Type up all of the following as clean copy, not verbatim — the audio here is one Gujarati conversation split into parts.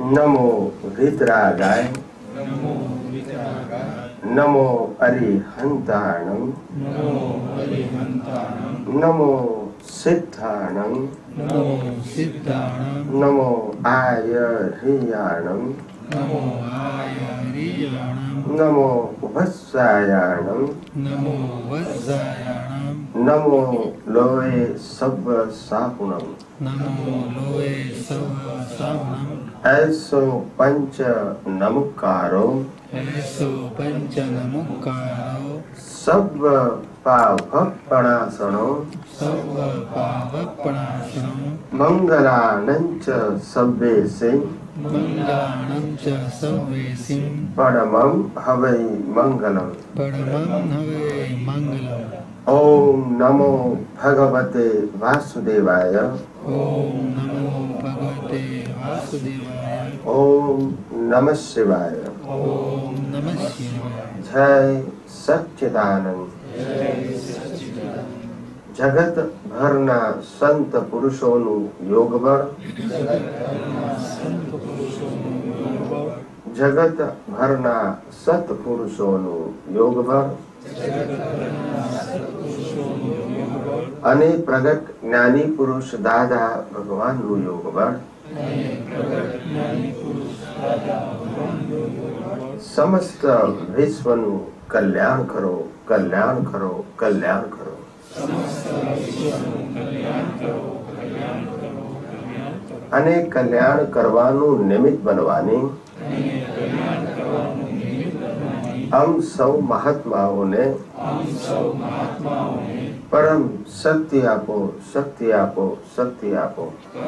नमो वीतरागाय नमो अरिहंताणं नमो सिद्धाणं नमो आयर्याणं नमो वत्सायाणं नमो लोये सब्ब सापुणं ऐसो पंच नमुकारो सब्ब पावपणासनो मंगलानंच सब्बेसिं परमं हवै मंगलम्। ओम नमो भगवते वासुदेवाय। ओम नमः शिवाय। जय सच्चिदानंद। जगत भरना संत पुरुषोनु योगबळ, जगत भरना सत्पुरुषोनु योगबळ અને પ્રગટ જ્ઞાની પુરુષ દાદા ભગવાનનું યોગબળ સમસ્ત વિશ્વનું કલ્યાણ કરો, કલ્યાણ કરો, કલ્યાણ કરો. અને કલ્યાણ કરવાનું નિમિત્ત બનવાની हम सौ महात्माओं परम शक्ति आपो, शक्ति आपो, शक्ति आपो.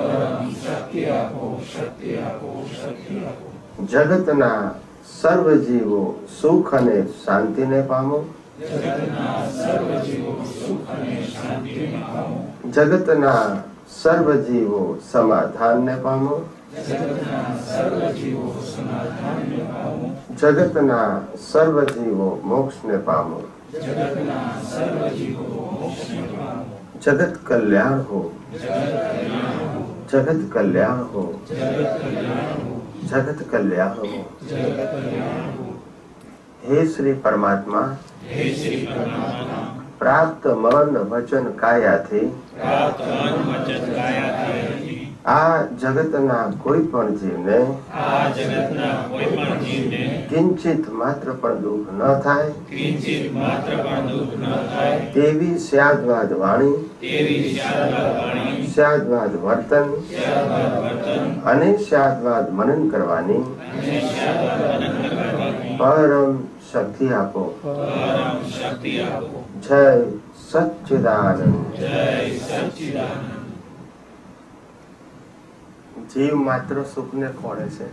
जगतना सर्व जीवो सुख अने शांति ने पामो. जगतना सर्व जीवो समाधान ने पामो. जगतना सर्व जीवो मोक्ष ने पामो. जगत कल्याण हो, जगत कल्याण हो, जगत कल्याण हो. हे श्री परमात्मा, प्राप्त मन वचन कायाथी आ जगतना कोई पण जीवने किंचित मात्र पण दुख न थाय तेवी स्याद्वाद वाणी, स्याद्वाद वर्तन अने स्याद्वाद मनन करवानी परम शक्ति आपो. जय सच्चिदानंद. जीव मात्र सुख ने खोड़े छे.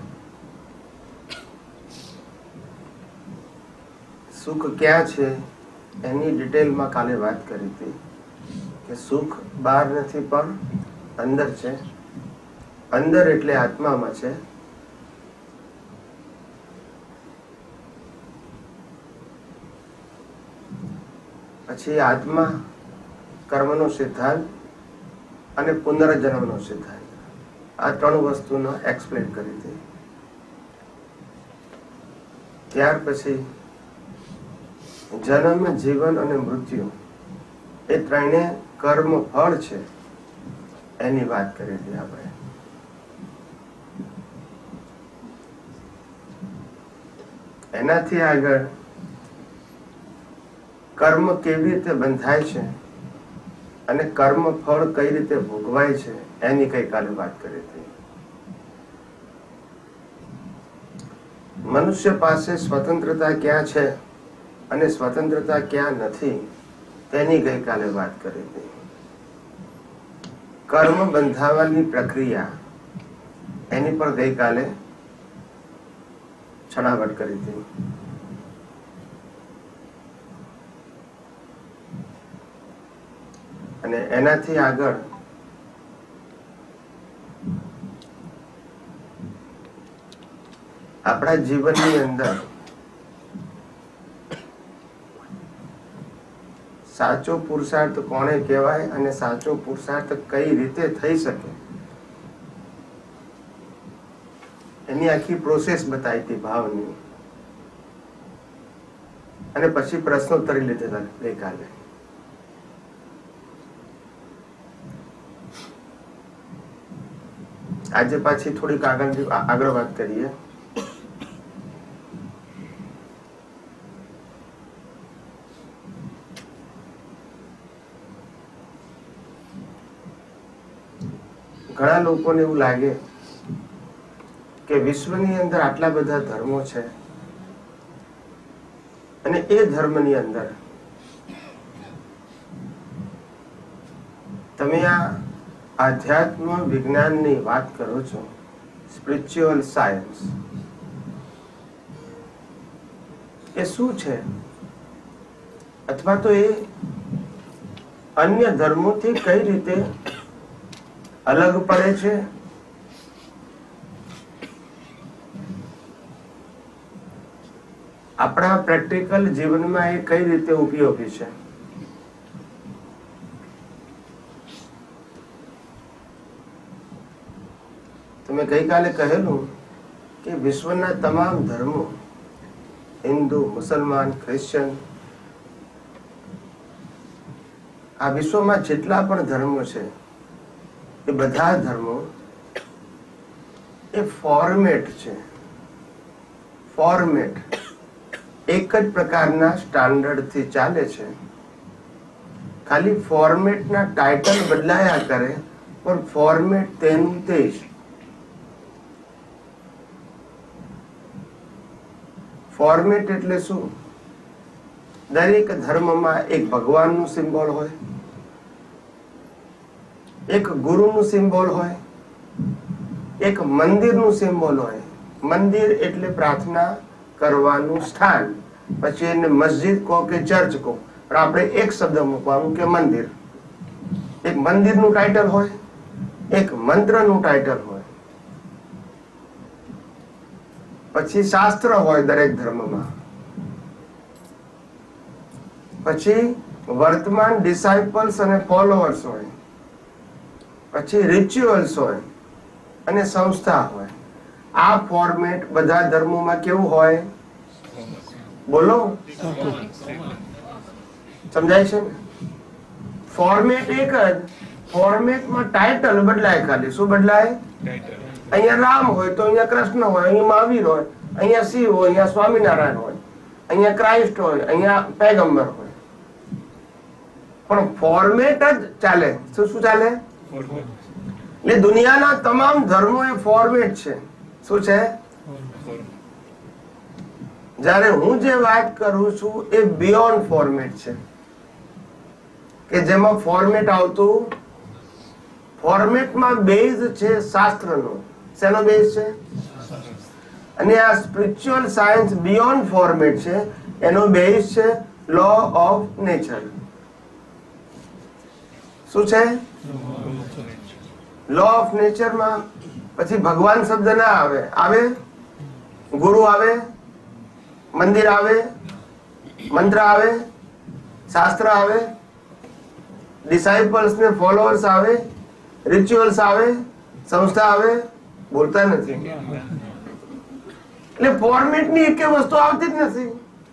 सुख क्या छे एनी डिटेल में काले बात करी थी कि सुख बाहर नहीं पण अंदर छे. अंदर एटले आत्मा में छे. पछी आत्मा कर्मनो सिद्धांत अने पुनर्जन्मनो सिद्धांत आ त्रण वस्तुनो एक्सप्लेन करी थी. त्यार पछी जन्म, जीवन अने मृत्यु ए त्रणेय कर्म फल छे एनी वात करी थी आपणे. एनाथी आगळ कर्म केवी रीते बंधाय छे અને કર્મ ફળ કઈ રીતે ભોગવાય છે એની કઈ કાલે વાત કરી હતી. મનુષ્ય પાસે સ્વતંત્રતા ક્યાં છે અને સ્વતંત્રતા ક્યાં નથી તેની ગઈકાલે વાત કરી હતી. કર્મ બંધાવવાની પ્રક્રિયા એની પર ગઈકાલે છણાવટ કરી હતી. અને એનાથી આગળ આપણા જીવનની અંદર સાચો પુરુષાર્થ કોને કહેવાય અને સાચો પુરુષાર્થ કઈ રીતે થઈ શકે એની આખી પ્રોસેસ બતાવી હતી ભાવની, અને પછી પ્રશ્નોત્તરી લીધેલા ગઈકાલે. આજે પાછી થોડીક આગળ વાત કરીએ. ઘણા લોકોને એવું લાગે કે વિશ્વની અંદર આટલા બધા ધર્મો છે, અને એ ધર્મની અંદર તમે આ આધ્યાત્મ વિજ્ઞાનની વાત કરો છો, સ્પિરિચ્યુઅલ સાયન્સ, એ શું છે? અથવા તો એ અન્ય ધર્મોથી કઈ રીતે અલગ પડે છે? આપણા પ્રેક્ટિકલ જીવનમાં એ કઈ રીતે ઉપયોગી છે? તમે ગઈકાલે કહેલું કે વિશ્વના તમામ ધર્મો, હિન્દુ, મુસલમાન, ક્રિશ્ચન, આ વિશ્વમાં જેટલા પણ ધર્મો છે એ બધા ધર્મો એ ફોર્મેટ છે. ફોર્મેટ એક જ પ્રકારના સ્ટાન્ડર્ડ થી ચાલે છે. ખાલી ફોર્મેટના ટાઇટલ બદલાયા કરે, પણ ફોર્મેટ તેનું તે જ. ફોર્મેટ એટલે શું? દરેક ધર્મમાં એક ભગવાનનું સિમ્બોલ હોય, એક ગુરુનું સિમ્બોલ હોય, એક મંદિરનું સિમ્બોલ હોય. મંદિર એટલે પ્રાર્થના કરવાનું સ્થાન, પછી એને મસ્જિદ કહો કે ચર્ચ કહો, પણ આપણે એક શબ્દ મૂકવાનું કે મંદિર. એક મંદિરનું ટાઇટલ હોય, એક મંત્રનું ટાઇટલ હોય, પછી શાસ્ત્ર હોય દરેક ધર્મમાં, પછી વર્તમાન ડિસાઇપલ્સ અને ફોલોઅર્સ હોય, પછી રિચ્યુઅલ્સ હોય, અને સંસ્થા હોય. આ ફોર્મેટ બધા ધર્મોમાં કેવું હોય? બોલો, સમજાય છે? ફોર્મેટ એક જ, ફોર્મેટમાં ટાઇટલ બદલાય. ખાલી શું બદલાય? અહીંયા રામ હોય તો અહીંયા કૃષ્ણ હોય, અહીંયા મહાવીર હોય, અહીંયા શિવ હોય, અહીંયા સ્વામિનારાયણ હોય, અહીંયા ક્રાઇસ્ટ હોય, અહીંયા પૈગંબર હોય, પણ ફોર્મેટ જ ચાલે. શું ચાલે? એટલે દુનિયાના તમામ ધર્મો એ ફોર્મેટ છે. શું છે? જ્યારે હું જે વાત કરું છું એ બિયોન્ડ ફોર્મેટ છે, કે જેમાં ફોર્મેટ આવતું, ફોર્મેટમાં બેઝ છે શાસ્ત્રનો. શેનો બેઝ છે? અને આ સ્પિરિચ્યુઅલ સાયન્સ બિયોન્ડ ફોર્મેટ છે, એનો બેઝ છે લો ઓફ નેચર. શું છે? લો ઓફ નેચરમાં પછી ભગવાન શબ્દ ના આવે. આવે? ગુરુ આવે, મંદિર આવે, મંત્ર આવે, શાસ્ત્ર આવે, ડિસાઇપલ્સ ને ફોલોઅર્સ આવે, રિચ્યુઅલ્સ આવે, સંસ્થા આવે. બોલતા નથી. એટલે ફોર્મેટ ની એક વસ્તુ આવતી જ નથી.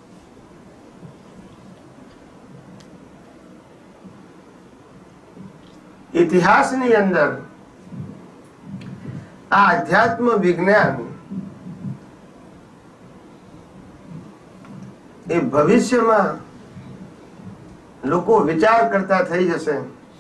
ઇતિહાસની અંદર આ અધ્યાત્મ વિજ્ઞાન એ ભવિષ્યમાં લોકો વિચાર કરતા થઈ જશે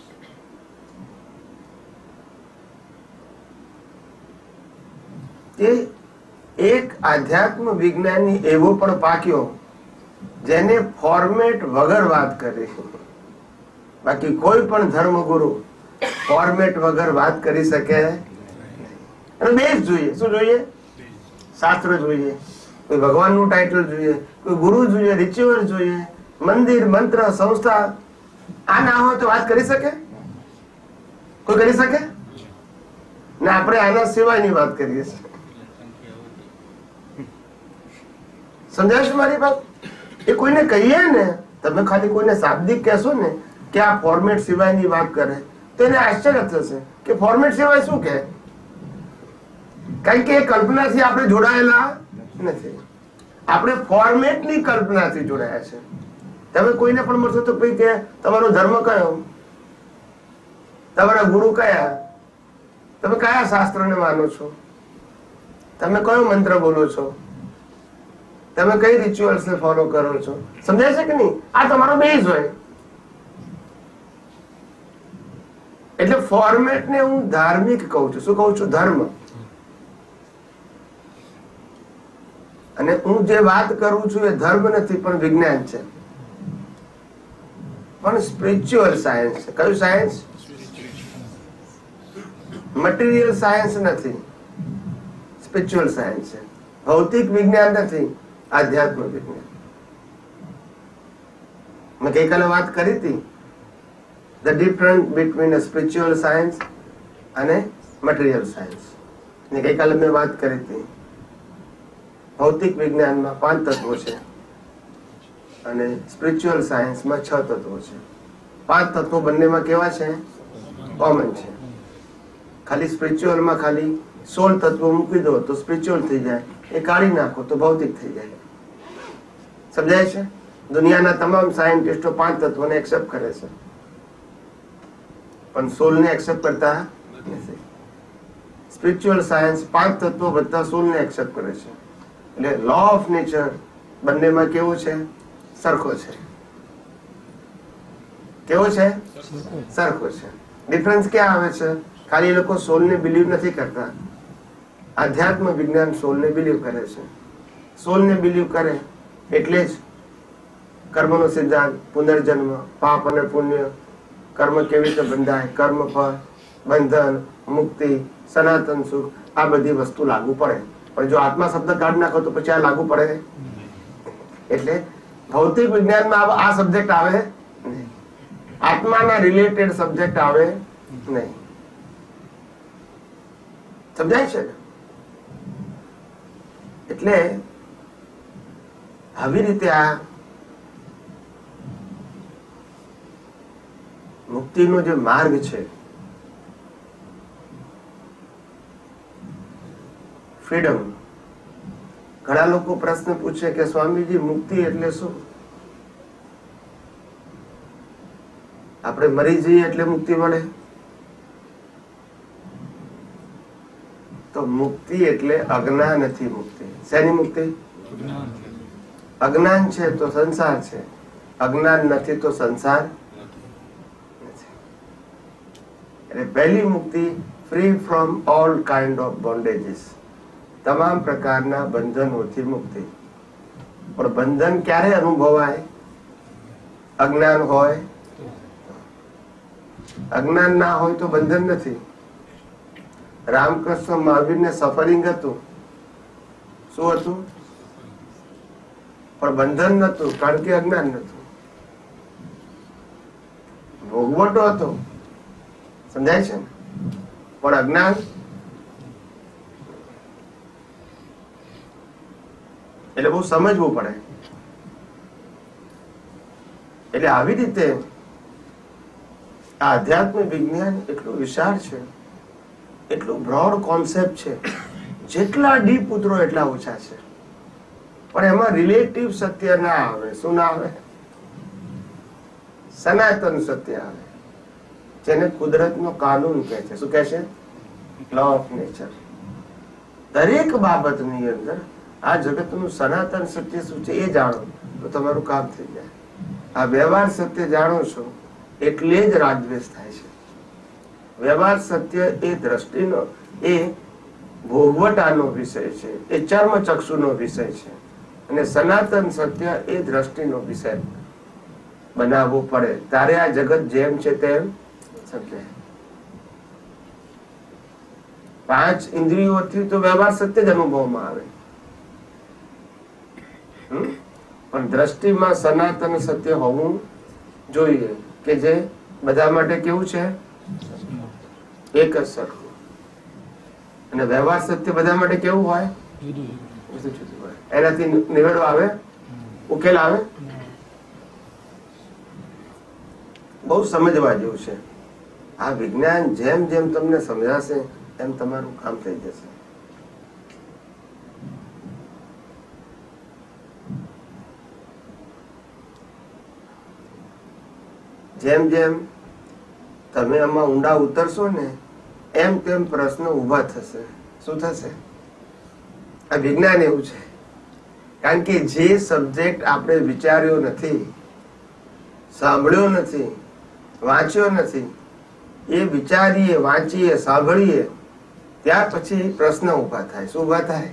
કે એક આધ્યાત્મ વિજ્ઞાની એવો પણ પાક્યો જેને ફોર્મેટ વગર વાત કરી. બાકી કોઈ પણ ધર્મગુરુ ફોર્મેટ વગર વાત કરી શકે. બેઝ જોઈએ. શું જોઈએ? શાસ્ત્ર જોઈએ, કોઈ ભગવાનનું ટાઇટલ જોઈએ, કોઈ ગુરુ જોઈએ, રિચ્યુઅલ જોઈએ, મંદિર, મંત્ર, સંસ્થા. આ ના હોય તો વાત કરી શકે? કોઈ કરી શકે? ને આપણે આના સિવાયની વાત કરીએ છીએ. સમજાય છે મારી વાત? એ કોઈને કહીએ ને, તમે ખાલી કોઈને શાબ્દિક કહેશો ને કે આ ફોર્મેટ સિવાયની વાત કરે તો એને આશ્ચર્ય થશે કે ફોર્મેટ સિવાય શું કહે. કારણ કે એ કલ્પનાથી આપણે જોડાયેલા નથી. આપણે ફોર્મેટની કલ્પનાથી જોડાયા છે. તમે કોઈને પણ મળશો તો ભાઈ કે તમારો ધર્મ કયો, તમારા ગુરુ કયા, તમે કયા શાસ્ત્રને માનો છો, તમે કયો મંત્ર બોલો છો, તમે કઈ રિચ્યુઅલ્સ ને ફોલો કરો છો, સમજાય છે કે નહીં? આ તમારો બેઝ હોય. એટલે ફોર્મેટ ને હું ધાર્મિક કહું છું. શું કહું છું? ધર્મ. અને હું જે વાત કરું છું એ ધર્મ નથી પણ વિજ્ઞાન છે, પણ સ્પિરિચ્યુઅલ સાયન્સ છે. કયું સાયન્સ? મટીરિયલ સાયન્સ નથી, સ્પિરિચ્યુઅલ સાયન્સ છે. ભૌતિક વિજ્ઞાન નથી, આધ્યાત્મ વિજ્ઞાન. મેં ગઈકાલે વાત કરી હતી the difference between a spiritual science અને મટીરિયલ સાયન્સ. ને ગઈકાલે મેં વાત કરી હતી ભૌતિક વિજ્ઞાનમાં 5 તત્વો છે અને સ્પિરિચ્યુઅલ સાયન્સમાં 6 તત્વો છે. 5 તત્વો બંનેમાં કેવા છે? કોમન છે. ખાલી સ્પિરિચ્યુઅલમાં ખાલી 16 તત્વો મૂકી દો તો સ્પિરિચ્યુઅલ થઈ જાય, એ કાઢી નાખો તો ભૌતિક થઈ જાય. સમજાય છે? દુનિયાના તમામ સાયન્ટિસ્ટો 5 તત્વોને એક્સેપ્ટ કરે છે પણ સોલને એક્સેપ્ટ કરતા નથી. સ્પિરિચ્યુઅલ સાયન્સ 5 તત્વો બધા સોલને એક્સેપ્ટ કરે છે. એટલે લો ઓફ નેચર બંનેમાં કેવું છે? સરખો છે. કેવો છે? સરખો છે. ડિફરન્સ ક્યાં આવે છે? ખાલી લોકો સોલને બિલીવ નથી કરતા, આધ્યાત્મ વિજ્ઞાન સોલને બિલીવ કરે છે. સોલને બિલીવ કરે એટલે જ કર્મનો સિદ્ધાંત, પુનર્જન્મ, પાપ અને પુણ્ય, કર્મ કેવી રીતે બંધાય, કર્મ ફળ, બંધન, મુક્તિ, સનાતન સુખ, આ બધી વસ્તુ લાગુ પડે. પણ જો આત્મા શબ્દ કાઢી નાખો તો પછી આ લાગુ પડે. એટલે ભૌતિક વિજ્ઞાનમાં આ સબ્જેક્ટ આવે નહીં, આત્માના રિલેટેડ સબ્જેક્ટ આવે નહીં. સમજાય છે? એટલે આવી રીતે આ મુક્તિનો જે માર્ગ છે, ફ્રીડમ. ઘણા લોકો પ્રશ્ન પૂછે કે સ્વામીજી મુક્તિ એટલે શું? આપણે મરી જઈએ એટલે મુક્તિ મળે? તો મુક્તિ એટલે અજ્ઞાન નથી. મુક્તિ શેની મુક્તિ? અજ્ઞાન છે તો સંસાર છે, અજ્ઞાન નથી તો સંસાર નથી. એટલે પહેલી મુક્તિ free from all kind of bondages, તમામ પ્રકારના બંધનોથી મુક્તિ. પણ બંધન ક્યારે અનુભવાય? અજ્ઞાન હોય. અજ્ઞાન ના હોય તો બંધન નથી. રામકૃષ્ણ મહાવીરને સફરિંગ હતું. શું હતું? પણ બંધન નતું, કારણ કે અજ્ઞાન નતું. ભોગવટો હતો, સમજાય છે? પણ અજ્ઞાન. એટલે બહુ સમજવું પડે. એટલે આવી રીતે આ આધ્યાત્મ વિજ્ઞાન એટલું વિશાળ છે, એટલું બ્રોડ કોન્સેપ્ટ છે. જેટલા ડીપ ઉતરો એટલા ઓછા છે. પણ એમાં રિલેટિવ સત્ય ના આવે. શું ના આવે? સનાતન સત્ય આવે, જેને કુદરતનો કાનૂન કહે છે. શું કહે છે? Law of nature. દરેક બાબતની અંદર આ જગતનું સનાતન સત્ય શું છે એ જાણો તો તમારું કામ થઈ જાય. આ વ્યવહાર સત્ય જાણો છો એટલે જ રાગદ્વેષ થાય છે. વ્યવહાર સત્ય એ દ્રષ્ટિનો, એ ભોગવટાનો વિષય છે, એ ચર્મ ચક્ષુનો વિષય છે. અને સનાતન સત્ય એ દ્રષ્ટિનો વિષય બનાવવો પડે, ત્યારે આ જગત જેમ છે તેમ સમજાય. 5 ઇન્દ્રિયોથી તો વ્યવહાર સત્ય જ અનુભવમાં આવે, પણ દ્રષ્ટિમાં સનાતન સત્ય હોવું જોઈએ કે જે બધા માટે કેવું છે? એક જ સરખું. અને વ્યવહાર સત્ય બધા માટે કેવું હોય? એનાથી નિવેડો આવે, ઉકેલ આવે. બહુ સમજવા જેવું છે. આ વિજ્ઞાન જેમ જેમ તમને સમજાશે એમ તમારું કામ થઈ જશે. જેમ જેમ તમે આમાં ઊંડા ઉતરશો ને એમ તેમ પ્રશ્ન ઉભા થશે. શું થશે? આ વિજ્ઞાન એવું છે. કારણ કે જે સબ્જેક્ટ આપણે વિચાર્યો નથી, સાંભળ્યો નથી, વાંચ્યો નથી, એ વિચારીએ, વાંચીએ, સાંભળીએ, ત્યાર પછી પ્રશ્ન ઉભા થાય. શું ઉભા થાય?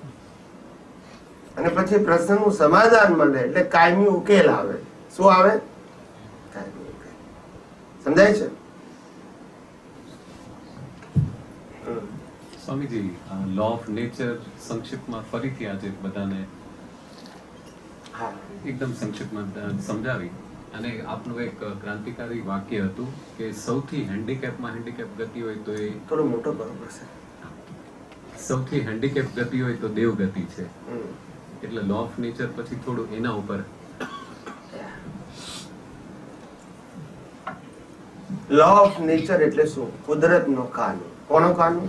અને પછી પ્રશ્નનું સમાધાન મળે એટલે કાયમી ઉકેલ આવે. શું આવે? કાયમી ઉકેલ. સમજાય છે? સ્વામીજી, લો ઓફ નેચર સંક્ષિપ્તમાં ફરીથી આજે બધાને એકદમ સંક્ષિપ્તમાં સમજાવી. અને આપનું એક ક્રાંતિકારી વાક્ય હતું કે સૌથી હેન્ડીકેપમાં હેન્ડીકેપ ગતિ હોય તો એ થોડો મોટો કરવો પડશે. સૌથી હેન્ડીકેપ ગતિ હોય તો દેવ ગતિ છે. એટલે લો ઓફ નેચર પછી થોડું એના ઉપર. લો ઓફ નેચર એટલે શું? કુદરતનો કાનૂન. કોનો કાનૂન?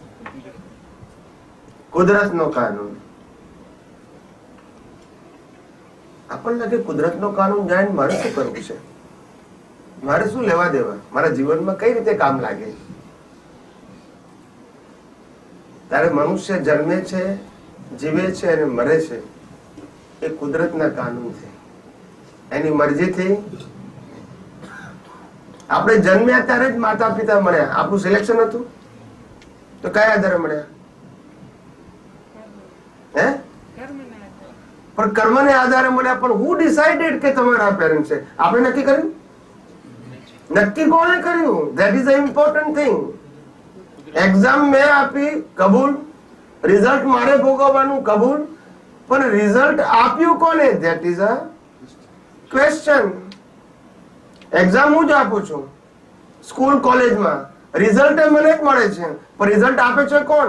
કુદરતનો કાનૂન. આપણને લાગે કુદરતનો કાનૂન જાણે મારે શું કરવું છે, મારે શું લેવા દેવા, મારા જીવનમાં કઈ રીતે કામ લાગે. ત્યારે મનુષ્ય જન્મે છે, જીવે છે અને મરે છે, એ કુદરતના કાનૂન છે. એની મરજીથી આપણે જન્મ્યા ત્યારે જ માતા પિતા મળ્યા. આપણું સિલેક્શન હતું તો કયા આધારે મળ્યા? હે? પણ કર્મને આધારે મળ્યા. પણ હુ ડિસાઇડેડ કે તમારા પેરેન્ટ છે? આપણે નક્કી કર્યું? નક્કી કોણે કર્યું? That is a important thing. Exam મેં આપી, કબૂલ. રિઝલ્ટ મારે ભોગવવાનું, કબૂલ. પણ રિઝલ્ટ આપ્યું કોને? That is a question. Exam હું જ આપું છું સ્કૂલ કોલેજમાં, રિઝલ્ટ મને જ મળે છે, પણ રિઝલ્ટ આપે છે કોણ?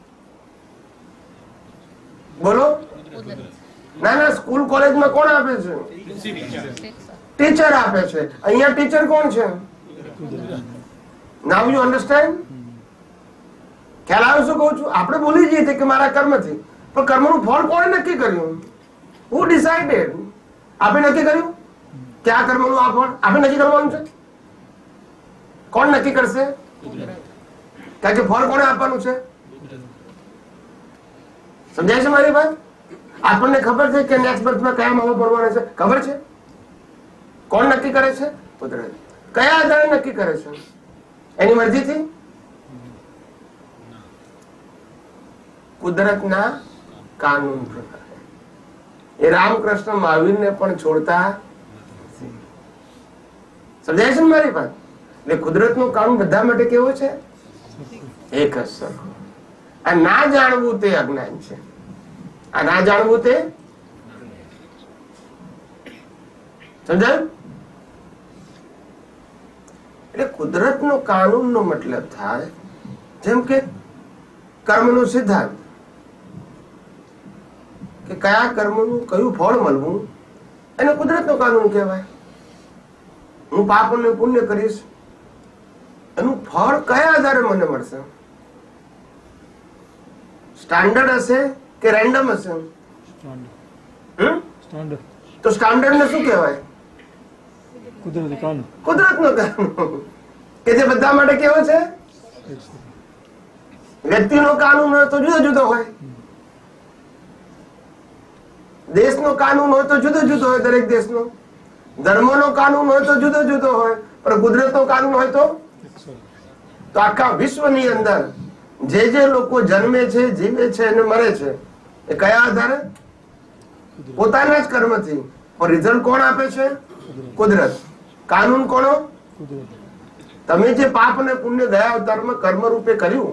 બોલો. ના ના, સ્કૂલ કોલેજમાં કોણ આપે છે? ટીચર આપે છે. અહીંયા ટીચર કોણ છે? Now you understand? ખ્યાલ આવે શું કહું છું? આપણે બોલી જઈએ કે મારા કર્મથી, પણ કર્મનું ફળ કોણે નક્કી કર્યું? Who decided? આપણે નક્કી કર્યું કે આ કર્મનું આ ફળ આપણે નક્કી કરવાનું છે? કોણ નક્કી કરશે? કારણ કે ફળ કોણે આપવાનું છે? સમજાય છે મારી વાત? આપણને ખબર છે કે નેક્સ્ટ બર્થમાં કયા માવો પડવાના છે? ખબર છે? કોણ નક્કી કરે છે? કુદરત. કયા આધારે નક્કી કરે છે? એની મરજીથી? કુદરતના કાનૂન પ્રમાણે. એ રામકૃષ્ણ મહાવીરને પણ છોડતા. સમજાય છે મારી વાત? એટલે કુદરતનો કાનૂન બધા માટે કેવો છે? એક જ સરખો. આ ના જાણવું તે અજ્ઞાન છે. આ ના જાણવું તે સમજાયું? એટલે કુદરતનો કાનૂનનો મતલબ થાય જેમ કે કર્મનો સિદ્ધાંત, કે કયા કર્મનું કયું ફળ મળવું, એને કુદરતનો કાનૂન કહેવાય. હું પાપ અને પુણ્ય કરીશ, એનું ફળ કયા આધારે મને મળશે? સ્ટાન્ડર્ડ હશે કે રેન્ડમ હશે? તો સ્ટાન્ડર્ડ ને શું કહેવાય? કુદરતનો કાનૂન. કે જે બધા માટે કેવો છે? વ્યક્તિનો કાનૂન હોય તો જુદો જુદો હોય, દેશનો કાનૂન હોય તો જુદો જુદો હોય, દરેક દેશનો ધર્મનો કાનૂન હોય તો જુદો જુદો હોય, પણ કુદરતનો કાનૂન હોય તો આખા વિશ્વની અંદર જે લોકો જન્મે છે, જીવે છે અને મરે છે, એ કયા આધારે? પોતાના જ કર્મથી. પણ રિઝલ્ટ કોણ આપે છે? કુદરત. કાનૂન કોનો? તમે જે પાપ અને પુણ્ય ગયા અવતારમાં કર્મ રૂપે કર્યું,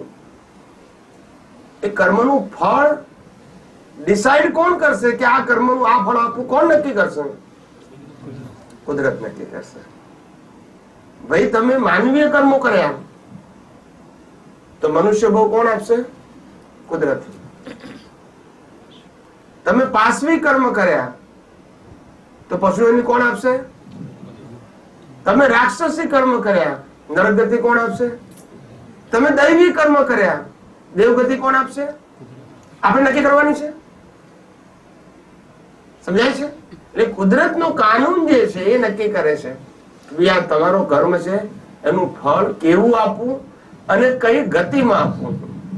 એ કર્મનું ફળ ડિસાઈડ કોણ કરશે? કે આ કર્મનું આ ફળ આપવું કોણ નક્કી કરશે? કુદરત નક્કી કરશે. ભાઈ તમે માનવીય કર્મો કર્યા તો મનુષ્ય ભાવ કોણ આપશે? કુદરત. તમે પાશવી કર્મ કર્યા તો પશુઓની કોણ આપશે? તમે રાક્ષસી કર્મ કર્યા, નરકગતિ કોણ આપશે? તમે દૈવી કર્મ કર્યા, દેવગતિ કોણ આપશે? આપણે નક્કી કરવાની છે. સમજાય છે? એટલે કુદરતનો કાનૂન જે છે એ નક્કી કરે છે આ તમારો કર્મ છે, એનું ફળ કેવું આપવું અને કઈ ગતિમાં આપવું.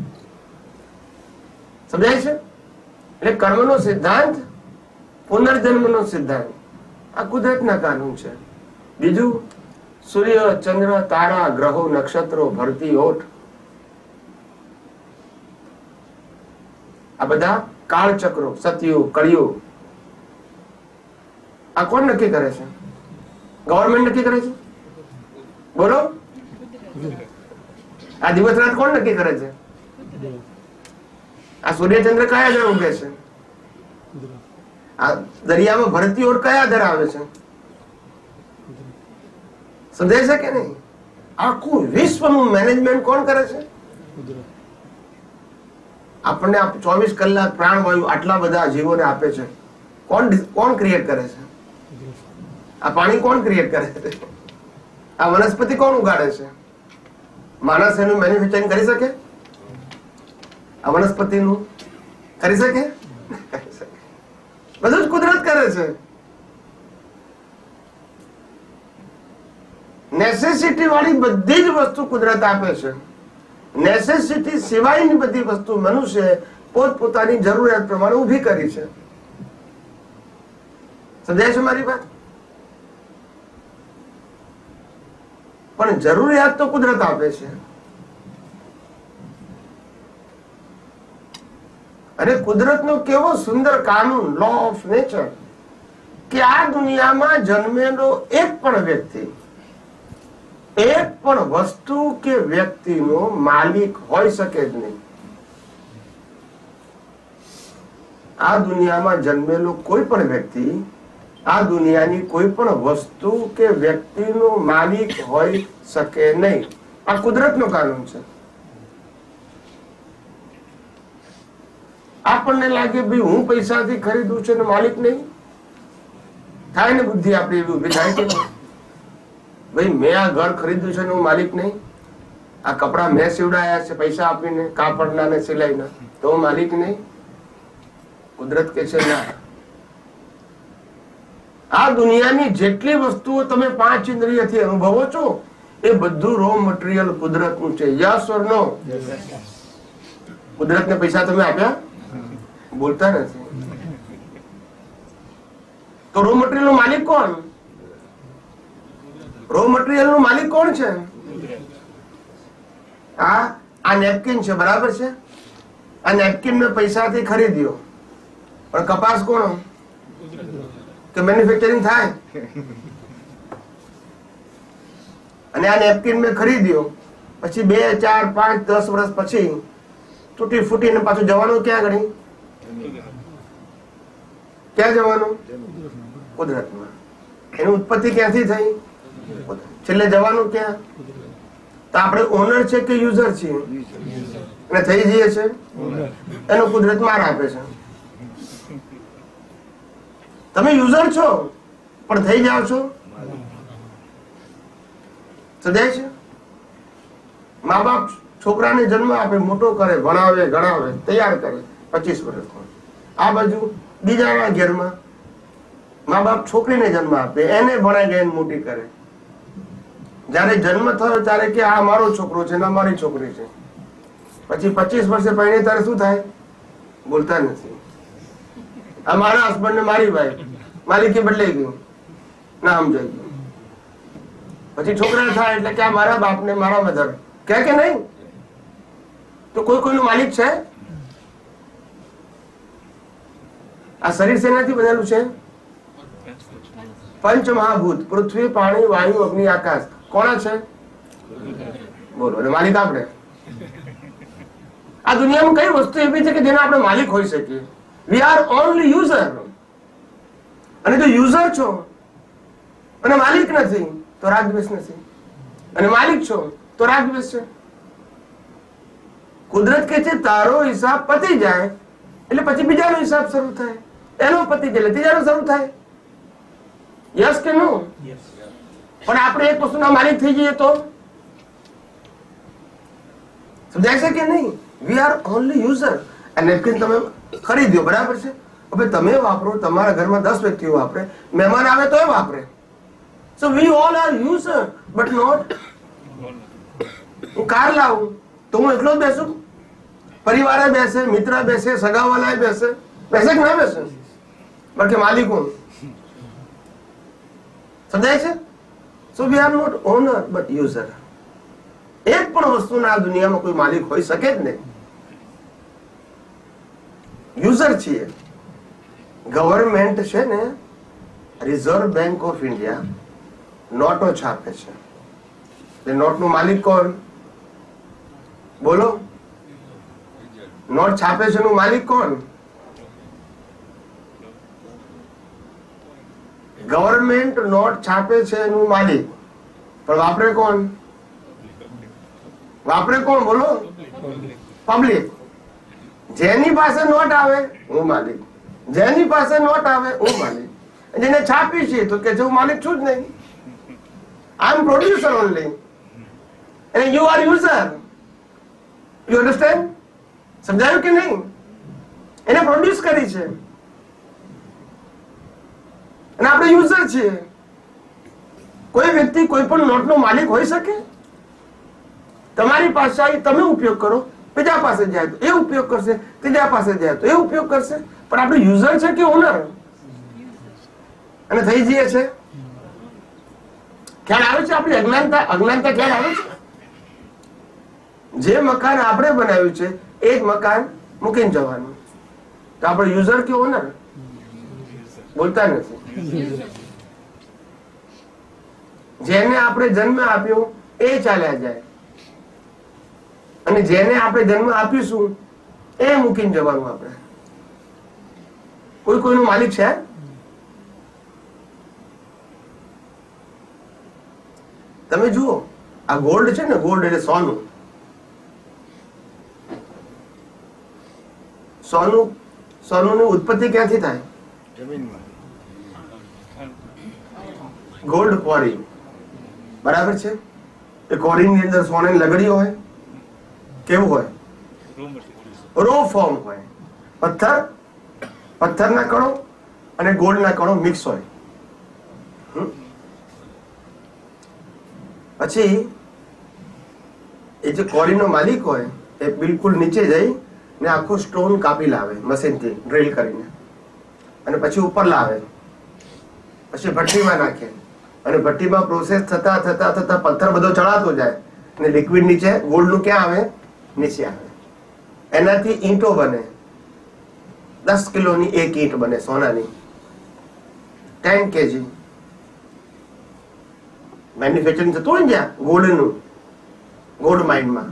સમજાય છે? એટલે કર્મનો સિદ્ધાંત પુનર્જન્મનો સિદ્ધાંત આ કુદરતના કાનૂન છે. બીજું સૂર્ય, ચંદ્ર, તારા, ગ્રહો, નક્ષત્રો, ભરતી ઓઠ, આ બધા કાળચક્રો, સતયુગ, કળિયુગ, આ કોણ નક્કી કરે છે? ગવર્મેન્ટ નક્કી કરે છે? બોલો. આ દિવસ રાત કોણ નક્કી કરે છે? આ સૂર્યચંદ્ર કયા આધારે ઉગે છે? આ દરિયામાં ભરતી ઓર કયા આધારે આવે છે? સમજાય છે કે નહીં? આખું વિશ્વનું મેનેજમેન્ટ કોણ કરે છે? આપણને 24 કલાક પ્રાણવાયુ આટલા બધા જીવોને આપે છે. કોણ ક્રિએટ કરે છે? આ પાણી કોણ ક્રિએટ કરે છે? આ વનસ્પતિ કોણ ઉગાડે છે? માણસ એનું મેન્યુફેક્ચરિંગ કરી શકે? આ વનસ્પતિનું કરી શકે? બધું જ કુદરત કરે છે. નેસેસિટી વાળી બધી જ વસ્તુ કુદરત આપે છે. નેસેસિટી સિવાયની બધી વસ્તુ મનુષ્ય પોતપોતાની જરૂરિયાત પ્રમાણે ઊભી કરી છે. સમજાય છે મારી વાત? પણ જરૂરિયાત તો કુદરત આપે છે. અને કુદરતનો કેવો સુંદર કાનૂન, લો ઓફ નેચર, કે આ દુનિયામાં જન્મેલો એક પણ વ્યક્તિ, એક પણ વસ્તુ કે વ્યક્તિનો માલિક હોઈ શકે જ નહીં. આ દુનિયામાં જન્મેલો કોઈ પણ વ્યક્તિ આ દુનિયાની કોઈ પણ વસ્તુ કે વ્યક્તિનો માલિક હોઈ શકે નહીં. આ કુદરતનો કાનૂન છે. આપણને લાગે ભાઈ હું પૈસાથી ખરીદું છું ને માલિક નહીં થાય ને, બુદ્ધિ આપણી એવી ઉભી થાય કે ભાઈ મેં આ ઘર ખરીદ્યું છે ને હું માલિક નહીં, આ કપડા મેં સીવડાયા છે પૈસા આપીને, કાપડના ને સિલાઈના, તો હું માલિક નહીં. કુદરત કે છે ના, આ દુનિયાની જેટલી વસ્તુઓ તમે 5 ઇન્દ્રિયથી અનુભવો છો એ બધું રો મટીરિયલ કુદરતનું છે. યસ ઓર નો? કુદરતને પૈસા તમે આપ્યા? બોલતા નથી. તો રો મટીરિયલ નો માલિક કોણ? રો મટીરિયલ નો માલિક કોણ છે? આ નેપકિન છે, બરાબર છે? આ નેપકિન મેં પૈસાથી ખરીદ્યો, પણ કપાસ કોણ? કે મેન્યુફેક્ચરિંગ થાય. અને આ નેપકિન મેં ખરીદ્યો, પછી 2, 4, 5, 10 વર્ષ પછી તૂટી ફૂટીને પાછું જવાનું ક્યાં ગણી? ક્યાં જવાનું? કુદરતમાં. એની ઉત્પત્તિ ક્યાંથી થઈ? છેલ્લે જવાનું ક્યાં? તો આપણે ઓનર છે કે યુઝર છીએ? અને થઈ જઈએ છે એનો કુદરત માર આપે છે. તમે યુઝર છો પણ થઈ જાઓ છો. સમજાય છે? મા બાપ છોકરાને જન્મ આપે, મોટો કરે, ભણાવે, ગણાવે, તૈયાર કરે 25 વર્ષમાં. આ બાજુ બીજાના ઘેરમાં મા બાપ છોકરીને જન્મ આપે, એને ભણાવી એને મોટી કરે. જયારે જન્મ થયો ત્યારે કે આ મારો છોકરો છે ને મારી છોકરી છે. પછી 25 વર્ષે પહેણે ત્યારે શું થાય? બોલતા નથી. આ મારા હસબન્ડ ને મારી વાઈફ, માલિકી બદલાઈ ગયું, ના સમજાઈ ગયું. પછી છોકરા થાય એટલે કે આ મારા બાપ ને મારા મધર, કે નહીં? તો કોઈ કોઈનું માલિક છે? આ શરીર શેનાથી બનેલું છે? પંચ મહાભૂત, પૃથ્વી, પાણી, વાયુ, અગ્નિ, આકાશ. કોના છે? બોલો. અને માલિક આપણે. આ દુનિયામાં કઈ વસ્તુ એવી છે કે જેના આપણે માલિક હોઈ શકીએ? We are only user. અને જો યુઝર છો અને માલિક નથી તો રાગદ્વેષ નથી, અને માલિક છો તો રાગદ્વેષ છે. કુદરત કે છે તારો હિસાબ પતી જાય એટલે પછી બીજાનો હિસાબ શરૂ થાય, એનો પતી જાય એટલે ત્રીજાનો શરૂ થાય. યસ કે નો? પણ આપણે એક વસ્તુના માલિક થઈ જઈએ તો સમજાય છે કે નહીં? We are only user. આ નેપકિન તમે ખરીદ્યો, બરાબર છે? હવે તમે વાપરો, તમારા ઘરમાં 10 વ્યક્તિઓ વાપરે, મહેમાન આવે તો એ વાપરે. So we all are user, but not. હું કાર લાવું તો હું એકલો જ બેસું, પરિવારે બેસે, મિત્ર બેસે, સગાવાલા બેસે, બેસે કે ના બેસે, બાકી માલિક હું. સમજાય છે? So we are not owner but user. એક પણ વસ્તુના આ દુનિયામાં કોઈ માલિક હોઈ શકે જ નહીં. યુઝર છીએ. ગવર્મેન્ટ છે ને, રિઝર્વ બેંક ઓફ ઇન્ડિયા નોટો છાપે છે. એ નોટનું માલિક કોણ? બોલો. નોટ છાપે છે એનું માલિક કોણ? ગવર્મેન્ટ નોટ છાપે છે એનું માલિક, પણ વાપરે કોણ? વાપરે કોણ? બોલો. પબ્લિક. જેની પાસે નોટ આવે હું માલિક, જેની પાસે નોટ આવે હું માલિક. જેને છાપી છે તો કે હું માલિક છું જ નહીં. I am producer only and you are user. You understand? સમજાયું કે નહીં? એને પ્રોડ્યુસ કરી છે અને આપણે યુઝર છીએ. કોઈ વ્યક્તિ કોઈ પણ નોટનો માલિક હોઈ શકે? તમારી પાસે આવી તમે ઉપયોગ કરો, બીજા પાસે જાય તો એ ઉપયોગ કરશે, ત્રીજા પાસે જાય તો એ ઉપયોગ કરશે, પણ આપણે યુઝર છે કે ઓનર? અને થઈ જઈએ છે. ખ્યાલ આવે છે? આપણી અજ્ઞાનતા ખ્યાલ આવે છે? જે મકાન આપણે બનાવ્યું છે એ જ મકાન મૂકીને જવાનું, તો આપણે યુઝર કે ઓનર? બોલતા નથી. જેને આપણે જન્મ આપ્યો એ ચાલ્યા જાય અને જેને આપણે જન્મ આપીશું એ મૂકીને જવાનું. આપણે કોઈ કોઈનું માલિક છે? તમે જુઓ, આ ગોલ્ડ છે ને, ગોલ્ડ એટલે સોનું. સોનું ની ઉત્પત્તિ ક્યાંથી થાય? Gold quarry. બરાબર છે? એ ક્વોરી ની અંદર સોનાની લગડી હોય. કેવું હોય? રો ફોર્મ હોય. પથ્થરના કણો અને ગોલ્ડના કણો મિક્સ હોય. પછી એ જે ક્વોરીનો માલિક હોય એ બિલકુલ નીચે જઈ ને આખો સ્ટોન કાપી લાવે મશીનથી ડ્રિલ કરીને, અને પછી ઉપર લાવે, પછી ભઠ્ઠીમાં નાખે, અને ભઠ્ઠીમાં પ્રોસેસ થતા થતા થતા પથ્થર બધો ચડાતો જાય અને લિક્વિડ નીચે ગોલ્ડનું ક્યાં આવે? નીચે આવે. એનાથી ઈંટો બને. 10 કિલોની એક ઈંટ બને સોનાની. 10 kg મેન્યુફેક્ચરિંગ થતું હોય ને જ્યાં ગોલ્ડનું, ગોલ્ડ માઇનમાં,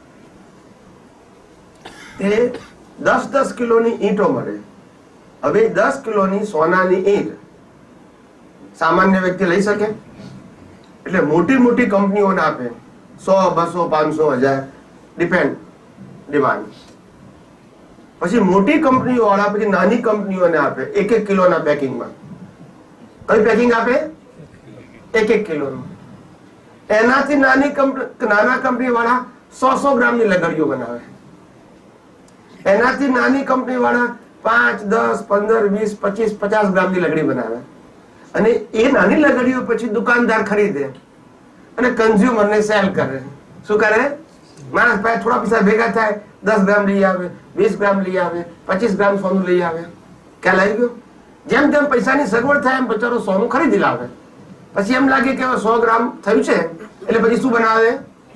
તે 10 કિલોની ઈંટો મળે. હવે 10 કિલોની સોનાની ઈંટ સામાન્ય વ્યક્તિ લઈ શકે? એટલે મોટી મોટી કંપનીઓને આપે, 100, 200, 500, 1000 ડિપેન્ડ ડિમાન્ડ. પછી મોટી કંપનીઓ વાળા પછી નાની કંપનીઓને આપે 1-1 કિલોના પેકિંગમાં. કઈ પેકિંગ આપે? 1-1 કિલોનું. એનાથી નાના કંપની વાળા 100 ગ્રામની લગડીઓ બનાવે. એનાથી નાની કંપની વાળા 5, 10, 15, 20, 25, 50 ગ્રામની લગડી બનાવે. અને એ નાની લગડીઓ પછી દુકાનદાર ખરીદે અને કન્ઝ્યુમરને સેલ કરે. શું કરે? માણસ પાસે થોડા પૈસા ભેગા થાય, 10 ગ્રામ લઈ આવે, 20 ગ્રામ લઈ આવે, 25 ગ્રામ સોનું લઈ આવે. ખ્યાલ આવી ગયો? જેમ જેમ પૈસાની સગવડ થાય એમ બચારો સોનું ખરીદી લાવે. પછી એમ લાગે કે 100 ગ્રામ થયું છે એટલે પછી શું બનાવે?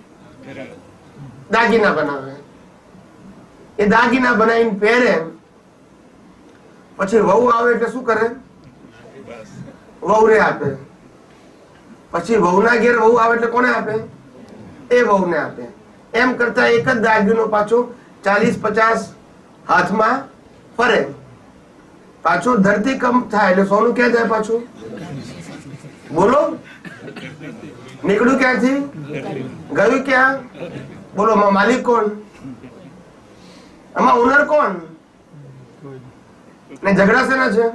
દાગીના બનાવે. એ દાગીના બનાવીને પહેરે. પછી વહુ આવે એટલે શું કરે? વહુને આપે. પછી વહુના ઘેર વહુ આવે એટલે કોને આપે? એ વહુને આપે. એમ કરતા એક જ દાગીનો પાછો 40-50 હાથમાં ફરે. પાછો ધરતીકંપ થાય એટલે સોનું ક્યાં જાય? પાછું બોલો. નીકળ્યું ક્યાંથી? ગયું ક્યાં? બોલો. માલિક કોણ? આમાં ઓનર કોણ? ને ઝઘડા શેના છે?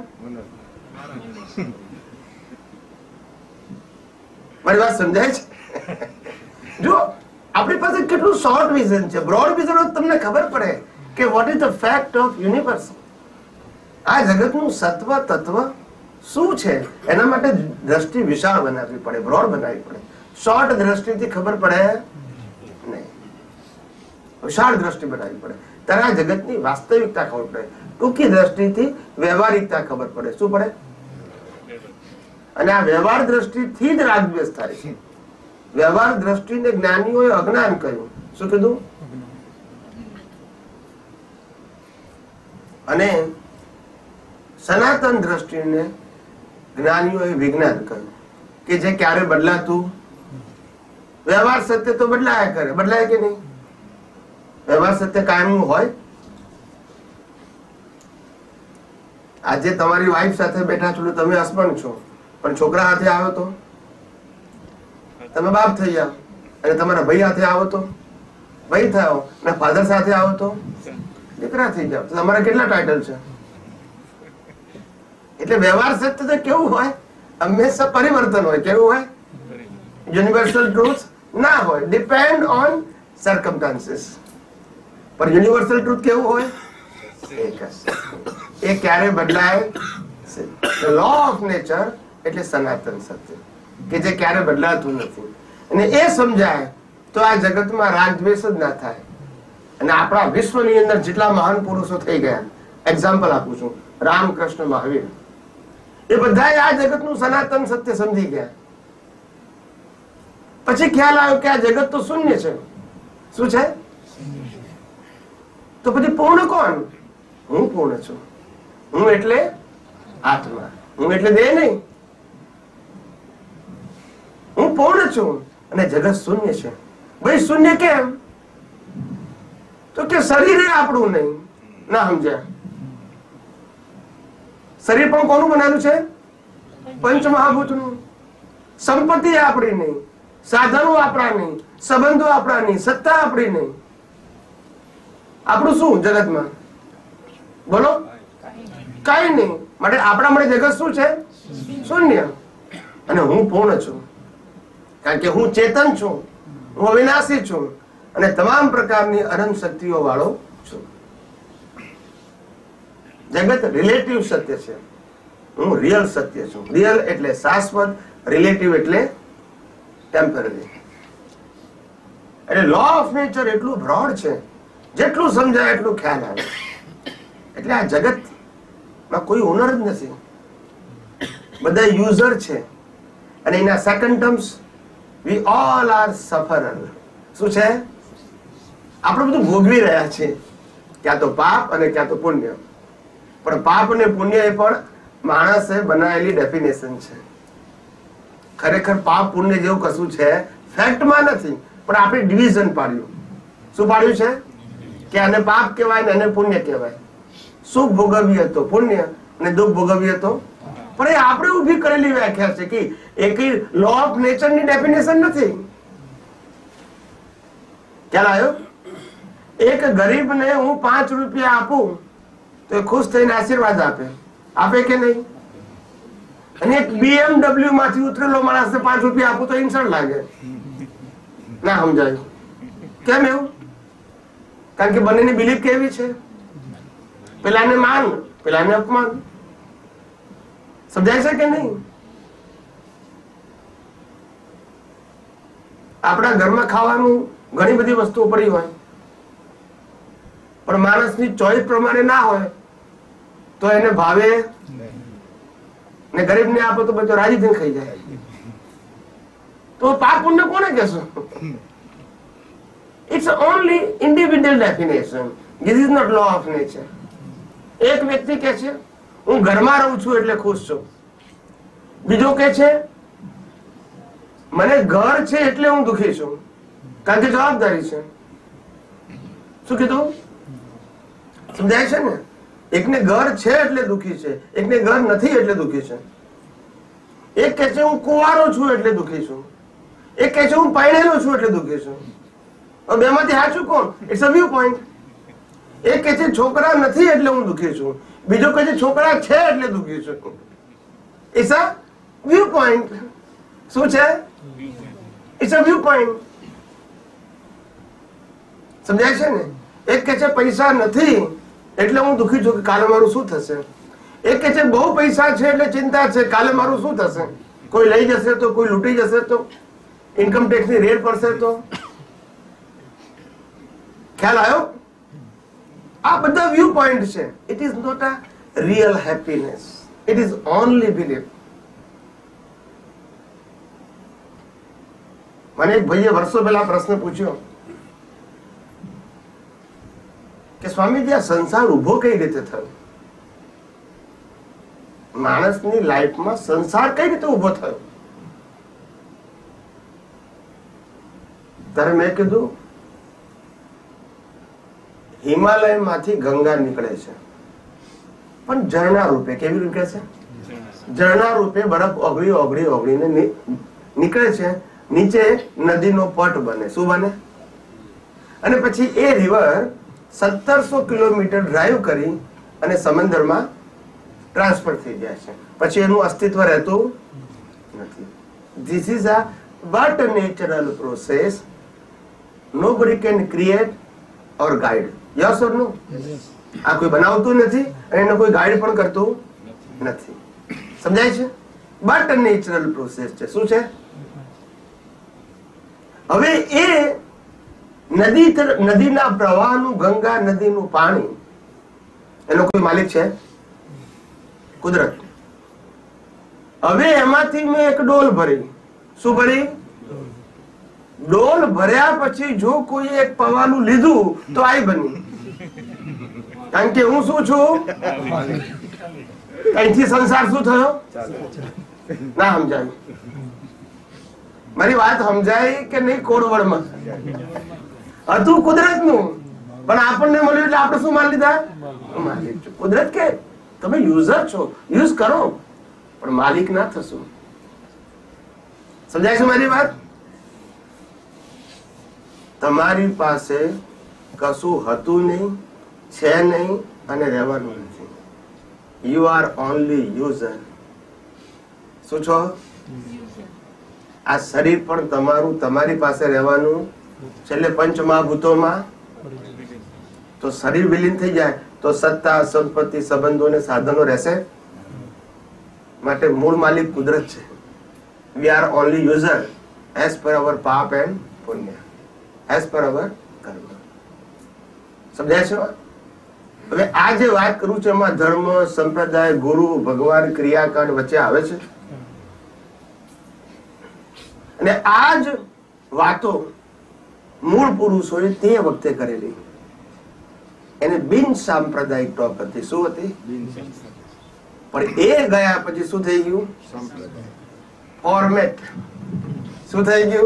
મારી વાત સમજાય છે? જો આપણી પાસે કેટલું શોર્ટ વિઝન છે. બ્રોડ વિઝન તમને ખબર પડે કે what is the fact of universe. આ જગતનું સત્વ તત્વ શું છે એના માટે દ્રષ્ટિ વિશાળ બનાવવી પડે, બ્રોડ બનાવવી પડે. શોર્ટ દ્રષ્ટિથી ખબર પડે નહીં, વિશાળ દ્રષ્ટિ બનાવવી પડે. ત્યારે આ જગતની વાસ્તવિકતા ખબર પડે. ટૂંકી દ્રષ્ટિથી વ્યવહારિકતા ખબર પડે. શું પડે? અને આ વ્યવહાર દ્રષ્ટિથી જ રાગદ્વેષ થાય છે. વ્યવહાર દ્રષ્ટિને જ્ઞાનીઓએ અજ્ઞાન કહ્યું. શું કીધું? અને સનાતન દ્રષ્ટિને જ્ઞાનીઓએ વિજ્ઞાન કહ્યું કે જે ક્યારે બદલાતું. વ્યવહાર સત્ય તો બદલાયા કરે, બદલાય કે નહીં? વ્યવહાર સત્ય કાયમનું હોય. આજે તમારી વાઈફ સાથે બેઠા છો, તમે હસબન્ડ છો, પણ છોકરા હાથે આવો તો તમે બાપ થઈ જાઓ, અને તમારા ભાઈ હાથે આવો તો ભાઈ થાઓ, અને ફાધર સાથે આવો તો દીકરા થઈ જાઓ. તો તમારા કેટલા ટાઇટલ છે? એટલે વ્યવહાર સત્ય તો કેવું હોય? હંમેશા પરિવર્તન હોય. કેવું હોય? યુનિવર્સલ ટ્રુથ ના હોય, ડિપેન્ડ ઓન સર્કમસ્ટાન્સીસ. પણ યુનિવર્સલ ટ્રુથ કેવું હોય? એક જ. એ ક્યારે બદલાય? લો ઓફ નેચર એટલે સનાતન સત્ય કે જે ક્યારે બદલાતું નથી. અને એ સમજાય તો આ જગતમાં રાગદ્વેષ જ ના થાય. અને આપણા વિશ્વની અંદર જેટલા મહાન પુરુષો થઈ ગયા, એક્ઝામ્પલ આપું છું, રામકૃષ્ણ, મહાવીર, એ બધા આ જગતનું સનાતન સત્ય સમજી ગયા. પછી ખ્યાલ આવ્યો કે આ જગત તો શૂન્ય છે. શું છે? તો પછી પૂર્ણ કોણ? હું પૂર્ણ છું. હું એટલે આત્મા, હું એટલે દેહ નહીં. હું પૂર્ણ છું અને જગત શૂન્ય છે. ભાઈ શૂન્ય કેમ? તો કે શરીર આપણું નહીં. ના સમજ્યા? શરીર પણ કોનું બનાવેલું છે? પંચમહાભૂતનું. સંપત્તિ આપણી નહીં, સાધનો આપણા નહીં, સંબંધો આપણા નહીં, સત્તા આપણી નહીં. આપણું શું જગતમાં? બોલો. કઈ નહીં. માટે આપણા માટે જગત શું છે? શૂન્ય. અને હું પૂર્ણ છું, કારણ કે હું ચેતન છું, હું અવિનાશી છું, અને તમામ પ્રકારની અનંત શક્તિઓ વાળો છું. જગત રિલેટિવ સત્ય છે, હું રિયલ સત્ય છું. રિયલ એટલે શાશ્વત, રિલેટિવ એટલે ટેમ્પરરી. એટલે લો ઓફ નેચર એટલું બ્રોડ છે, જેટલું સમજાય એટલું ખ્યાલ આવે. એટલે આ જગતમાં કોઈ ઓનર જ નથી, બધા યુઝર છે. અને એના second terms, we all are sufferer. શું છે? આપણે બધું ભોગવી રહ્યા છીએ, ક્યાં તો પાપ અને ક્યાં તો પુણ્ય. પણ પાપ અને પુણ્ય એ પણ માણસે બનાવેલી ડેફિનેશન છે. ખરેખર પાપ પુણ્ય જેવું કશું છે ફેક્ટમાં નથી, પણ આપણે ડિવિઝન પાડ્યું. શું પાડ્યું છે? કે આને પાપ કહેવાય ને આને પુણ્ય કહેવાય. સુખ ભોગવીએ તો પુણ્ય અને દુઃખ ભોગવીએ તો. પણ એ આપણે ઉભી કરેલી વ્યાખ્યા છે કે એક લો ઓફ નેચર ની ડેફિનેશન નથી. ખ્યાલ આવ્યો? એક ગરીબને હું 5 રૂપિયા આપું તો એ ખુશ થઈને આશીર્વાદ આપે. આપે કે નહીં? અને એક BMW માંથી ઉતરેલો માણસને 5 રૂપિયા આપું તો ઇન્સલ્ટ લાગે. ના સમજાયું? કેમ એવું? કારણ કે બંનેની બિલીફ કેવી છે? પેલાને માન, પેલાને અપમાન. સમજાય છે કે નહીં? આપણા ઘરમાં ખાવાનું ઘણી બધી વસ્તુઓ પડી હોય, પણ માણસની ચોઈસ પ્રમાણે ના હોય તો એને ભાવે ને ગરીબને આપો તો બધો રાજી થઈને ખાઈ જાય. તો પાપ પુણ્ય કોને કહેશો? It's only individual definition. This is not law of nature. એક વ્યક્તિ કે છે હું ઘરમાં રહું છું એટલે ખુશ છું, બીજો કે છે મને ઘર છે એટલે હું દુખી છું, કારણ કે જવાબદારી છે. શું કીધું? સમજાય છે ને? એકને ઘર છે એટલે દુખી છે, એકને ઘર નથી એટલે દુખી છે. એક કે છે હું કુંવારો છું એટલે દુખી છું, એક કે છે હું પરણેલો છું એટલે દુખી છું. બે માંથી સાચું કોણ? It's a view point. એક કે છે છોકરા નથી એટલે હું દુખી છું, બીજો કે છે છોકરા છે એટલે દુખી છું. It's a view point. શું છે? It's a view point. સમજાય છે ને? એક કે છે પૈસા નથી એટલે હું દુખી છું કે કાલે મારું શું થશે, એ કે છે બહુ પૈસા છે એટલે ચિંતા છે, કાલે મારું શું થશે, કોઈ લઈ જશે તો, કોઈ લૂંટી જશે તો, ઇન્કમ ટેક્સ ની રેડ પડશે તો. ખ્યાલ આવ્યો? આ બધા વ્યૂ પોઈન્ટ છે. It is not a real happiness, it is only belief. મને એક ભાઈએ વર્ષો પહેલા પ્રશ્ન પૂછ્યો કે સ્વામીજી આ સંસાર ઉભો કઈ રીતે થયો, માણસની લાઈફમાં સંસાર કઈ રીતે ઉભો થયો? ત્યારે મેં કીધું હિમાલયમાંથી ગંગા નીકળે છે, પણ ઝરણા રૂપે. કેવી નીકળે છે? ઝરણા રૂપે બરફ ઓગળી ઓગળી ઓગળીને નીકળે છે, નીચે નદીનો પટ બને. શું બને? અને પછી એ રિવર 1700 કિલોમીટર ડ્રાઈવ કરી અને સમંદરમાં ટ્રાન્સફર થઈ જાય છે. પછી એનું અસ્તિત્વ રહેતું નથી. This is a but natural process. Nobody can create or guide. Yes or no? આ કોઈ બનાવતું નથી અને એને કોઈ ગાઈડ પણ કરતું નથી. સમજાય છે? બટ નેચરલ પ્રોસેસ છે. શું છે? હવે એ નદીના પ્રવાહનું, ગંગા નદીનું પાણી, એનો કોઈ માલિક છે? કુદરત. હવે એમાંથી મેં એક ડોલ ભરી. શું ભરી? ડોલ ભર્યા પછી જો કોઈ એક પવાનું લીધું તો આઈ બની. કારણ કે હું શું છું? અહીંથી સંસાર શું થયો? ના સમજાય? મારી વાત સમજાય કે નહીં? કોડવડમાં હતું કુદરતનું, પણ આપણને મળ્યું એટલે આપણે શું માની લીધા? માલિક છો. કુદરત કે તમે યુઝર છો, યુઝ કરો, પણ માલિક ના થશો. સમજાય છે મારી વાત? તમારી પાસે કશું હતું નહીં, છે નહીં અને રહેવાનું નથી. You are only user. શું છો? આ શરીર પણ તમારું, તમારી પાસે રહેવાનું. છેલ્લે પંચમહાભૂતોમાં તો શરીર વિલીન થઈ જાય તો સત્તા, સંપત્તિ, સંબંધો અને સાધનો રહેશે. માટે મૂળ માલિક કુદરત છે. We are only user as per our પાપ એન્ડ પુણ્ય, એઝ પર અવર કર્મ. સમજાય છે? હવે આ જે વાત કરું છું એમાં ધર્મ, સંપ્રદાય, ગુરુ, ભગવાન, ક્રિયાકાંડ વચ્ચે આવે છે. અને આ જ વાતો મૂળ પુરુષોએ તે વખતે કરેલી. એને બિન સાંપ્રદાયિક ટોક હતી. શું હતી? પણ એ ગયા પછી શું થઈ ગયું? ફોર્મેટ. શું થઈ ગયું?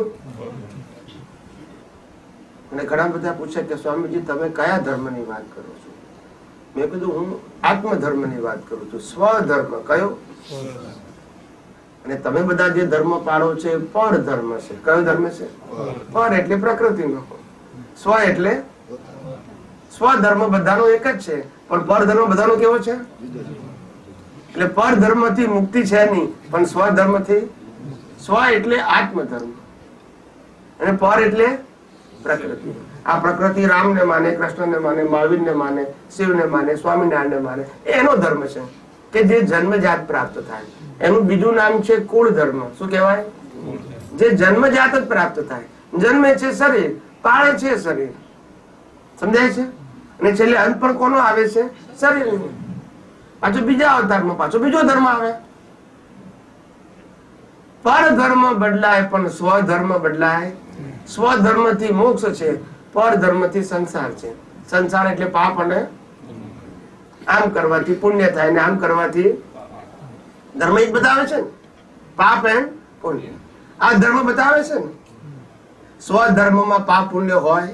અને ઘણા બધા પૂછે કે સ્વામીજી તમે કયા ધર્મની વાત કરો છો? મેં કીધું હું આત્મધર્મની વાત કરું છું. સ્વધર્મ. કયો? અને તમે બધા જે ધર્મ પાળો છે પર ધર્મ છે. કયો ધર્મ છે? પર એટલે પ્રકૃતિનો. સ્વ એટલે સ્વધર્મ બધાનો એક જ છે, પણ પર ધર્મ બધાનો કેવો છે? એટલે પર ધર્મ થી મુક્તિ છે નહીં, પણ સ્વધર્મ થી. સ્વ એટલે આત્મધર્મ અને પર એટલે પ્રકૃતિ. આ પ્રકૃતિ રામને માને, કૃષ્ણને માને, મહાવીરને માને, શિવને માને, સ્વામિનારાયણને માને. એનો ધર્મ છે કે જે જન્મજાત પ્રાપ્ત થાય. એનું બીજું નામ છે કુળ ધર્મ. શું કહેવાય? જે જન્મજાત જ પ્રાપ્ત થાય. જન્મે છે શરીર, પાળે છે શરીર. સમજાય છે? અને છેલ્લે અંત પણ કોનો આવે છે? શરીર. પાછો બીજા અવતારમાં પાછો બીજો ધર્મ આવે. પર ધર્મ બદલાય પણ સ્વધર્મ બદલાય. સ્વધર્મ થી મોક્ષ છે, પર ધર્મ થી સંસાર છે. સંસાર એટલે પાપ, અને આમ કરવાથી પુણ્ય થાય ને આમ કરવાથી ધર્મ. જ બતાવે છે ને, પાપ એન્ડ પુણ્ય. આ ધર્મ બતાવે છે ને. સ્વધર્મમાં પાપ પુણ્ય હોય.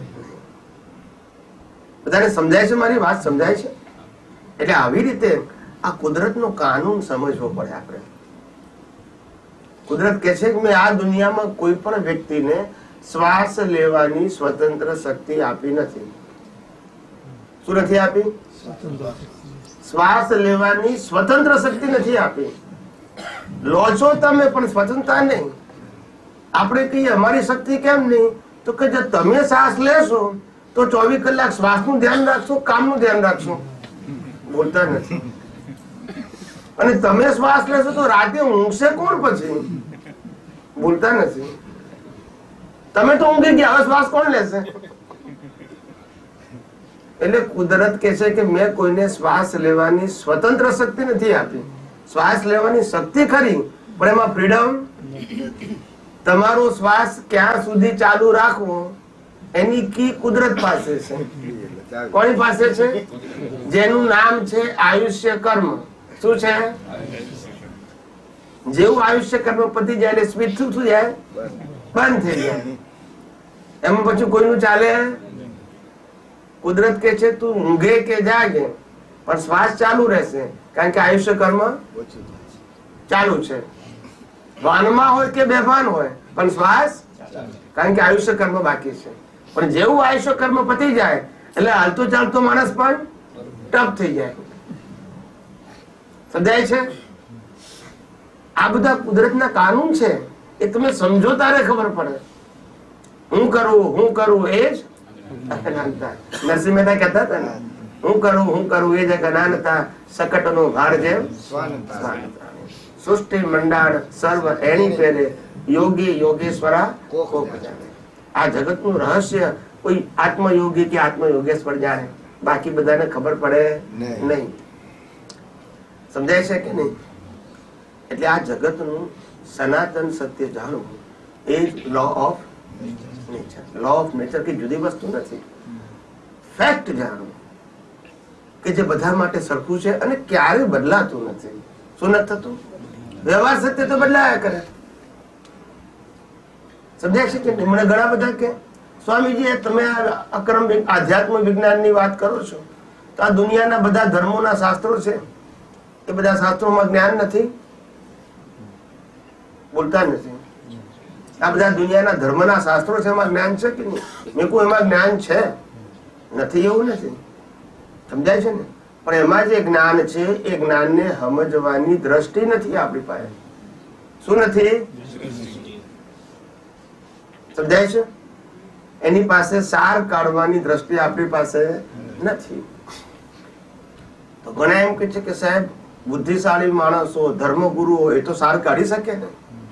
બધાને સમજાય છે મારી વાત? સમજાય છે? એટલે આવી રીતે આ કુદરતનો કાનૂન સમજવો પડે આપણે. કુદરત કહે છે કે મેં આ દુનિયામાં કોઈ પણ વ્યક્તિને શ્વાસ લેવાની સ્વતંત્ર શક્તિ આપી નથી. શું નથી આપી? શ્વાસ લેવાની સ્વતંત્ર શક્તિ નથી આપી. લો છો તમે પણ સ્વતંત્રતા નહીં. આપણે કહીએ અમારી શક્તિ કેમ નહીં, તો કે જો તમે શ્વાસ લેશો તો 24 કલાક શ્વાસનું ધ્યાન રાખશો, કામનું ધ્યાન રાખશો. બોલતા નથી. અને તમે શ્વાસ લેશો તો રાતે ઊંઘશે કોણ? પછી બોલતા નથી. તમે તો ઊંઘી ગયા, હવે શ્વાસ કોણ લેશે? એટલે કુદરત કહે છે કે મેં કોઈને શ્વાસ લેવાની સ્વતંત્ર શક્તિ નથી આપી. શ્વાસ લેવાની શક્તિ ખરી, પણ એમાં ફ્રીડમ. તમારો શ્વાસ ક્યાં સુધી ચાલુ રાખવો એની કી કુદરત પાસે છે. કોની પાસે છે? જેનું નામ છે આયુષ્ય કર્મ. શું છે? જેવું આયુષ્ય કર્મ પતી જાય એટલે સ્વિચ શું જાય? બંધ થઈ જાય. એમાં પછી કોઈનું ચાલે? કુદરત કે છે તું ઊંઘે કે જાગે પણ શ્વાસ ચાલુ રહેશે, કારણ કે આયુષ્ય કર્મ ચાલુ છે. વાનમાં હોય કે બેભાન હોય પણ શ્વાસ, કારણ કે આયુષ્ય કર્મ બાકી છે. પણ જેવું આયુષ્ય કર્મ પતી જાય એટલે હાલતો ચાલતો માણસ પણ ટપ થઈ જાય. સમજાય છે? આ બધા કુદરતના કાનૂન છે. એ તમે સમજો તારે ખબર પડે. હું કરું એ જ નરસિંહ મહેતા કહેતા હતા ને, હું કરું એ જ જ્ઞાનતા, સકટનો ભાર જેમ સૃષ્ટિ મંડાળ સર્વ એની પહેરે, યોગી યોગેશ્વરા કોક જાણે. આ જગતનું રહસ્ય કોઈ આત્મયોગી કે આત્મયોગેશ્વર જાણે, બાકી બધાને ખબર પડે નહીં. સમજાય છે કે નહીં? એટલે આ જગતનું સનાતન સત્ય જાણવું એ જ law of nature. Law of nature કે જુદી વસ્તુ નથી. ફેક્ટ જાણવું કે જે બધા માટે સરખું છે અને ક્યારે બદલાતું નથી. શું નથી થતું? વ્યવહાર સત્ય તો બદલાયા કરે. સમજાય છે કે મને ઘણા બધા કે સ્વામીજી તમે અક્રમ આધ્યાત્મ વિજ્ઞાનની વાત કરો છો તો આ દુનિયાના બધા ધર્મોના શાસ્ત્રો છે એ બધા શાસ્ત્રોમાં જ્ઞાન નથી? બોલતા નથી. આ બધા દુનિયાના ધર્મના શાસ્ત્રો છે, એમાં જ્ઞાન છે કે નહીં? મેં કહું એમાં જ્ઞાન છે, નથી એવું નથી. સમજાય છે ને? પણ એમાં જે જ્ઞાન છે એ જ્ઞાનને સમજવાની દ્રષ્ટિ નથી આપણી પાસે. શું નથી? સમજાય છે? એની પાસે સાર કાઢવાની દ્રષ્ટિ આપણી પાસે નથી. તો ઘણા એમ કે છે કે સાહેબ બુદ્ધિશાળી માણસો, ધર્મગુરુઓ એ તો સાર કાઢી શકે ને.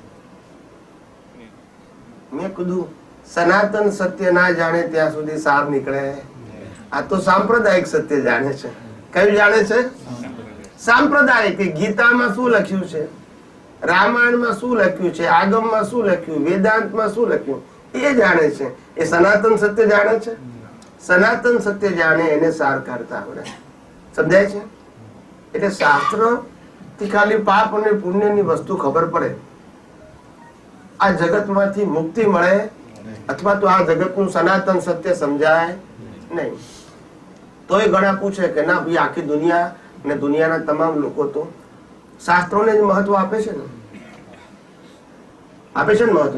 મેં કીધું સનાતન સત્ય ના જાણે ત્યાં સુધી સાર નીકળે. આ તો સાંપ્રદાયિક સત્ય જાણે છે. કયું જાણે છે? સાંપ્રદાયિક. ગીતામાં શું લખ્યું છે, રામાયણમાં શું લખ્યું છે, આગમમાં શું લખ્યું, વેદાંતમાં શું લખ્યું એ જાણે છે. એ સનાતન સત્ય જાણે છે. સનાતન સત્ય જાણે એને સાર કાઢતા આવડે. સમજાય છે? એટલે શાસ્ત્ર થી ખાલી પાપ અને પુણ્યની વસ્તુ ખબર પડે. આ જગતમાંથી મુક્તિ મળે અથવા તો આ જગતનું સનાતન સત્ય સમજાય નહીં. તો એ ઘણા પૂછે કે ના ભાઈ આખી દુનિયા અને દુનિયાના તમામ લોકો તો શાસ્ત્રોને જ મહત્વ આપે છે ને. આપે છે ને મહત્વ?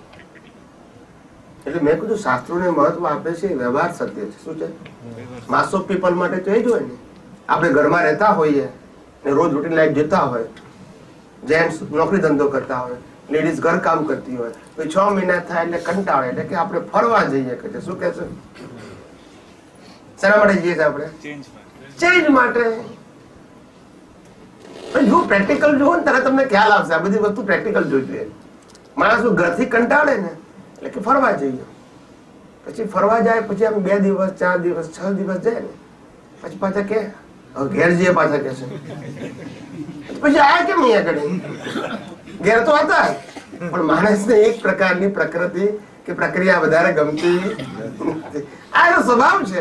એટલે મેં કીધું શાસ્ત્રોને મહત્વ આપે છે વ્યવહાર સત્ય છે. શું છે? માસ ઓફ પીપલ માટે તો એ જ હોય ને. આપણે ઘરમાં રહેતા હોઈએ ને રોજ રૂટીન લાઈફ જતા હોય, જેન્ટ્સ નોકરી ધંધો કરતા હોય, લેડીઝ ઘર કામ કરતી હોય, પછી 6 મહિના થાય એટલે કંટાળે એટલે કે આપણે ફરવા જઈએ. કે શું કે છે? શેના માટે જઈએ છીએ આપણે? ચેન્જ માટે. જો પ્રેક્ટિકલ જુઓ ને ત્યારે તમને ખ્યાલ આવશે. આ બધી વસ્તુ પ્રેક્ટિકલ જોઈ. માણસ ઘરથી કંટાળે ને એટલે કે ફરવા જઈએ. પછી ફરવા જાય, પછી આમ 2 દિવસ 4 દિવસ 6 દિવસ જાય ને પછી પાછા કે ઘેર જઈએ. પાછા કે છે પછી આયા કેમ અહીંયા આગળ? ઘેર તો હતા પણ માણસને એક પ્રકારની પ્રકૃતિ કે પ્રક્રિયા વધારે ગમતી નથી. આ એનો સ્વભાવ છે.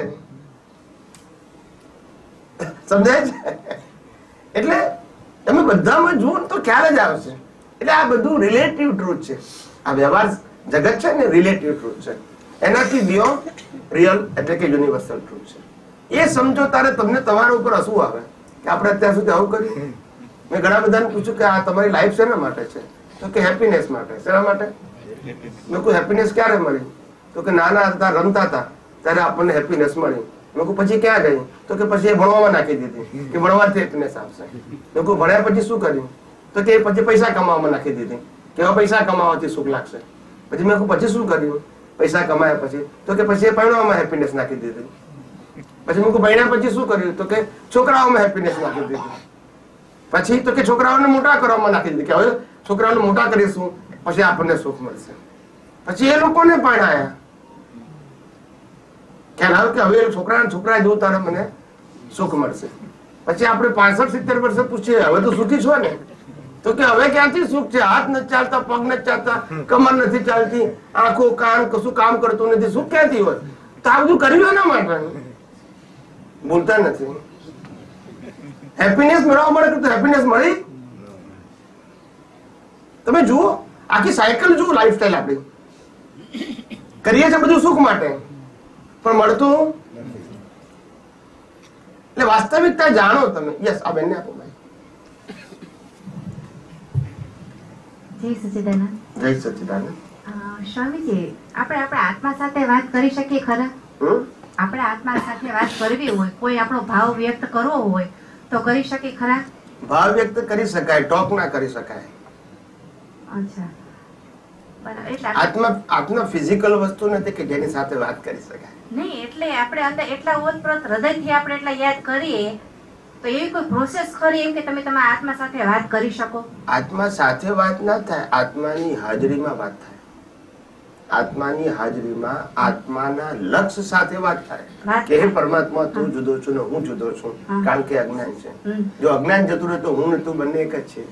સમજાય છે? એટલે તમે બધામાં જુઓ તો ખ્યાલ જ આવશે. એટલે આ બધું રિલેટિવ ટ્રુથ છે. આ વ્યવહાર જગત છે ને રિલેટિવ ટ્રુથ છે. એનાથી બિયોન્ડ રિયલ એટલે કે યુનિવર્સલ ટ્રુથ છે. એ સમજો તારે તમને તમારા ઉપર હસવું આવે કે આપણે અત્યાર સુધી આવું કર્યું. મેં ઘણા બધાને પૂછ્યું કે આ તમારી લાઈફ શેના માટે છે? તો કે હેપીનેસ માટે. શેના માટે? મેં કહ્યું હેપીનેસ ક્યારે મળી? તો કે નાના હતા રમતા હતા ત્યારે આપણને હેપીનેસ મળી. મેં કહ્યું પછી ક્યાં ગઈ? તો કે પછી એ ભણવામાં નાખી દીધી કે ભણવાથી હેપીનેસ આવશે. મેં કહ્યું ભણ્યા પછી શું કર્યું? તો કે પછી પૈસા કમાવામાં નાખી દીધી. કેવા પૈસા કમાવાથી સુખ લાગશે. પછી મેં કહ્યું પછી શું કર્યું? પૈસા કમાયા પછી? તો કે પછી એ ભણવામાં હેપીનેસ નાખી દીધી. પછી મેં કહ્યું ભણ્યા પછી શું કર્યું? તો કે છોકરાઓમાં હેપીનેસ નાખી દીધી. પછી તો કે છોકરાઓને મોટા કરવામાં નાખી દીધી કે હવે છોકરાઓને મોટા કરીશું પછી આપણને સુખ મળશે. પછી એ લોકોને પરણાયા. ખ્યાલ આવે કે હવે છોકરા જોઉં તારે મને સુખ મળશે. પછી આપણે 65-70 વર્ષે પૂછીએ હવે તો સુખી છો ને? તો કે હવે ક્યાંથી સુખ છે? હાથ નથી ચાલતા, પગ નથી ચાલતા, કમર નથી ચાલતી, આંખો કાન કશું કામ કરતું નથી, સુખ ક્યાંથી હોય? તો આ બધું કર્યું એના માટે બોલતા નથી. હેપીનેસ મેળવવા મળે તો હેપીનેસ મળી? તમે જુઓ આખી સાયકલ જુઓ, લાઈફસ્ટાઈલ આપણી કરીએ છીએ બધું સુખ માટે, પણ મળતું એટલે વાસ્તવિકતા જાણો તમે. યસ, આ બેનને આપો ભાઈ. જય સચ્ચિદાનંદ. જય સચ્ચિદાનંદ. સ્વામીજી, આપણે આપણા આત્મા સાથે વાત કરી શકીએ ખરા? આપણે આત્મા સાથે વાત કરવી હોય, કોઈ આપણો ભાવ વ્યક્ત કરવો હોય તો કરી શકીએ ખરા? ભાવ વ્યક્ત કરી શકાય, ટોક ના કરી શકાય. અચ્છા, બરાબર. એટલે આત્મા ફિઝિકલ વસ્તુ નથી કે જેની સાથે વાત કરી શકાય. નહીં, એટલે આપણે અંદર એટલા ઓતપ્રોત હૃદયથી આપણે એટલા યાદ કરીએ તો એવી કોઈ પ્રોસેસ ખરી એમ કે તમે તમારા આત્મા સાથે વાત કરી શકો? આત્મા સાથે વાત ના થાય, આત્માની હાજરીમાં વાત થાય. આત્માની હાજરીમાં આત્માના લક્ષ્ય સાથે વાત થાય કે હે પરમાત્મા, તું જુદો છું ને હું જુદો છું, કારણ કે અજ્ઞાન છે. જો અજ્ઞાન જતું રહે તો હું ને તું બંને એક જ છે.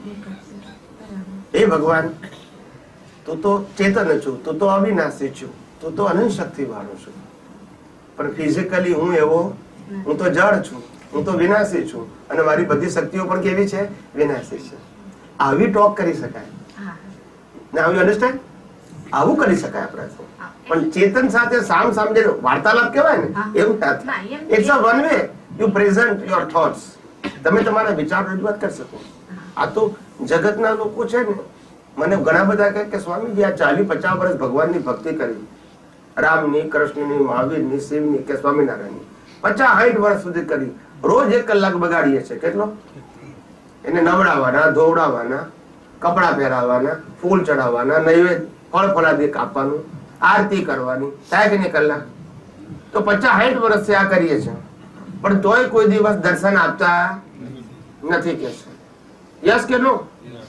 એ ભગવાન, તું તો ચેતન છું, તું તો અવિનાશી છું, તું તો અનંત શક્તિ વાળો છું, પણ ફિઝિકલી હું એવો, હું તો જળ છું, હું તો વિનાશી છું, અને મારી બધી શક્તિઓ પણ કેવી છે? વિનાશી છે. આવી ટોક કરી શકાય ને? આવી અન્ડરસ્ટેન્ડ? આવું કરી શકાય આપણાથી. પણ ચેતન સાથે સામ સામે વાર્તાલાપ કહેવાય ને, એવું નથી. It's a one way. You present your thoughts. તમે તમારા વિચાર રજૂઆત કરી શકો. આ તો જગતના લોકો છે ને, મને ઘણા બધા કહે કે સ્વામીજી આ 40-50 વર્ષ ભગવાનની ભક્તિ કરી, રામની, કૃષ્ણની, મહાવીરની, શિવની કે સ્વામિનારાયણની, 50-60 વર્ષ સુધી કરી, રોજ 1 કલાક બગાડીએ છે. કેટલો? એને નવડાવવાના, ધોવડાવવાના, કપડા પહેરાવવાના, ફૂલ ચડાવવાના, નૈવેદ્ય ફળ ફળાદી કાપવાનું, આરતી કરવાની, થાય કે નહીં કલાક? તો 50-60 વર્ષથી આ કરીએ છીએ, પણ તોય કોઈ દિવસ દર્શન આપતા નથી કે છે. યસ કે નો?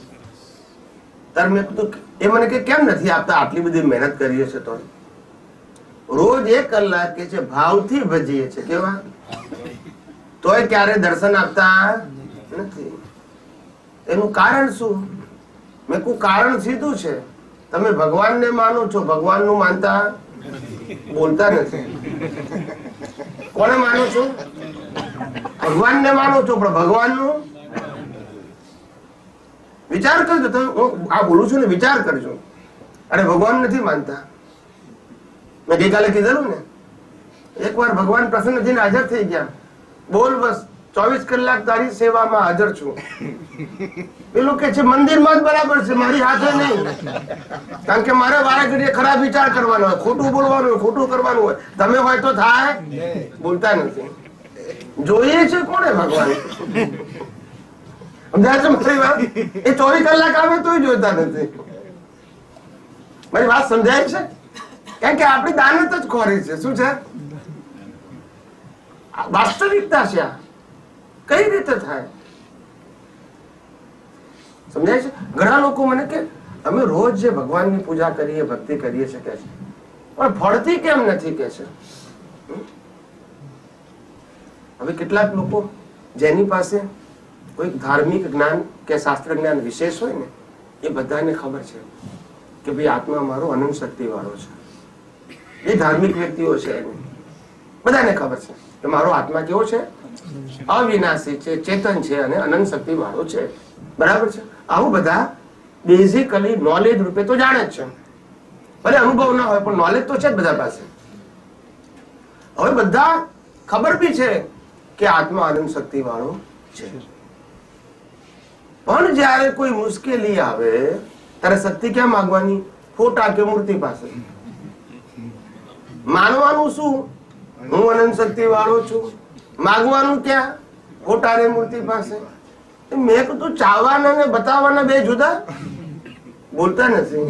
તાર મેં કીધું એ મને કે કેમ નથી આપતા? આટલી બધી મહેનત કરીએ છીએ તો રોજ 1 કલાક કે છે ભાવથી ભજીએ છે, કેવા? તોય ક્યારે દર્શન આપતા નથી. એનું કારણ શું? મેં કહું કારણ સીધું છે. તમે ભગવાનને માનો છો, ભગવાનનું માનતા બોલતા નથી. કોને માનો છો? ભગવાનને માનો છો, પણ ભગવાનનું વિચાર કરજો. તમે હું આ બોલું છું ને, વિચાર કરજો. અરે ભગવાન નથી માનતા. મેં ગઈકાલે કીધેલું ને, એકવાર ભગવાન પ્રસન્ન થઈને હાજર થઈ ગયા. બોલ બસ 24 કલાક તારી સેવામાં હાજર છું. પેલું કે છે મંદિરમાં જ બરાબર છે, મારી હાથે નહીં. કારણ કે મારે વારે ઘડીએ ખરાબ વિચાર કરવાનો હોય, ખોટું બોલવાનું હોય, ખોટું કરવાનું હોય. તમે હોય તો થાય, બોલતા નથી. જોઈએ છે કોને? ભગવાન. સમજાય છે મારી વાત? એ 24 કલાક આવે તોય જોતા નથી. મારી વાત સમજાય છે? કારણ કે આપણી દાનત જ ખોરી છે. શું છે? વાસ્તવિકતા છે. આ કઈ રીતે થાય? સમજાય છે? ઘણા લોકો મને કે અમે રોજ જે ભગવાનની પૂજા કરીએ, ભક્તિ કરીએ છીએ કે છે, પણ ફળતી કેમ નથી કે છે. હવે કેટલાક લોકો જેની પાસે કોઈ ધાર્મિક જ્ઞાન કે શાસ્ત્ર જ્ઞાન વિશેષ હોય ને, એ બધાને ખબર છે કે ભાઈ આત્મા મારો અનંત શક્તિ વાળો છે. એ ધાર્મિક વ્યક્તિઓ છે, એને બધાને ખબર છે કે મારો આત્મા કેવો છે? અવિનાશી છે, ચેતન છે અને અનંત શક્તિ વાળો છે. બરાબર છે? આવું બધા બેઝિકલી નોલેજ રૂપે તો જાણે જ છે. ભલે અનુભવ ના હોય પણ નોલેજ તો છે જ બધા પાસે. હવે બધા ખબર બી છે કે આત્મા અનંત શક્તિ વાળો છે, પણ જયારે કોઈ મુશ્કેલી આવે ત્યારે શક્તિ ક્યાં માંગવાની? ફોટા કે મૂર્તિ પાસે. માનવાનું શું? હું અનંત શક્તિ વાળો છું. માંગવાનું ક્યાં? ફોટા ને મૂર્તિ પાસે. મેં કીધું ચાહવાના ને બતાવવાના બે જુદા? બોલતા નથી.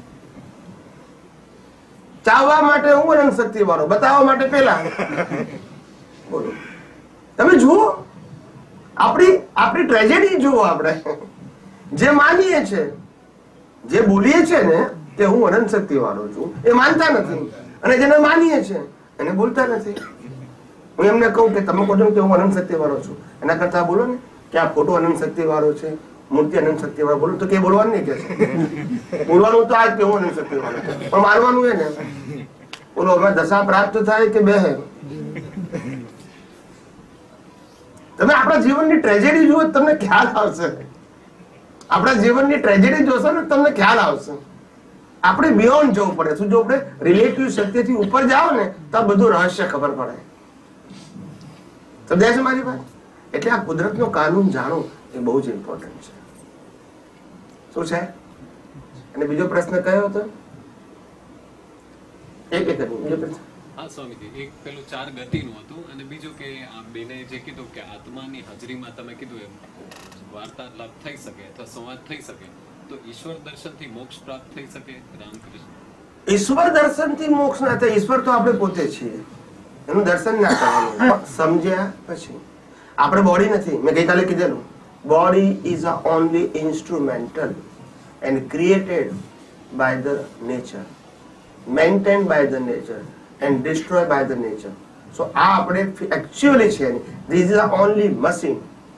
ચાહવા માટે હું અનંત શક્તિ વાળો, બતાવવા માટે પેલા. બોલો તમે જુઓ આપણી આપણી ટ્રેજેડી જુઓ. આપણે જે માનીએ છે, જે બોલીએ છે ને કે હું અનંત શક્તિ વાળો છું, એ માનતા નથી. અને જેને માનીએ છે એને બોલતા નથી. હું એમને કહું કે તમે કહો છો કે હું અનંત શક્તિ વાળો છું, એના કરતા બોલો ને કે આ ફોટો અનંત શક્તિ વાળો છે, મૂર્તિ અનંત શક્તિ વાળો. બોલો તો કે બોલવાનું નહીં કે છે. બોલવાનું તો આજ કે હું અનંત શક્તિ વાળો છું, પણ માનવાનું એ ને બોલો અમે દશા પ્રાપ્ત થાય કે બે. તમે આપણા જીવનની ટ્રેજેડી જુઓ તમને ખ્યાલ આવશે. આપણા જીવનની ટ્રેજેડી જોશો ને તમને ખ્યાલ આવશે. આપણે બિયોન્ડ જવું પડે. શું જવું પડે? રિલેટિવ શક્તિથી ઉપર જાઓ ને તો બધું રહસ્ય ખબર પડે. સમજાય છે મારી વાત? એટલે આ કુદરતનો કાનૂન જાણો એ બહુ જ ઇમ્પોર્ટન્ટ છે. શું છે? અને બીજો પ્રશ્ન કયો હતો? એક બીજો પ્રશ્ન. હા સ્વામીજી, એક પેલું 4 ગતિનું હતું અને બીજું કે આ બેને જે કીધું કે આત્માની હાજરીમાં તમે કીધું એમ વાર્તાલાપ થઈ શકે અથવા સંવાદ થઈ શકે, તો ઈશ્વર દર્શનથી મોક્ષ પ્રાપ્ત થઈ શકે? રામકૃષ્ણ. ઈશ્વર દર્શનથી મોક્ષ ના થાય. ઈશ્વર તો આપણે પોતે છીએ, એનું દર્શન ના કરવાનું. સમજ્યા પછી આપણે બોડી નથી. મેં ગઈકાલે કીધેલું, body is a only instrumental and created by the nature, maintained by the nature and destroyed by the nature. So આ આપણે actually છે, this is the only machine.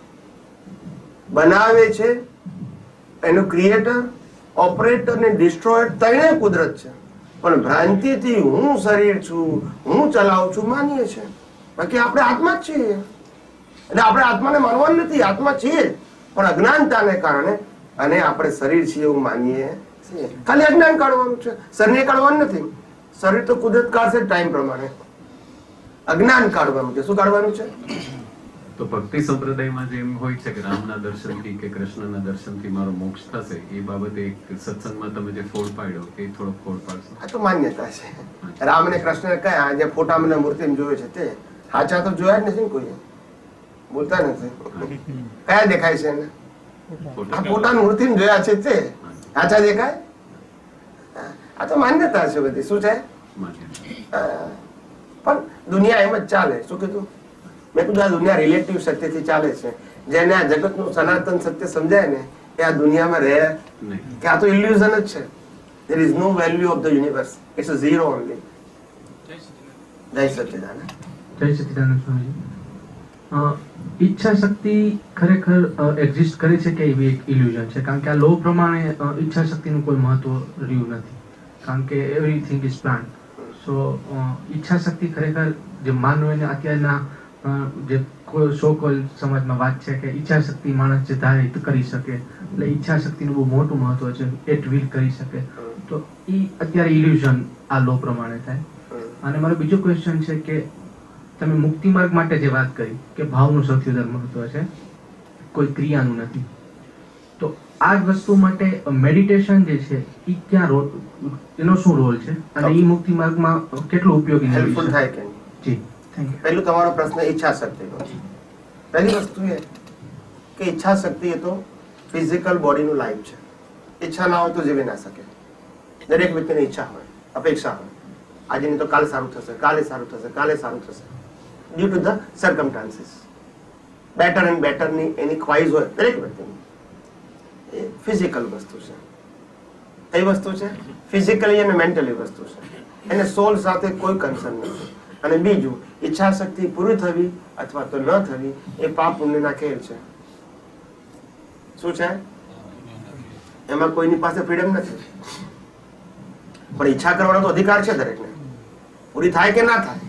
બનાવે છે એનું ક્રિએટર, ઓપરેટર ને ડિસ્ટ્રોયર ત્રણે કુદરત છે. પણ ભ્રાંતિથી હું શરીર છું, હું ચલાવું છું માનીએ છે. બાકી આપણે આત્મા જ છીએ. એટલે આપણે આત્માને માનવાનું નથી, આત્મા છીએ પણ અજ્ઞાનતાને કારણે અને આપણે શરીર છીએ એવું માનીએ છીએ. ખાલી અજ્ઞાન કાઢવાનું છે, શરીરને કાઢવાનું નથી. શરીર તો કુદરત કાઢશે ટાઈમ પ્રમાણે. અજ્ઞાન કાઢવાનું છે. શું કાઢવાનું છે? તો ભક્તિ સંપ્રદાયમાં જે એમ હોય છે કે રામના દર્શનથી કે કૃષ્ણના દર્શનથી મારો મોક્ષ થશે, એ બાબતે એક સત્સંગમાં તમે જે ફોડ પાડ્યો એ થોડો ફોડ પાડશો? આ તો માન્યતા છે. રામ અને કૃષ્ણ કયા જે ફોટામાં મૂર્તિ જોયું છે તે સાચા તો જોયા જ નથી ને કોઈ, બોલતા નથી. કયા દેખાય છે એને? આ ફોટા મૂર્તિ જોયા છે તે સાચા દેખાય? આ તો માન્યતા છે બધી. શું છે? પણ દુનિયા એમ જ ચાલે. શું કીધું મેં? કીધું આ દુનિયા રિલેટિવ સત્યથી ચાલે છે. જેને આ જગતનું સનાતન સત્ય સમજાય ને એ આ દુનિયામાં રહે કે આ તો ઇલ્યુઝન જ છે. there is no value of the universe, it's a zero only. જય સચ્ચિદાનંદ. જય સચ્ચિદાનંદ સ્વામીજી. ઈચ્છા શક્તિ ખરેખર એક્ઝિસ્ટ કરે છે કે એવી એક ઇલ્યુઝન છે? કારણ કે આ લો પ્રમાણે ઈચ્છા શક્તિનું કોઈ મહત્વ રહ્યું નથી, કારણ કે એવરીથિંગ ઇઝ પ્લાન. સો ઈચ્છા શક્તિ ખરેખર જે માનવીને અત્યારના જે સો કોલ સમાજમાં વાત છે કે ઈચ્છા શક્તિ માણસ જે ધારે કરી શકે, એટલે ઈચ્છા શક્તિનું બહુ મોટું મહત્વ છે, એટ વિલ કરી શકે. તો એ અત્યારે ઇલ્યુઝન આ લો પ્રમાણે થાય. અને મારો બીજો ક્વેશ્ચન છે કે તમે મુક્તિ માર્ગ માટે જે વાત કરી કે ભાવનું સૌથી વધારે મહત્વ છે, કોઈ ક્રિયાનું નથી, તો આ વસ્તુ માટે મેડિટેશન જે છે એ ક્યાં રોલ, એનો શું રોલ છે અને એ મુક્તિ માર્ગમાં કેટલું ઉપયોગી હેલ્પફુલ થાય કે? જી થેન્ક યુ. પહેલું તમારો પ્રશ્ન ઈચ્છા શક્તિનો છે. પહેલી વસ્તુ એ કે ઈચ્છા શક્તિ એ તો ફિઝિકલ બોડીનું લાઈફ છે. ઈચ્છા ના હોય તો જીવી ના શકે. દરેક વ્યક્તિને ઈચ્છા હોય, અપેક્ષા હોય. આજે નહીં તો કાલે સારું થશે, કાલે સારું થશે, કાલે સારું થશે, due to the circumstances. Better and બેટરની એની ખ્વાહિશ હોય દરેક વ્યક્તિની. એ ફિઝિકલ વસ્તુ છે. કઈ વસ્તુ છે? ફિઝિકલી અને મેન્ટલી વસ્તુ છે. એને સોલ સાથે કોઈ કન્સર્ન નથી. અને બીજું, ઈચ્છા શક્તિ પૂરી થવી અથવા તો ન થવી એ પાપ પુણ્યના ખેલ છે. શું છે? એમાં કોઈની પાસે ફ્રીડમ નથી. પણ ઈચ્છા કરવાનો તો અધિકાર છે દરેકને. પૂરી થાય કે ના થાય.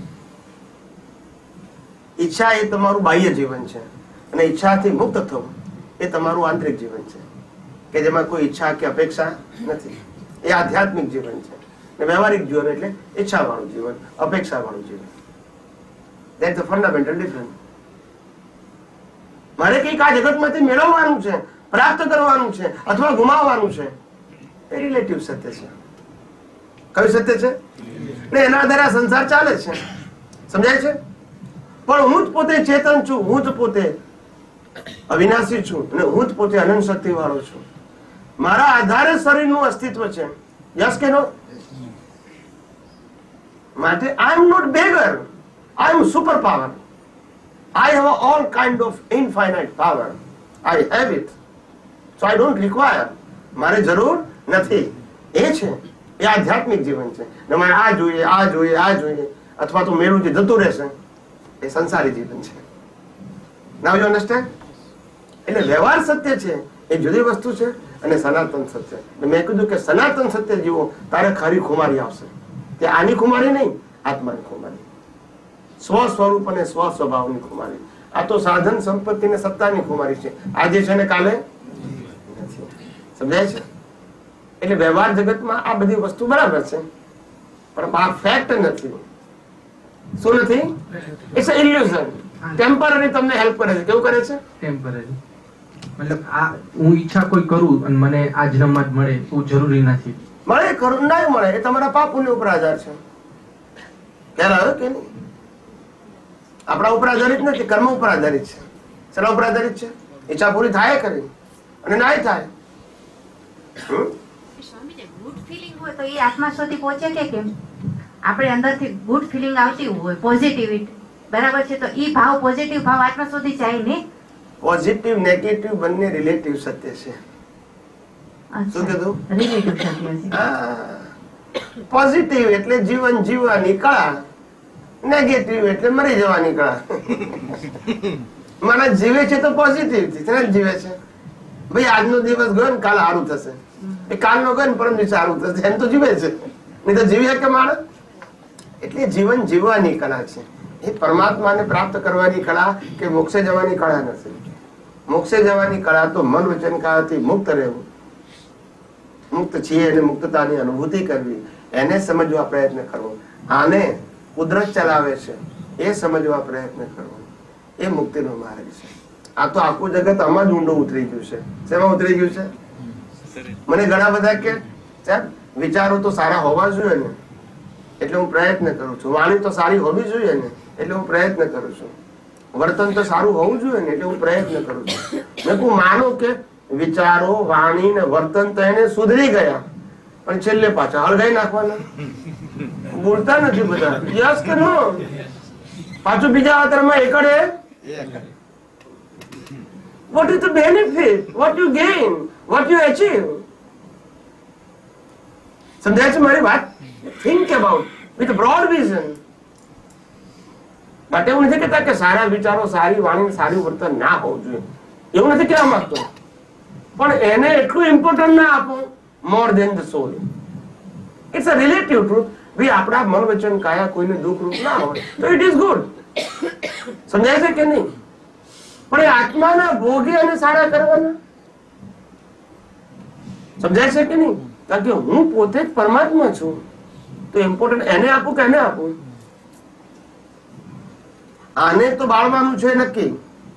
ઈચ્છા એ તમારું બાહ્ય જીવન છે અને ઈચ્છાથી મુક્ત થવું એ તમારું આંતરિક જીવન છે કે જેમાં કોઈ ઈચ્છા કે અપેક્ષા નથી. એ આધ્યાત્મિક જીવન છે. વ્યવહારિક જીવન એટલે ઈચ્છા વાળું જીવન, અપેક્ષા વાળું જીવન. That's the fundamental difference. મારે કંઈક આ જગતમાંથી મેળવવાનું છે, પ્રાપ્ત કરવાનું છે અથવા ગુમાવવાનું છે, એ રિલેટિવ સત્ય છે. કયું સત્ય છે? ને એના આધારે આ સંસાર ચાલે છે. સમજાય છે? પણ હું જ પોતે ચેતન છું, હું જ પોતે અવિનાશી છું અને હું જ પોતે અનંત શક્તિ વાળો છું. મારા આધારે શરીરનું અસ્તિત્વ છે. યસ કે નો? માટે I am not beggar, I am super power. I have all kind of infinite power. I have it, so I don't require, મારે જરૂર નથી. એ છે, એ આધ્યાત્મિક જીવન છે. મારે આ જોઈએ, આ જોઈએ, આ જોઈએ, અથવા તો મેળું જે જતું રહેશે, એ સંસારી જીવન છે. Now you understand? એટલે વ્યવહાર સત્ય છે એ જુદી વસ્તુ છે અને સનાતન સત્ય. મેં કીધું કે સનાતન સત્ય જીવો તારે ખરી ખુમારી આવશે. તે આની ખુમારી નહીં, આત્માની ખુમારી, સ્વ સ્વરૂપ અને સ્વ સ્વભાવની ખુમારી. આ તો સાધન સંપત્તિ ને સત્તાની ખુમારી છે, આજે છે ને કાલે નથી. સમજાય છે? એટલે વ્યવહાર જગતમાં આ બધી વસ્તુ બરાબર છે, પણ આ ફેક્ટ નથી. શું નથી? It's a illusion. ટેમ્પરરી તમને હેલ્પ કરે છે. કેવું કરે છે? ટેમ્પરરી. મતલબ આ હું ઈચ્છા કોઈ કરું અને મને આ જન્મમાં જ મળે એવું જરૂરી નથી. મળે ખરું, ના મળે એ તમારા પાપ પુણ્ય ઉપર આધાર છે. ખ્યાલ આવ્યો કે નહીં? આપણા ઉપર આધારિત નથી, કર્મ ઉપર આધારિત છે. શેના ઉપર આધારિત છે? ઈચ્છા પૂરી થાય કરી અને ના થાય. સ્વામીજી, ગુડ ફિલિંગ હોય તો એ આત્મા સુધી પહોંચે કે કેમ? આપણે અંદરથી ગુડ ફિલિંગ આવતી હોય, પોઝિટિવિટી, બરાબર છે, તો ઈ ભાવ, પોઝિટિવ ભાવ આત્મા સુધી જાય ને? પોઝિટિવ નેગેટિવ બંને રિલેટિવ સત્ય છે. શું કીધું? રિલેટિવ સત્ય છે. પોઝિટિવ એટલે જીવન જીવવાની કળા, નેગેટિવ એટલે મરી જવાની કળા. માણસ જીવે છે તો પોઝિટિવ થી જીવે છે. ભાઈ આજનો દિવસ ગયો ને કાલ સારું થશે, એ કાલનો ગયો ને પરમ દિવસ સારું થશે, એમ તો જીવે છે. નહીં તો જીવી શકે માણસ? એટલે જીવન જીવવાની કળા છે. એ પરમાત્માને પ્રાપ્ત કરવાની કળા કે મોક્ષે જવાની કળા નથી. મોક્ષે જવાની કળા તો મન વચન કાયાથી મુક્ત રહેવું, મુક્ત છીએ અને મુક્તતાની અનુભૂતિ કરવી, એને સમજવા પ્રયત્ન કરવો. આને કુદરત ચલાવે છે એ સમજવા પ્રયત્ન કરવો, એ મુક્તિનો માર્ગ છે. આ તો આખું જગત આમાં જ ઊંડું ઉતરી ગયું છે. શેમાં ઉતરી ગયું છે? મને ઘણા બધા કે સાહેબ વિચારો તો સારા હોવા જોઈએ ને, એટલે હું પ્રયત્ન કરું છું. વાણી તો સારી હોવી જોઈએ ને, એટલે હું પ્રયત્ન કરું છું. વર્તન તો સારું હોવું જોઈએ ને, એટલે હું પ્રયત્ન કરું છું. મેં કહું માનો કે વિચારો, વાણી ને વર્તન તો એને સુધરી ગયા, પણ છેલ્લે પાછા હળગાઈ નાખવાના. બોલતા નથી બધા. યસ કે નો? પાછું બીજા અવતારમાં એકડે. What is the benefit? What you gain? What you achieve? સમજાય છે મારી વાત? Think about with broad vision. માટે એવું નથી કહેતા કે સારા વિચારો, સારી વાણી, સારી વર્તન ના હોવું જોઈએ, એવું નથી કહેવા માંગતો, પણ એને એટલું ઇમ્પોર્ટન્ટ ના આપો more than the soul. It's a relative truth. ભાઈ આપણા મન વચન કાયા કોઈને દુઃખ રૂપ ના હોય તો ઇટ ઇઝ ગુડ. સમજાય છે કે નહીં? પણ એ આત્માના ભોગે અને સારા કરવાના. સમજાય છે કે નહીં? કારણ કે હું પોતે જ પરમાત્મા છું, તો ઇમ્પોર્ટન્ટ એને આપું કે એને આપું? આને તો બાળવાનું છે નક્કી.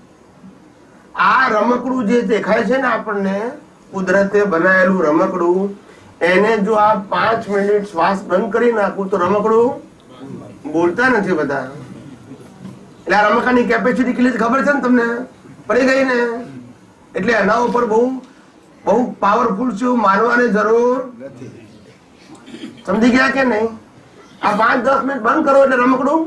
આ રમકડું જે દેખાય છે ને આપણને, કુદરતે બનાવેલું રમકડું, એને જો આ 5 મિનિટ શ્વાસ બંધ કરી નાખું તો રમકડું બોલતા નથી બધા. એટલે આ રમકડાની કેપેસિટી કેટલી ખબર છે ને તમને? પડી ગઈ ને? એટલે એના ઉપર બહુ બહુ પાવરફુલ છે એવું માનવાની જરૂર નથી. સમજી ગયા કે નહીં? આ 5-10 મિનિટ બંધ કરો એટલે રમકડું.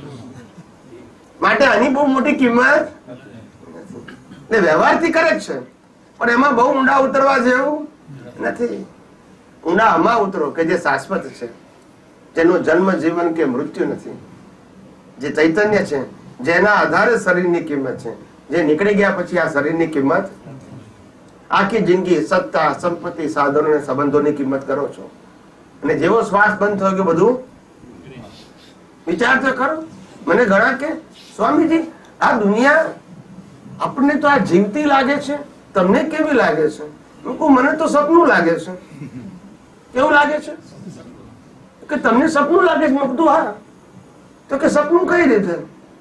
માટે આની બહુ મોટી કિંમત એટલે વ્યવહારથી કરે છે, પણ એમાં બહુ ઊંડા ઉતરવા જેવું નથી. ઊંડા આમાં ઉતરો કે જે શાશ્વત છે, જેનો જન્મ જીવન કે મૃત્યુ નથી, જે ચૈતન્ય છે, જેના આધારે શરીરની કિંમત છે, જે નીકળી ગયા પછી આ શરીરની કિંમત, આખી જિંદગી સત્તા, સંપત્તિ, સાધનો અને સંબંધોની કિંમત કરો છો, અને જેવો શ્વાસ બંધ થયો કે બધું વિચાર તો કરો. મને ઘણા કે સ્વામીજી આ દુનિયા આપણને તો આ જીવતી લાગે છે, તમને કેવી લાગે છે? મને તો સપનું લાગે છે. કેવું લાગે છે? કે તમને સપનું લાગે છે? મેં કીધું હા. તો કે સપનું કઈ રીતે?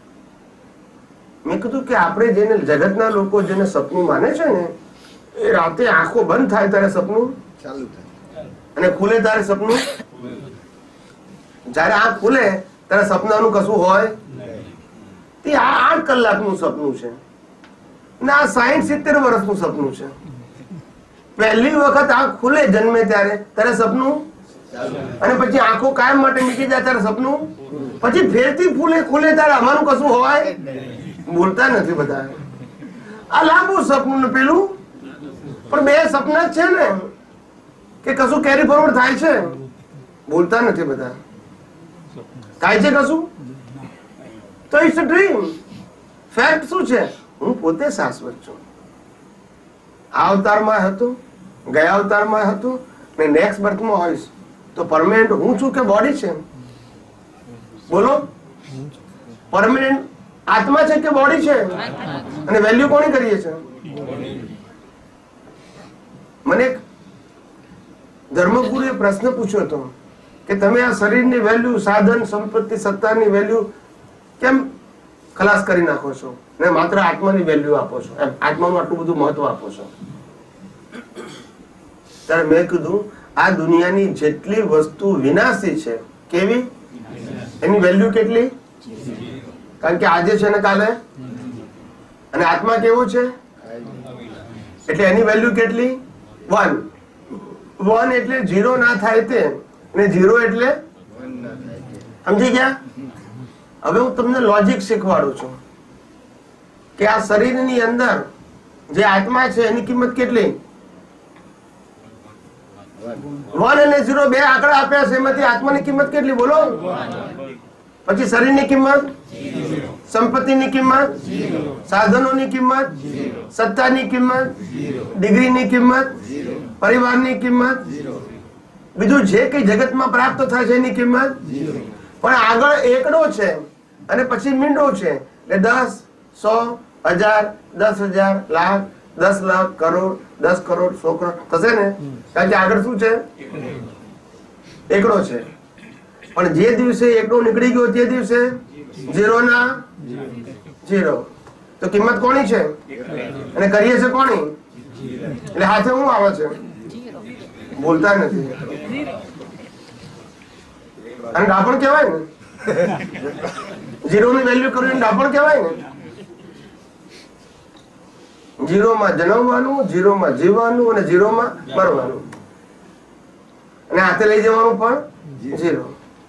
મેં કીધું કે આપણે જેને જગતના લોકો જેને સપનું માને છે ને, એ રાતે આંખો બંધ થાય ત્યારે સપનું ચાલુ થાય અને ખુલે ત્યારે સપનું. જયારે આંખ ખુલે ત્યારે સપનાનું કશું હોય તે 8 કલાકનું સપનું છે ને આ 60-70 વર્ષનું સપનું છે. પહેલી વખત આંખ ખુલે જન્મે ત્યારે સપનું, અને પછી આંખો કાયમ માટે મીટી જાય ત્યારે સપનું, પછી ફેરથી ખુલે ત્યારે અમારું કશું હોય. બોલતા નથી બધા. આ લાંબુ સપનું ને પેલું, પણ બે સપના જ છે ને કે કશું કેરી ફોરવર્ડ થાય છે? બોલતા નથી બધા. થાય છે કશું? તો ઇટ્સ અ ડ્રીમ. ફેક્ટ શું છે? હું પોતે શાશ્વત છું. આ અવતારમાં હતું, ગયા અવતારમાં હતું ને નેક્સ્ટ બર્થમાં હોઈશ. તો પરમેનન્ટ હું છું કે બોડી છે? બોલો, પરમેનન્ટ આત્મા છે કે બોડી છે? અને વેલ્યુ કોની કરીએ છે? મને એક ધર્મગુરુએ પ્રશ્ન પૂછ્યો હતો કે તમે આ શરીરની વેલ્યુ, સાધન, સંપત્તિ, સત્તાની વેલ્યુ કેમ ખલાસ કરી નાખો છો ને માત્ર આત્માની વેલ્યુ આપો છો, એમ આત્માનું આટલું બધું મહત્વ આપો છો? ત્યારે મેં કીધું આ દુનિયાની જેટલી વસ્તુ વિનાશી છે, કેવી? એની વેલ્યુ કેટલી? કારણ કે આજે છે ને કાલે. અને આત્મા કેવો છે? એટલે એની વેલ્યુ કેટલી? 1. 1 એટલે 0 ના થાય તે, અને 0 એટલે સમજી ગયા? હવે હું તમને લોજિક શીખવાડું છું કે આ શરીરની અંદર જે આત્મા છે એની કિંમત કેટલી? 1 અને 0 બે આંકડા આપ્યા છે, એમાંથી આત્માની કિંમત કેટલી? બોલો. પછી શરીરની કિંમત, સંપત્તિની કિંમત, સાધનોની કિંમત, સત્તાની કિંમત, ડિગ્રીની કિંમત, પરિવારની કિંમત, બીજું જે કઈ જગતમાં પ્રાપ્ત થાય છે એની કિંમત. પણ આગળ એકડો છે અને પછી મીંડો છે. એટલે 10, 100, 1000, 10,000, લાખ, 10 લાખ, કરોડ, 10 કરોડ, 100 કરોડ થશે ને? કારણ કે આગળ શું છે? એકડો છે. પણ જે દિવસે એકડો નીકળી ગયો તે દિવસે 0 ના 0. તો કિંમત કોની છે? અને કરીએ છે કોની? એટલે હાથે શું આવે છે? બોલતા નથી. અને ડાપણ કહેવાય ને. 0 ની વેલ્યુ કરવી ડાપણ કહેવાય ને. 0 માં જન્મવાનું, 0 માં જીવવાનું અને 0 માં મરવાનું, અને હાથે લઈ જવાનું પણ 0.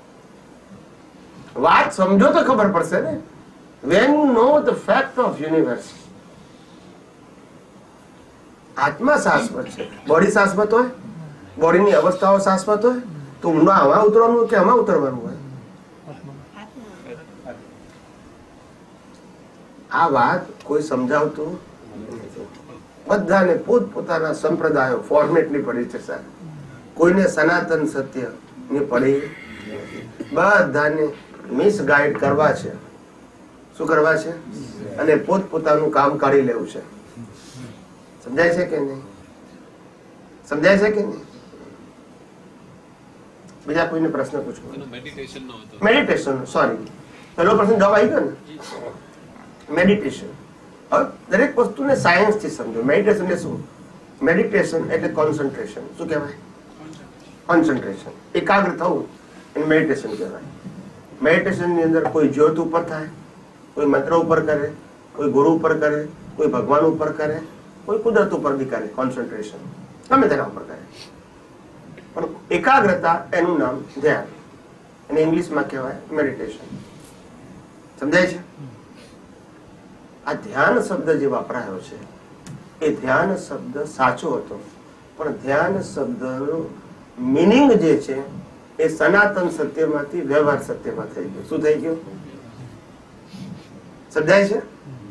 વાત સમજો તો ખબર પડશે ને. When you know the fact of universe. આત્મા શાશ્વત છે, બોડી શાશ્વત હોય, બોડીની અવસ્થાઓ શાશ્વત હોય, તો ઊંડા આમાં ઉતરવાનું કે આમાં ઉતરવાનું હોય? આ વાત કોઈ સમજાવતું નથી. બધાને પોતપોતાના સંપ્રદાયો, ફોર્મેટની પડી છે સાહેબ. કોઈને સનાતન સત્ય ની પડી, બધાને મિસગાઈડ કરવા છે. શું કરવા છે? અને પોતપોતાનું કામ કાઢી લેવું છે. સમજાય છે કે નહીં? સમજાય છે કે નહીં? બીજા કોઈને પ્રશ્ન પૂછો. મેડિટેશન, સોરી, પેલો પ્રશ્ન જવાબ આવી ગયો ને. મેડિટેશન. હવે દરેક વસ્તુને સાયન્સ થી સમજો. મેડિટેશન એટલે શું? મેડિટેશન એટલે કોન્સન્ટ્રેશન. શું કહેવાય? કોન્સન્ટ્રેશન, એકાગ્ર થવું એને મેડિટેશન કહેવાય. મેડિટેશન ની અંદર કોઈ જ્યોત ઉપર થાય, કોઈ મંત્ર ઉપર કરે, કોઈ ગુરુ ઉપર કરે, કોઈ ભગવાન ઉપર કરે, કોઈ કુદરત ઉપર બી કરે. કોન્સન્ટ્રેશન ગમે તેના ઉપર કરે. પણ એકાગ્રતા એનું નામ ધ્યાન, અને ઇંગ્લિશમાં કહેવાય મેડિટેશન. સમજાય છે? આ ધ્યાન શબ્દ જે વાપરાયો છે એ ધ્યાન શબ્દ સાચો હતો, પણ ધ્યાન શબ્દનો મિનિંગ જે છે એ સનાતન સત્યમાંથી વ્યવહાર સત્યમાં થઈ ગયું. શું થઈ ગયું? સમજાય છે?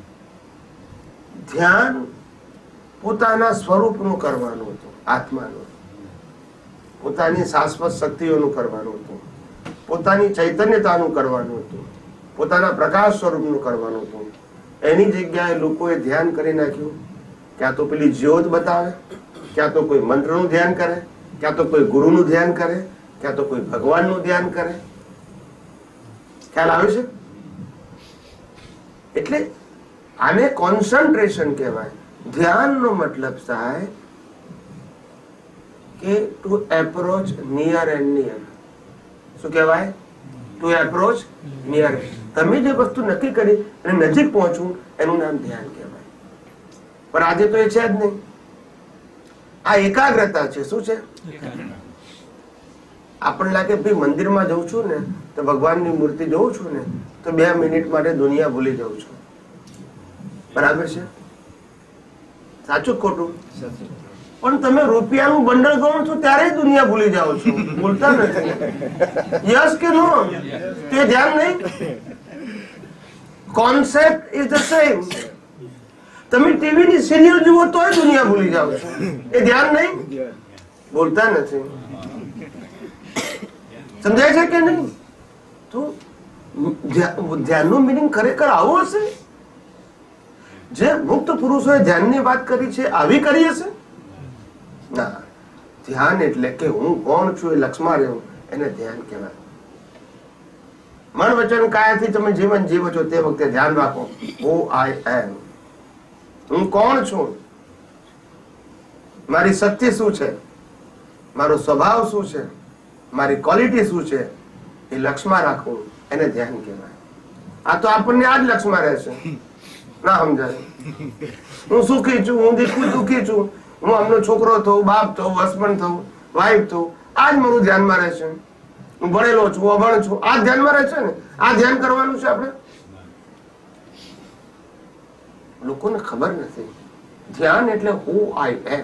ધ્યાન પોતાના સ્વરૂપનું કરવાનું હતું, આત્માનું, પોતાની શાશ્વત શક્તિઓનું કરવાનું હતું, પોતાની ચૈતન્યતાનું કરવાનું હતું, પોતાના પ્રકાશ સ્વરૂપનું કરવાનું હતું. એની જગ્યાએ લોકોએ ધ્યાન કરી નાખ્યું. ક્યાં તો પેલી જ્યોત બતાવે, ક્યાં તો કોઈ મંત્રનું ધ્યાન કરે, ક્યાં તો કોઈ ગુરુનું ધ્યાન કરે, ક્યાં તો કોઈ ભગવાનનું ધ્યાન કરે. ખ્યાલ આવે છે? એટલે આને કોન્સન્ટ્રેશન કહેવાય. ધ્યાનનો મતલબ થાય કે to approach near and near. શું કહેવાય? To approach near. તમે જે વસ્તુ નક્કી કરી અને નજીક પહોંચવું એનું નામ ધ્યાન કહેવાય. પણ આજે તો એ છે જ નહીં. આ એકાગ્રતા છે. શું છે? આપણને લાગે ભાઈ મંદિરમાં જઉં છું ને તો ભગવાનની મૂર્તિ જોઉં છું ને તો 2 મિનિટ માટે દુનિયા ભૂલી જાઉં છું. બરાબર છે? સાચું ખોટું? પણ તમે રૂપિયાનું બંડલ ગણો છો ત્યારે દુનિયા ભૂલી જાઓ છો, બોલતા નથી. યસ કે નો? તે ધ્યાન નહીં. Concept is the same. તમે ટીવી ની સિરિયલ જુઓ તોય દુનિયા ભૂલી જાઓ છો, એ ધ્યાન નહીં? બોલતા નથી. સમજાય છે કે નહીં? તો ધ્યાનનું મિનિંગ ખરેખર આવો હશે? જે મુક્ત પુરુષોએ ધ્યાનની વાત કરી છે આવી કરી હશે? ના. ધ્યાન એટલે કે હું કોણ છું એ લક્ષમાં રહ્યું, એને ધ્યાન કહેવાય. મન વચન કાયાથી તમે જીવન જીવો છો તે વખતે ધ્યાન રાખો, હુ આઈ એમ. હું કોણ છું, મારી સત્ય શું છે, મારો સ્વભાવ શું છે, મારી ક્વોલિટી શું છે, એ લક્ષમાં રાખવું, એને ધ્યાન કહેવાય. આ તો આપણને આ જ લક્ષમાં રહેશે, ના સમજાય. હું સુખી છું, હું દુઃખી છું, હું આમનો છોકરો થઉં, બાપ થઉં, હસબન્ડ થઉં, વાઈફ થઉં, આ જ મારું ધ્યાનમાં રહેશે. હું ભણેલો છું, અભણ છું, આ ધ્યાનમાં રહેશે ને. આ ધ્યાન કરવાનું છે આપણે. લોકોને ખબર નથી. ધ્યાન એટલે હુ આઈ એમ,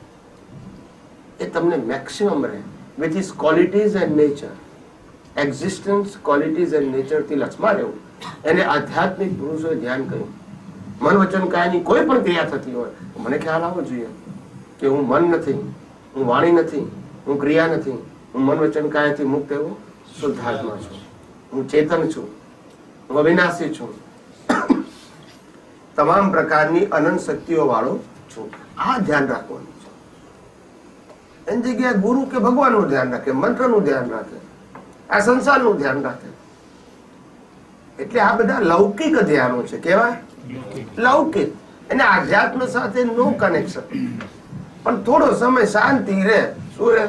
એ તમને મેક્સિમમ રહે, which is qualities and nature. Existence, qualities and nature થી લક્ષમાં રહેવું, એને આધ્યાત્મિક પુરુષોએ ધ્યાન કર્યું. મન વચન કાયાની કોઈ પણ ક્રિયા થતી હોય, મને ખ્યાલ આવવો જોઈએ કે હું મન નથી, હું વાણી નથી, હું ક્રિયા નથી, હું મન વચન કાયાથી મુક્ત એવો શુદ્ધાત્મા છું, હું ચેતન છું, હું અવિનાશી છું, તમામ પ્રકારની અનંત શક્તિઓ વાળો છું. આ ધ્યાન રાખવાનું છે. એની જગ્યાએ ગુરુ કે ભગવાનનું ધ્યાન રાખે, મંત્રનું ધ્યાન રાખે, આ સંસારનું ધ્યાન રાખે. એટલે આ બધા લૌકિક ધ્યાનો છે. કેવા? લૌકિક. એને આધ્યાત્મ સાથે નો કનેક્શન. પણ થોડો સમય શાંતિ રહે. શું રહે?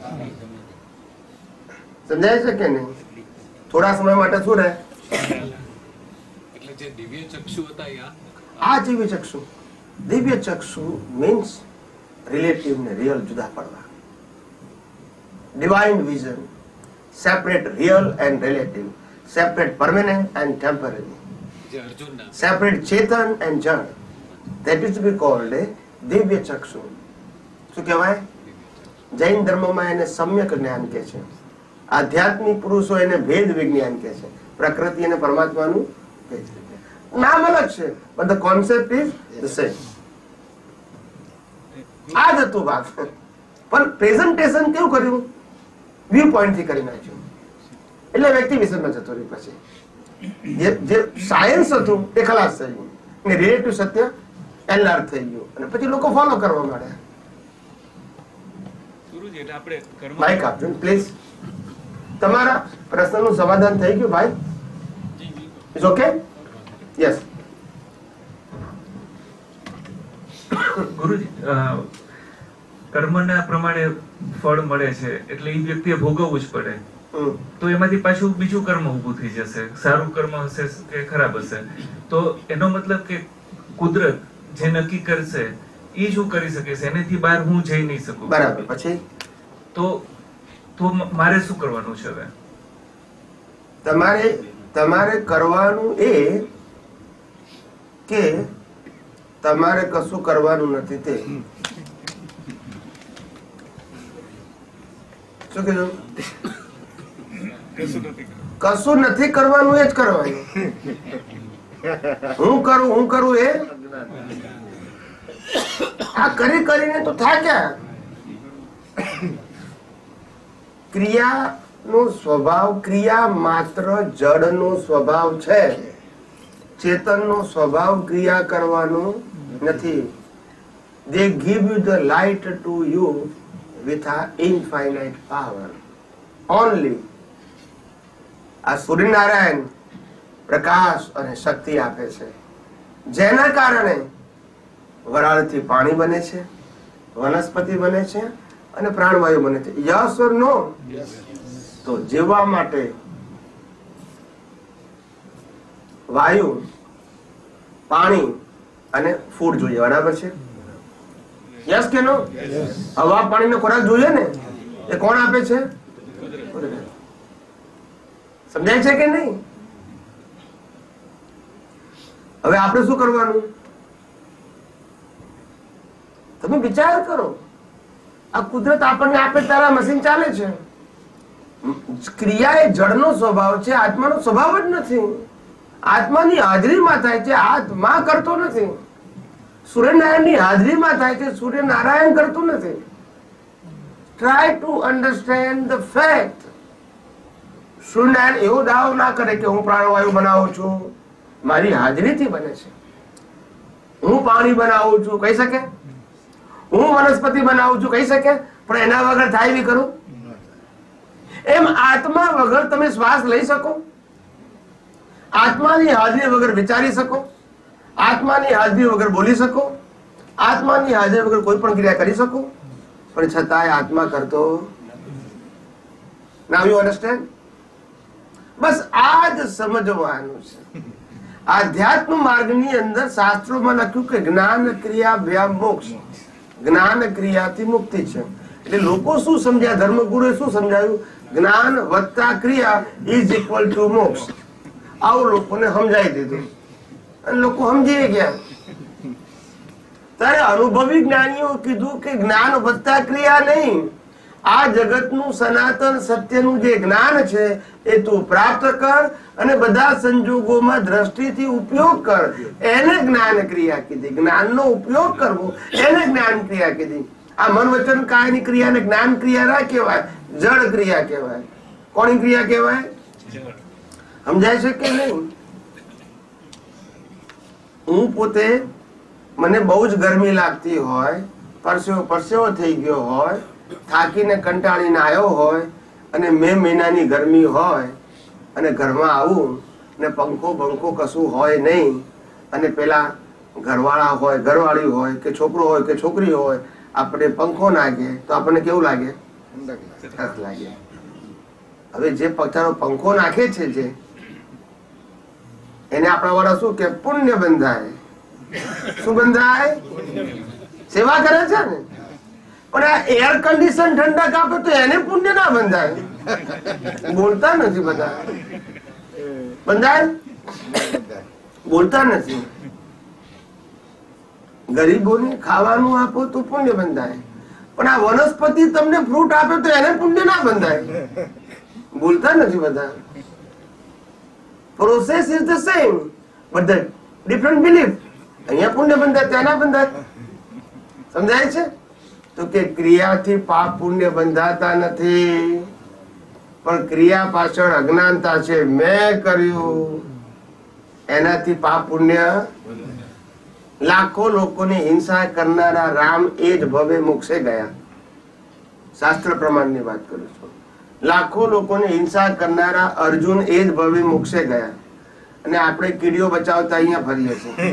સમજાય છે કે નહીં? થોડા સમય માટે શું રહે? એટલે જે દિવ્ય ચક્ષુ હતા આ દિવ્ય ચક્ષુ. દિવ્ય ચક્ષુ મીન્સ રિલેટિવ ને રિયલ જુદા પડવા. Divine vision, separate real and relative, separate permanent and temporary, જે અર્જુનના સેપરેટ ચેતન એન્ડ જડ. That is be called a દિવ્ય ચક્ષુ. શું કહેવાય? જૈન ધર્મમાં એને સમ્યક જ્ઞાન કહે છે. આધ્યાત્મિક પુરુષો એને ભેદ વિજ્ઞાન કહે છે. પ્રકૃતિ અને પરમાત્માનું ભેદ વિજ્ઞાન. નામ અલગ છે, but the concept is the same. આ જ હતું વાત. પણ પ્રેઝન્ટેશન કેવું કર્યું? વ્યૂ પોઈન્ટ થી કરી નાખ્યું. એટલે વ્યક્તિ વિષયમાં જતો રહ્યો. પછી જે સાયન્સ હતું એ ખલાસ થઈ ગયું, અને રિલેટિવ સત્ય એનલાર્જ થઈ ગયું, અને પછી લોકો ફોલો કરવા માંડ્યા. માઇક આપજો પ્લીઝ. તમારા પ્રશ્નનું સમાધાન થઈ ગયું ભાઈ? It's okay? યસ. ગુરુજી, કર્મના પ્રમાણે ફળ મળે છે એટલે એ વ્યક્તિએ ભોગવવું જ પડે. તો એમાંથી પાછું બીજું કર્મ ઊભું થઈ જશે. સારું કર્મ હશે કે ખરાબ હશે. તો એનો મતલબ કે કુદરત જે નક્કી કરશે એ જ હું કરી શકે છે, એનાથી બહાર હું જઈ નહીં શકું. બરાબર. પછી તો મારે શું કરવાનું છે હવે? તમારે કરવાનું એ કે તમારે કશું કરવાનું નથી. તે શું કીધું? કશું નથી કરવાનું, એ જ કરવાનું. હું કરું એ આ કરી કરીને તો થાક્યા. ક્રિયાનો સ્વભાવ, ક્રિયા માત્ર જડનો સ્વભાવ છે. ચેતનનો સ્વભાવ ક્રિયા કરવાનો નથી. They give you the light to you with an infinite power only. આ સૂર્યનારાયણ પ્રકાશ અને શક્તિ આપે છે, જેના કારણે વરાળથી પાણી બને છે, વનસ્પતિ બને છે અને પ્રાણવાયુ બને છે. Yes or no? તો જીવવા માટે વાયુ, પાણી અને ફૂડ જોઈએ. બરાબર છે? યસ કે નો? હવા, પાણી નો ખોરાક જોઈએ ને, એ કોણ આપે છે? સમજાય છે કે નહીં? હવે આપણે શું કરવાનું? તમે વિચાર કરો, આ કુદરત આપણને આપે તારા મશીન ચાલે છે. ક્રિયા એ જળનો સ્વભાવ છે, આત્માનો સ્વભાવ જ નથી. આત્માની હાજરીમાં થાય છે, આત્મા કરતો નથી. સૂર્યનારાયણની હાજરીમાં થાય છે, સૂર્યનારાયણ કરતું નથી. Try to understand the fact. Suryanarayan એવો દાવો ના કરે કે હું પ્રાણવાયુ બનાવું છું, મારી હાજરીથી બને છે. હું પાણી બનાવું છું કહી શકે, હું વનસ્પતિ બનાવું છું કહી શકે, પણ એના વગર થાય બી કરું. એમ આત્મા વગર તમે શ્વાસ લઈ શકો, આત્માની હાજરી વગર વિચારી શકો, આત્માની હાજરી વગર બોલી શકો, આત્માની હાજરી વગર કોઈ પણ ક્રિયા કરી શકો, પણ છતાંય આત્મા કરતો. નાઉ યુ અન્ડરસ્ટેન્ડ? બસ આ જ સમજવાનું છે. આધ્યાત્મ માર્ગની અંદર શાસ્ત્રોમાં લખ્યું કે જ્ઞાન ક્રિયા ભ્યા મોક્ષ. જ્ઞાન ક્રિયાથી મુક્તિ છે. એટલે લોકો શું સમજ્યા, ધર્મગુરુએ શું સમજાયું? જ્ઞાન વત્તા ક્રિયા ઇઝ ઇક્વલ ટુ મોક્ષ. આવું લોકોને સમજાઈ દીધું અને લોકો સમજી ગયા. ત્યારે અનુભવી જ્ઞાનીઓ કીધું કે જ્ઞાન વત્તા ક્રિયા નહીં, આ જગતનું સનાતન સત્યનું જે જ્ઞાન છે એ તું પ્રાપ્ત કર અને બધા સંજોગોમાં દ્રષ્ટિથી ઉપયોગ કર. એને જ્ઞાન ક્રિયા કીધી. જ્ઞાનનો ઉપયોગ કરવો એને જ્ઞાન ક્રિયા કીધી. આ મન વચન કાયની ક્રિયાને જ્ઞાન ક્રિયા ના કહેવાય, જળ ક્રિયા કહેવાય. કોની ક્રિયા કહેવાય? સમજાય છે કે નહીં? હું પોતે, મને બહુ જ ગરમી લાગતી હોય, પરસેવો થઈ ગયો હોય, થાકીને કંટાળીને આવ્યો હોય અને મે મહિનાની ગરમી હોય અને ઘરમાં આવું ને પંખો બંખો કશું હોય નહીં અને પેલા ઘરવાળા હોય, ઘરવાળી હોય કે છોકરો હોય કે છોકરી હોય, આપણે પંખો નાખે તો આપણને કેવું લાગે? ઠંડક લાગે. હવે જે પચારો પંખો નાખે છે જે એને આપણા વાળા શું કે પુણ્ય બંધાય. શું બંધાય? સેવા કરે છે ને. પણ આ એર કન્ડિશન ઠંડક આપે તો એને પુણ્ય ના બંધાય. બોલતા નથી બધા. બંધાય? બોલતા નથી. ગરીબોને ખાવાનું આપો તો પુણ્ય બંધાય, પણ આ વનસ્પતિ તમને ફ્રૂટ આપે તો એને પુણ્ય ના બંધાય. બોલતા નથી બધા. Process is the same but the different belief. અહીંયા પુણ્ય બંધાય, ત્યાં ના બંધાય. સમજાય છે? તો કે ક્રિયાથી પાપ પુણ્ય બંધાતા નથી, પણ ક્રિયા પાછળ અજ્ઞાનતા છે. મેં કર્યું એનાથી પાપ પુણ્ય. લાખો લોકોની હિંસા કરનારા રામ એ જ ભવે મોક્ષે ગયા. શાસ્ત્ર પ્રમાણની વાત કરું છું. લાખો લોકોની હિંસા કરનારા અર્જુન એ જ ભવે મોક્ષે ગયા અને આપણે કીડીઓ બચાવતા અહીંયા ફરીએ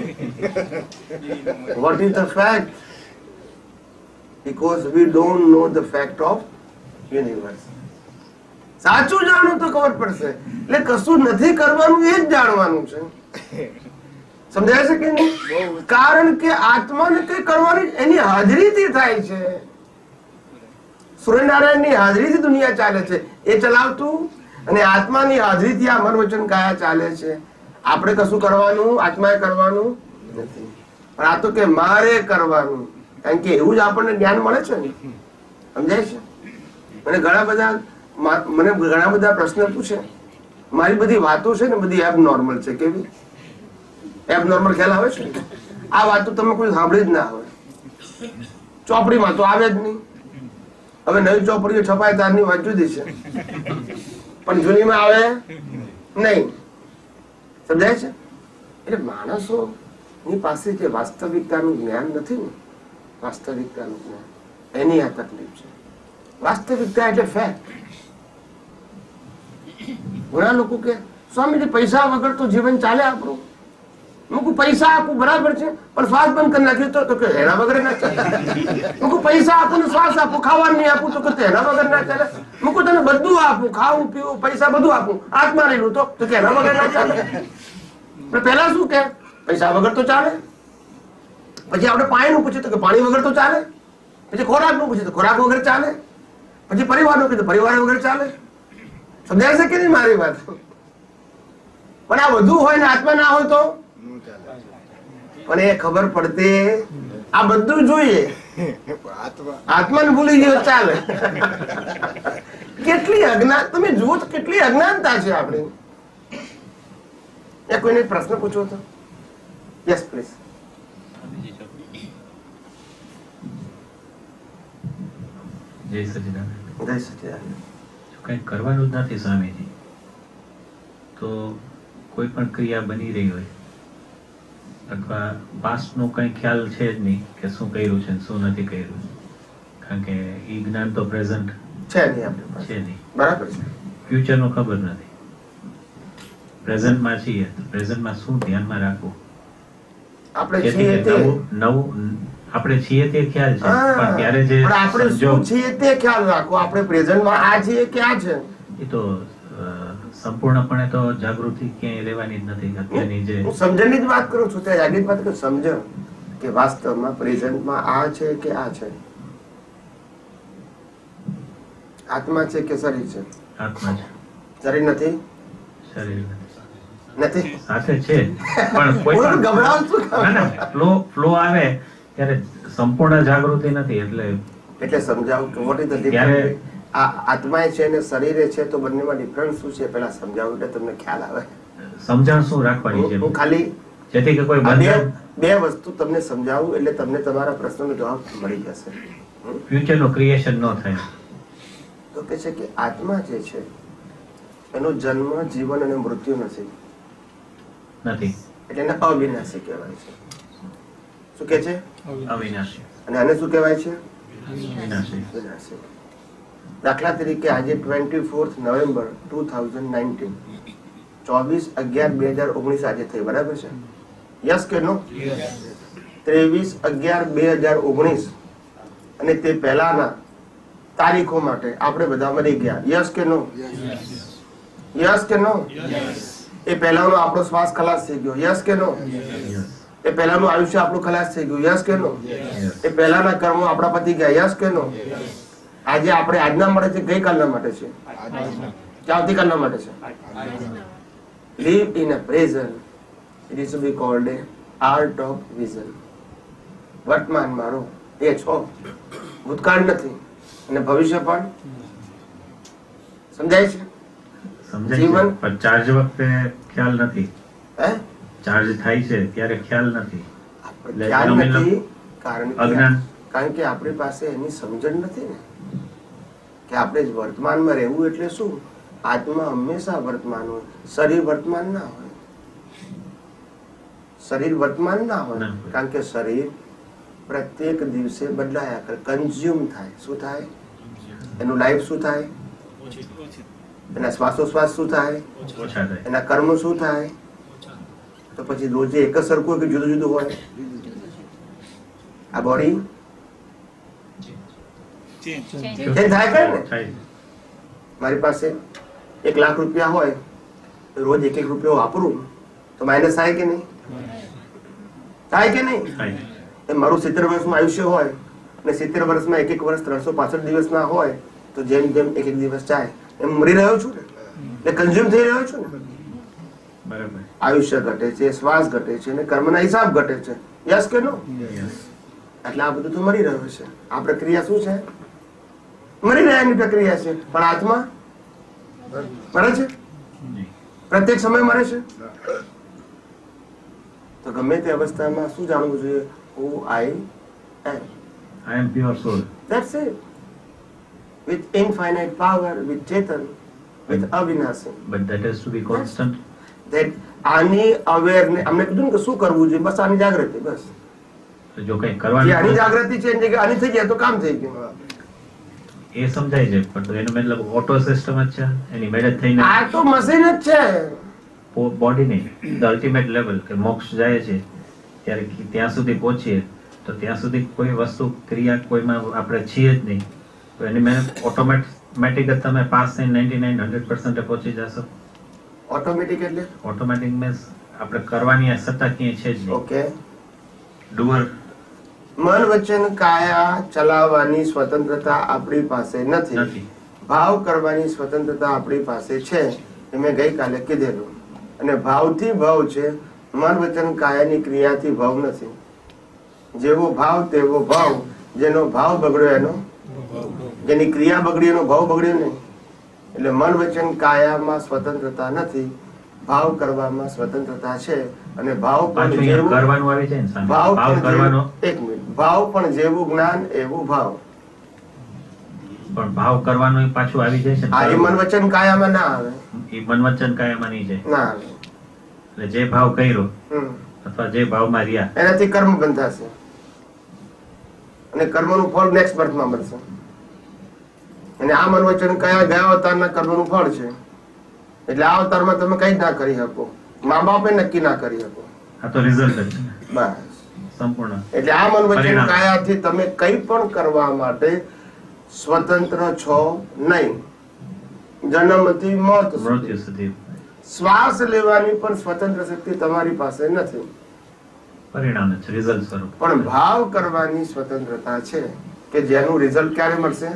છીએ. What is the fact? Because we don't know the fact of universe. સાચું જાણો તો ખબર પડશે. એટલે કશું નથી કરવાનું, એ જ જાણવાનું છે. સમજાય છે કે નહીં? કારણ કે આત્માને કઈ કરવાની એની હાજરીથી થાય છે. સૂર્યનારાયણની હાજરીથી દુનિયા ચાલે છે, એ ચલાવતું, અને આત્માની હાજરીથી આ મન વચન કાયા ચાલે છે. આપણે કશું કરવાનું, આત્માએ કરવાનું નથી. પણ આ તો કે મારે કરવાનું, કારણ કે એવું જ આપણને જ્ઞાન મળે છે ને. સમજાય છે? મને ઘણા બધા પ્રશ્ન પૂછે. મારી બધી વાતો છે ને બધી એબનોર્મલ છે. કેવી એબનોર્મલ ખ્યાલ આવે છે? આ વાતો તમે કોઈ સાંભળી જ ના હોય. ચોપડીમાં તો આવે જ નહીં. હવે નવી ચોપડીઓ છપાય ત્યારની વાત જુદી છે, પણ જૂનીમાં આવે નહીં. સમજાય છે? એટલે માણસો ની પાસે જે વાસ્તવિકતાનું જ્ઞાન નથી ને, વાસ્તવિકતાનું જ્ઞાન, એની આ તકલીફ છે. વાસ્તવિકતા એટલે ફેક્ટ. ઘણા લોકો કે સ્વામીજી પૈસા વગર તો જીવન ચાલે આપણું. હું પૈસા આપું બરાબર છે, પણ શ્વાસ બંધ કરી નાખ્યું તો કે એના વગર ના ચાલે. હું પૈસા આપું ને શ્વાસ આપું, ખાવાનું નહીં આપું તો કે એના વગર ના ચાલે. હું તને બધું આપું, ખાવું પીવું પૈસા બધું આપું, આત્મા રહેલું તો કે એના વગર ના ચાલે. પેલા શું કે પૈસા વગર તો ચાલે, પછી આપણે પાણી નું પૂછ્યું તો કે પાણી વગર તો ચાલે, પછી ખોરાક નું પૂછ્યું તો ખોરાક વગર ચાલે, પછી પરિવાર નું કીધું પરિવાર વગર ચાલે. સમજાય છે કે નહીં મારી વાત? પણ આ બધું હોય ને આત્મા ના હોય તો પણ એ ખબર પડતી. આ બધું જોઈએ આત્માને ભૂલી ગયો ચાલે. કેટલી અજ્ઞાન, તમે જુઓ તો કેટલી અજ્ઞાનતા છે આપણે. કોઈને પ્રશ્ન પૂછવો તો? Yes please. જય સચિદાનંદ. જય સચિદાનંદ. કંઈ કરવાનું જ નથી સ્વામીજી, તો કોઈ પણ ક્રિયા બની રહી હોય અથવા પાસ્ટનો કંઈ ખ્યાલ છે જ નહીં કે શું કર્યું છે શું નથી કર્યું, કારણ કે એ જ્ઞાન તો પ્રેઝન્ટ છે નહીં આપણી પાસે. છે નહીં. બરાબર છે. ફ્યુચરનો ખબર નથી. પ્રેઝન્ટમાં છીએ તો પ્રેઝન્ટમાં શું ધ્યાનમાં રાખવું? આપણે જેથી છીએ કે તે નવું આપણે છીએ તે ખ્યાલ છે, પણ ત્યારે જે પણ આપણે શું સંજોગ છીએ તે ખ્યાલ રાખો. આપણે પ્રેઝન્ટમાં આ છીએ કે આ છે, એ તો સંપૂર્ણપણે તો જાગૃતિ ક્યાંય રહેવાની જ નથી. અત્યારની જે હું સમજણની જ વાત કરું છું. તે આગળ વાત કરું, સમજણ કે વાસ્તવમાં પ્રેઝન્ટમાં આ છે કે આ છે, આત્મા છે કે શરીર છે? આત્મા છે. શરીર નથી? શરીર નથી સાથે છે, પણ કોઈ બોલો, પણ ગભરાવ શું ના, ના, ફ્લો આવે ત્યારે સંપૂર્ણ જાગૃતિ નથી. એટલે સમજાવું કે વોટ ઇઝ ધ ત્યારે ડિફરન્સ. આ આત્મા છે ને શરીરે છે, તો બંનેમાં ડિફરન્સ શું છે પેલા સમજાવું એટલે તમને ખ્યાલ આવે. સમજણ શું રાખવાની છે, હું ખાલી જેથી કે કોઈ આ બંધન બે વસ્તુ તમને સમજાવું એટલે તમને તમારા પ્રશ્નનો જવાબ મળી જશે. ફ્યુચરનો ક્રિએશન ન થાય. તો કે છે કે આત્મા જે છે એનો જન્મ, જીવન અને મૃત્યુ નથી, એટલે એને અવિનાશી કહેવાય છે. શું કે છે? અવિનાશી. અને આને શું કહેવાય છે? વિનાશી. વિનાશી. દાખલા તરીકે આજે 24 નવેમ્બર 2019, 24/11/2019 આજે થઈ, બરાબર છે? યસ કે નો? 23/11/2019 અને તે પહેલાના તારીખો માટે આપણે બધા મરી ગયા. યસ કે નો? યસ કે નો? એ પહેલાનો આપણો શ્વાસ ખલાસ થઈ ગયો. યસ કે નો? એ પહેલાનું આયુષ્ય આપણું ખલાસ થઈ ગયું. યસ કે નો? એ પહેલાના કર્મો આપણા પતી ગયા. યસ કે નો? આજે આપણે આજના માટે છે, ગઈકાલના માટે છે કે આવતીકાલના માટે છે? Live in a present. It is to be called a art of vision. વર્તમાન મારો એ છો, ભૂતકાળ નથી અને ભવિષ્ય પણ. સમજાય છે? સમજાય છે, જીવન પણ ચાર્જ વખતે ખ્યાલ નથી. હે ચાર્જ થાય છે ત્યારે ખ્યાલ નથી. આપણે ખ્યાલ એનો મતલબ નથી અજ્ઞાન. કારણ કે આપણી પાસે એની સમજણ નથી ને કે આપણે જ વર્તમાનમાં રહેવું એટલે શું. આત્મા હંમેશા વર્તમાન હોય, શરીર વર્તમાન ના હોય. શરીર વર્તમાન ના હોય કારણ કે શરીર પ્રત્યેક દિવસે બદલાયા કરે, કન્ઝ્યુમ થાય. શું થાય? એનું લાઈફ શું થાય? એના શ્વાસોશ્વાસ શું થાય? ઓછા થાય. એના કર્મ શું થાય? તો પછી રોજે એક જ સરખું કે જુદું જુદું હોય? આ બોડી ચેન્જ થાય કરે ને. થાય. મારી પાસે 1 લાખ રૂપિયા હોય, રોજ 1 રૂપિયો વાપરું તો માઇનસ થાય કે નહીં? થાય કે નહીં? થાય. એ મારું 70 વર્ષનું આયુષ્ય હોય અને 70 વર્ષમાં 1 વર્ષ 365 દિવસના હોય તો જેમ જેમ 1 દિવસ જાય એમ મરી રહ્યો છું ને, એટલે કન્ઝ્યુમ થઈ રહ્યો છું ને. બરાબર. આયુષ્ય ઘટે છે, શ્વાસ ઘટે છે અને કર્મના હિસાબ ઘટે છે. યસ કે નો? Yes. એટલે આ બધું તો મરી રહ્યું છે. આ પ્રક્રિયા શું છે? મરી રહ્યાની પ્રક્રિયા છે. પણ આત્મા મરે છે? નહીં. પ્રત્યેક સમય મરે છે? તો ગમે તે અવસ્થામાં શું જાણવું જોઈએ? Who I am. I am pure soul. That's it. With infinite power, with Chetan, with Avinashi. But that has to be constant. That આની અવેરનેસ, અમને કીધું ને કે શું કરવું જોઈએ? બસ આની જાગૃતિ. બસ તો જો કંઈ જે કરવાનું આની જાગૃતિ છે એની જગ્યાએ આની થઈ જાય તો કામ થઈ ગયું. એ સમજાય છે, પણ તો એનો મતલબ ઓટો સિસ્ટમ જ છે, એની મેળે થઈને આ તો મશીન જ છે. બોડી નહીં, ધ અલ્ટિમેટ લેવલ કે મોક્ષ જાય છે ત્યારે ત્યાં સુધી પહોંચીએ તો ત્યાં સુધી કોઈ વસ્તુ ક્રિયા કોઈમાં આપણે છીએ જ નહીં, તો એની મેં ઓટોમેટિક જ તમે પાસ થઈને 99-100% પહોંચી જશો. ઓટોમેટિક એટલે ઓટોમેટિક મીન્સ આપણે કરવાની આ સત્તા ક્યાંય છે જ નહીં. ઓકે. ડુઅર મન વચન કાયા ચલાવવાની સ્વતંત્રતા આપણી પાસે નથી. નથી. ભાવ કરવાની સ્વતંત્રતા આપણી પાસે છે, એ મેં ગઈકાલે કીધેલું. અને ભાવથી ભાવ છે, મન વચન કાયાની ક્રિયાથી ભાવ નથી. જેવો ભાવ તેવો ભાવ, જેનો ભાવ બગડ્યો એનો, જેની ક્રિયા બગડી એનો ભાવ બગડ્યો નહીં. એટલે મન વચન કાયામાં સ્વતંત્રતા નથી, ભાવ કરવામાં સ્વતંત્રતા છે. અને ભાવ પણ જેવું કરવાનું આવી જાય ને સામે. ભાવ ભાવ પણ કરવાનો એક મિનિટ, ભાવ પણ જેવું જ્ઞાન એવું ભાવ. પણ ભાવ કરવાનો ય પાછું આવી જાય છે ને. આ એ મન વચન કાયામાં ના આવે, એ મન વચન કાયમાં નહીં જાય. ના આવે. એટલે જે ભાવ કર્યો હમ. અથવા જે ભાવમાં રહ્યા એનાથી કર્મ બંધાશે અને કર્મનું ફળ નેક્સ્ટ બર્થમાં મળશે. અને આ મન વચન કયા ગયા અવતારના કર્મનું ફળ છે. એટલે આ અવતારમાં તમે કઈ ના કરી શકો, મા બાપે નક્કી ના કરી શકો. આ તો રિઝલ્ટ જ છે બસ. સંપૂર્ણ. એટલે આ મન વચન પરિણામ. કાયાથી તમે કઈ પણ કરવા માટે સ્વતંત્ર છો નહીં. જન્મથી મોત સુધી. મૃત્યુ સુધી શ્વાસ લેવાની પણ સ્વતંત્ર શક્તિ તમારી પાસે નથી, પરિણામ જ રિઝલ્ટ સ્વરૂપ. પણ ભાવ કરવાની સ્વતંત્રતા છે કે જેનું રિઝલ્ટ ક્યારે મળશે.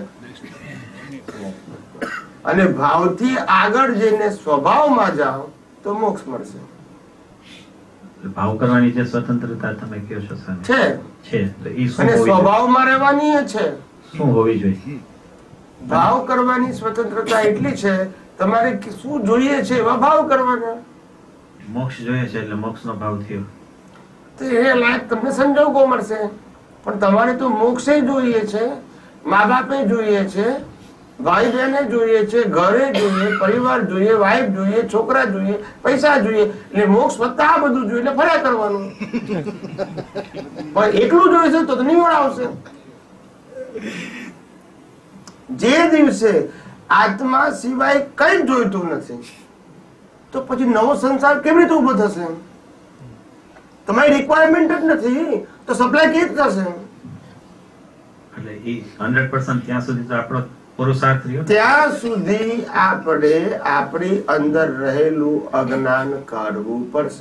અને ભાવથી આગળ જઈને સ્વભાવમાં જાઓ તો મોક્ષ મળશે. ભાવ કરવાની જે સ્વતંત્રતા તમે કહો છો સ્વામી, છે છે તો એ શું અને હોવી જોઈએ? સ્વભાવમાં રહેવાની એ છે. શું હોવી જોઈએ? ભાવ કરવાની સ્વતંત્રતા એટલી છે, તમારે શું જોઈએ છે એવા ભાવ કરવાના. મોક્ષ જોઈએ છે એટલે મોક્ષનો ભાવ થયો. તો એ લાયક તમને સંજોગો મળશે, પણ તમારે તો મોક્ષે જોઈએ છે, મા બાપે જોઈએ છે, ભાઈ બહેને જોઈએ છે, ઘરે જોઈએ, પરિવાર જોઈએ, વાઈફ જોઈએ, છોકરા જોઈએ, પૈસા જોઈએ. એટલે મોક્ષ વત્તા આ બધું જોઈએ એટલે ફર્યા કરવાનું. પણ એકલું જોઈશે તો નિવડ આવશે. જે દિવસે આત્મા સિવાય કઈ જોઈતું નથી તો પછી નવો સંસાર કેવી રીતે ઉભો થશે? તમારી રિક્વાયરમેન્ટ જ નથી તો સપ્લાય કેવી રીતે થશે? એટલે એ 100% ત્યાં સુધી તો આપણો પુરુષાર્થ રહ્યો. ત્યાં સુધી આપણે આપણી અંદર રહેલું અજ્ઞાન કાઢવું પડશે.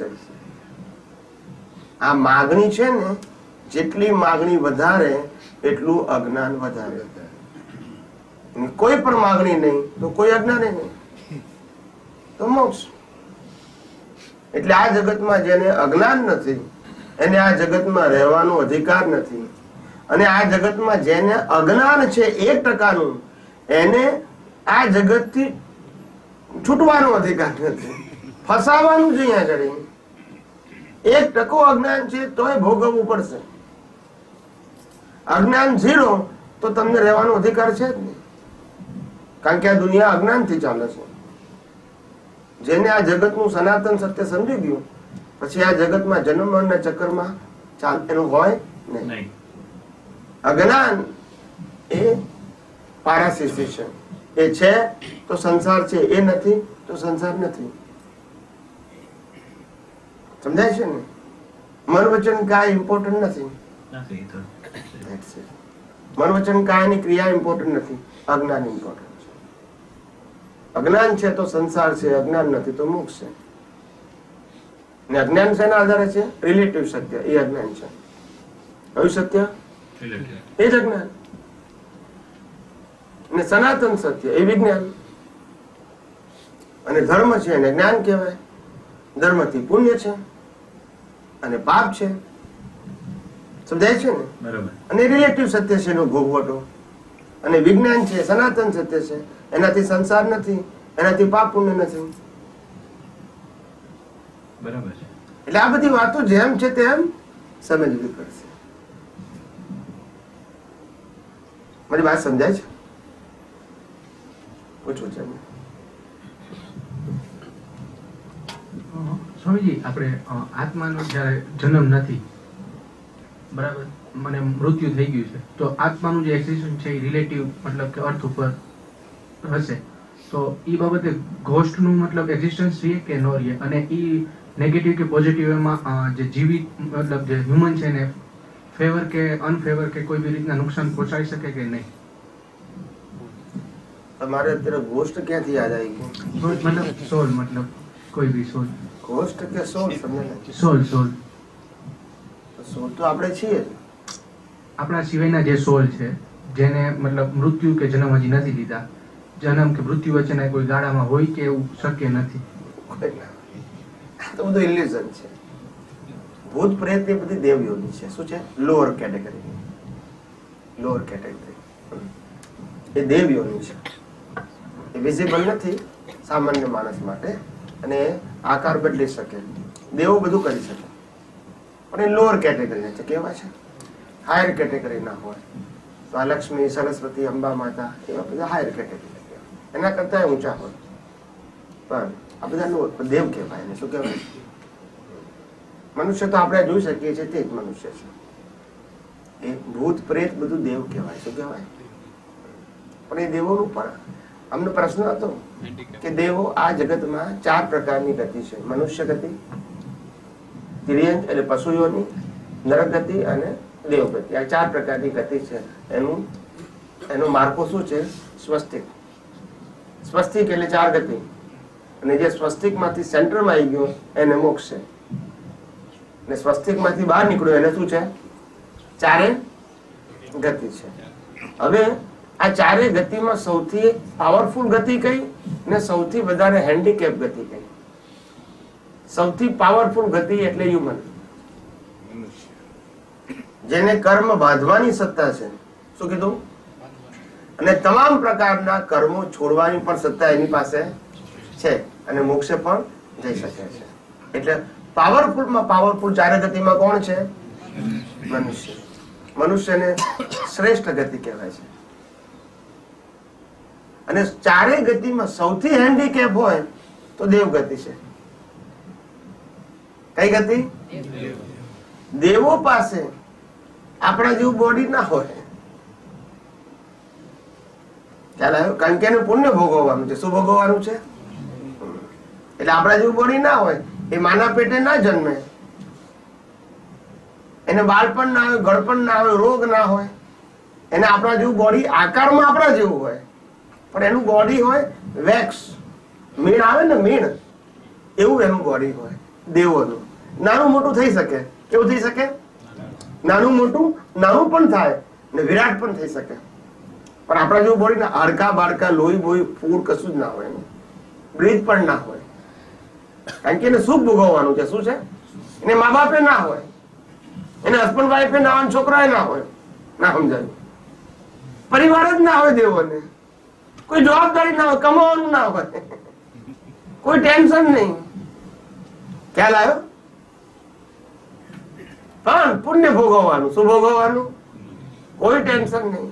આ માગણી છે ને, જેટલી માગણી વધારે એટલું અજ્ઞાન વધારે. કોઈ પણ માગણી નહીં તો કોઈ અજ્ઞાન નહીં, તો મોક્ષ. એટલે આ જગતમાં જેને અજ્ઞાન નથી એને આ જગતમાં રહેવાનો અધિકાર નથી. અને આ જગતમાં જેને અજ્ઞાન છે 1% એને આ જગતથી છૂટવાનો અધિકાર નથી. ફસાવાનું જ અહીંયા આગળ. 1% અજ્ઞાન છે તોય ભોગવવું પડશે. અજ્ઞાન 0 તો તમને રહેવાનો અધિકાર છે જ નહીં. કારણ કે આ દુનિયા અજ્ઞાનથી ચાલે છે. જેને આ જગતનું સનાતન સત્ય સમજી ગયું પછી આ જગતમાં જન્મ મરણના ચક્કરમાં એનું હોય નહીં. અજ્ઞાન એ પારાસિસ છે. એ છે તો સંસાર છે, એ નથી તો સંસાર નથી. સમજાય છે ને? મન વચન કાય ઇમ્પોર્ટન્ટ નથી. મન વચન કાયની ક્રિયા ઇમ્પોર્ટન્ટ નથી, અજ્ઞાન ઇમ્પોર્ટન્ટ. અજ્ઞાન છે તો સંસાર છે, અજ્ઞાન નથી તો મોક્ષ છે. ને અજ્ઞાન શેના આધારે છે? રિલેટિવ સત્ય, એ અજ્ઞાન છે. કયું સત્ય? એ જ અજ્ઞાન. ને સનાતન સત્ય એ વિજ્ઞાન. અને ધર્મ છે એને જ્ઞાન કહેવાય. ધર્મથી પુણ્ય છે અને પાપ છે. સમજાય છે ને? બરાબર. અને રિલેટિવ સત્ય છે એનો ભોગવટો. અને વિજ્ઞાન છે, સનાતન સત્ય છે, એનાથી સંસાર નથી, એનાથી પાપ પુણ્ય નથી. બરાબર છે. એટલે આ બધી વાતો જેમ છે તેમ સમજવી પડશે. મારી વાત સમજાય છે? પૂછવું છે? સ્વામીજી, આપણે આત્માનો જયારે જન્મ નથી, બરાબર, મને મૃત્યુ થઈ ગયું છે, તો આત્માનું જે એક્ઝિસ્ટન્સ છે એ રિલેટિવ મતલબ કે અર્થ ઉપર હશે, તો એ બાબતે ઘોસ્ટનું મતલબ એક્ઝિસ્ટન્સ રહે કે ન રહે? અને એ નેગેટિવ કે પોઝિટિવ એમાં જે જીવિત મતલબ જે હ્યુમન છે ને ફેવર કે અનફેવર કે કોઈ બી રીતના નુકસાન પહોંચાડી શકે કે નહીં? તમારે અત્યારે ગોષ્ટ ક્યાંથી યાદ આવી ગયું? મતલબ સોલ, મતલબ કોઈ બી સોલ. ગોષ્ટ કે સોલ? તમને સોલ, સોલ. સોલ તો આપણે છીએ. આપણા સિવાયના જે સોલ છે જેને મતલબ મૃત્યુ કે જન્મ હજી નથી લીધા, જન્મ કે મૃત્યુ વચ્ચેના કોઈ ગાળામાં હોય કે એવું શક્ય નથી? તો બધું ઇલ્યુઝન છે. ભૂત પ્રેત એ બધી દેવયોની છે. શું છે? Lower category. Lower category. એ દેવ યોની છે, એ વિઝિબલ નથી સામાન્ય માણસ માટે, અને આકાર બદલી શકે, દેવો બધું કરી શકે, પણ એ લોઅર કેટેગરી છે. કેવા છે? હાયર કેટેગરી ના હોય તો આ લક્ષ્મી, સરસ્વતી, અંબા માતા એવા બધા હાયર કેટેગરી, એના કરતા ઊંચા હોય. પણ આ બધા લોઅર દેવ કહેવાય. એને શું કહેવાય? મનુષ્ય તો આપણે જોઈ શકીએ છીએ તે જ મનુષ્ય છે. એ ભૂત પ્રેત બધું દેવ કહેવાય. શું કહેવાય? પણ એ દેવોનું પણ અમને પ્રશ્ન હતો કે દેવો આ જગતમાં 4 પ્રકારની ગતિ છે. મનુષ્ય ગતિ, તિર્યંજ એટલે પશુઓની, નરક ગતિ અને દેવગતિ. આ 4 પ્રકારની ગતિ છે. એનો માર્કો શું છે? સ્વસ્તિક. સ્વસ્તિક એટલે 4 ગતિ, અને જે સ્વસ્તિક માંથી સેન્ટરમાં આવી ગયો એને મોક્ષ છે, અને સ્વસ્તિક માંથી બહાર નીકળ્યો એને શું છે? 4 ગતિ છે. હવે આ 4 ગતિમાં સૌથી પાવરફુલ ગતિ કઈ ને સૌથી વધારે હેન્ડીકેપ ગતિ કઈ? સૌથી પાવરફુલ ગતિ એટલે હ્યુમન, જેને કર્મ બાંધવાની સત્તા છે. શું કીધું? અને તમામ પ્રકારના કર્મો છોડવાની પણ સત્તા એની પાસે છે, અને મોક્ષે પણ જઈ શકે છે. એટલે પાવરફુલમાં પાવરફુલ 4 ગતિમાં કોણ છે? મનુષ્ય. મનુષ્યને શ્રેષ્ઠ ગતિ કહેવાય છે. અને 4 ગતિમાં સૌથી હેન્ડીકેપ હોય તો દેવ ગતિ છે. કઈ ગતિ? દેવો પાસે આપણા જેવું બોડી ના હોય. ખ્યાલ આવ્યો? કારણ કે એને પુણ્ય ભોગવવાનું છે. શું ભોગવવાનું છે? એટલે આપણા જેવું બોડી ના હોય. એ માના પેટે ના જન્મે, એને બાળપણ ના હોય, ગળપણ ના હોય, રોગ ના હોય. એને આપણા જેવું બોડી આકારમાં આપણા જેવું હોય, પણ એનું બોડી હોય વેક્સ, મીણ આવે ને મીણ, એવું એનું બોડી હોય દેવોનું. નાનું મોટું થઈ શકે. કેવું થઈ શકે? નાનું મોટું, નાનું પણ થાય ને વિરાટ પણ થઈ શકે. પણ આપણા જેવું બોડી ના હાડકા બાડકા, લોહી બોહી, ફૂડ કશું જ ના હોય, એનું બ્રીજ પણ ના હોય. કારણ કે એને સુખ ભોગવવાનું છે. શું છે? એને મા બાપે ના હોય, એને હસબન્ડ વાઈફે ના હોય, છોકરા ના હોય. ના સમજાયું? પરિવાર જ ના હોય દેવોને. કોઈ જવાબદારી ના હોય, કમાવાનું ના હોય, કોઈ ટેન્શન નહીં. ખ્યાલ આવ્યો? પણ પુણ્ય ભોગવવાનું. શું ભોગવવાનું? કોઈ ટેન્શન નહીં.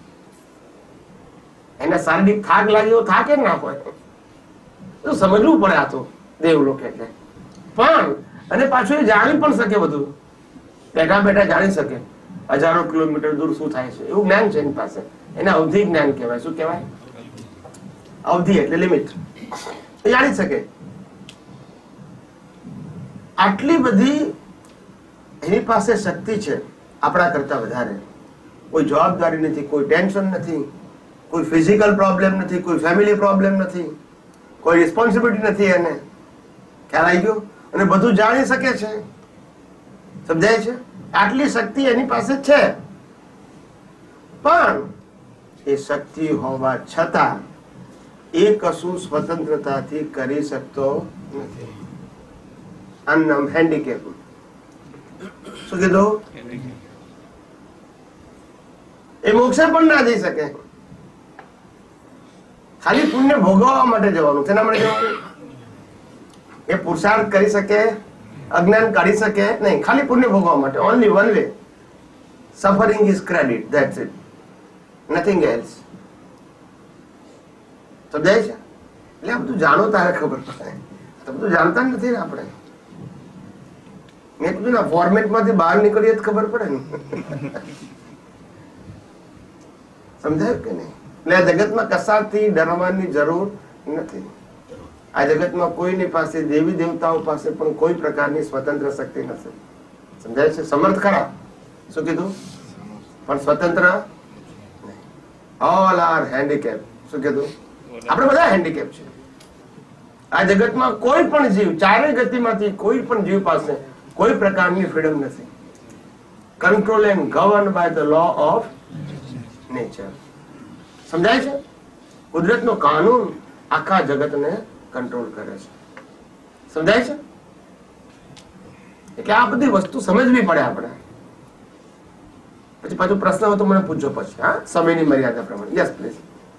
એને શારીરિક થાક લાગ્યો, થાકે ના હોય. તો સમજવું પડે. આ તો દેવલોક એટલે. પણ અને પાછું એ જાણી પણ શકે, બધું બેઠા બેઠા જાણી શકે. 1000 કિલોમીટર દૂર શું થાય છે એવું જ્ઞાન છે એની પાસે. એને અવધિ જ્ઞાન કહેવાય. શું કહેવાય? અવધિ એટલે લિમિટ. એ જાણી શકે. આટલી બધી એની પાસે શક્તિ છે આપણા કરતા વધારે. કોઈ જવાબદારી નથી, કોઈ ટેન્શન નથી, કોઈ ફિઝિકલ પ્રોબ્લેમ નથી, કોઈ ફેમિલી પ્રોબ્લેમ નથી, કોઈ રિસ્પોન્સિબિલિટી નથી એને. ખ્યાલ આવી ગયો? અને બધું જાણી શકે છે. સમજાય છે? આટલી શક્તિ એની પાસે છે, પણ એ શક્તિ હોવા છતાં એ કશું સ્વતંત્રતાથી કરી શકતો નથી. આનું નામ હેન્ડીકેપ. શું કીધું? એ મોક્ષે પણ ના જઈ શકે. ખાલી પુણ્ય ભોગવવા માટે જવાનું. તેના માટે જવાનું. એ પુરુષાર્થ કરી શકે, અજ્ઞાન કાઢી શકે નહીં. ખાલી પુણ્ય ભોગવવા માટે. Only one way. Suffering is credit. That's it. Nothing else. સમજાય છે? એટલે આ બધું જાણો તારે ખબર પડે. તો બધું જાણતા નથી ને આપણે. મેં કીધું ના, ફોર્મેટ માંથી બહાર નીકળીએ તો ખબર પડે ને. સમજાયું કે નહીં? એટલે આ જગતમાં કશાથી ડરવાની જરૂર નથી. આ જગતમાં કોઈની પાસે, દેવી દેવતાઓ પાસે પણ કોઈ પ્રકારની સ્વતંત્ર શક્તિ નથી. સમજાય છે? સમર્થ ખરા. શું કીધું? પણ સ્વતંત્ર. All are handicap. શું કીધું? આપણે બધા હેન્ડીકેપ છે. આ જગતમાં કોઈ પણ જીવ, 4 ગતિમાંથી કોઈ પણ જીવ પાસે કોઈ પ્રકારની ફ્રીડમ નથી. Control and govern by the law of nature. સમજાય છે? કુદરતનો કાનૂન આખા જગતને કંટ્રોલ કરે છે. સમજાય છે? એટલે આ બધી વસ્તુ સમજવી પડે આપણે. પછી પાછો પ્રશ્ન હોય તો મને પૂછજો પછી. હા, સમયની મર્યાદા પ્રમાણે. Yes please.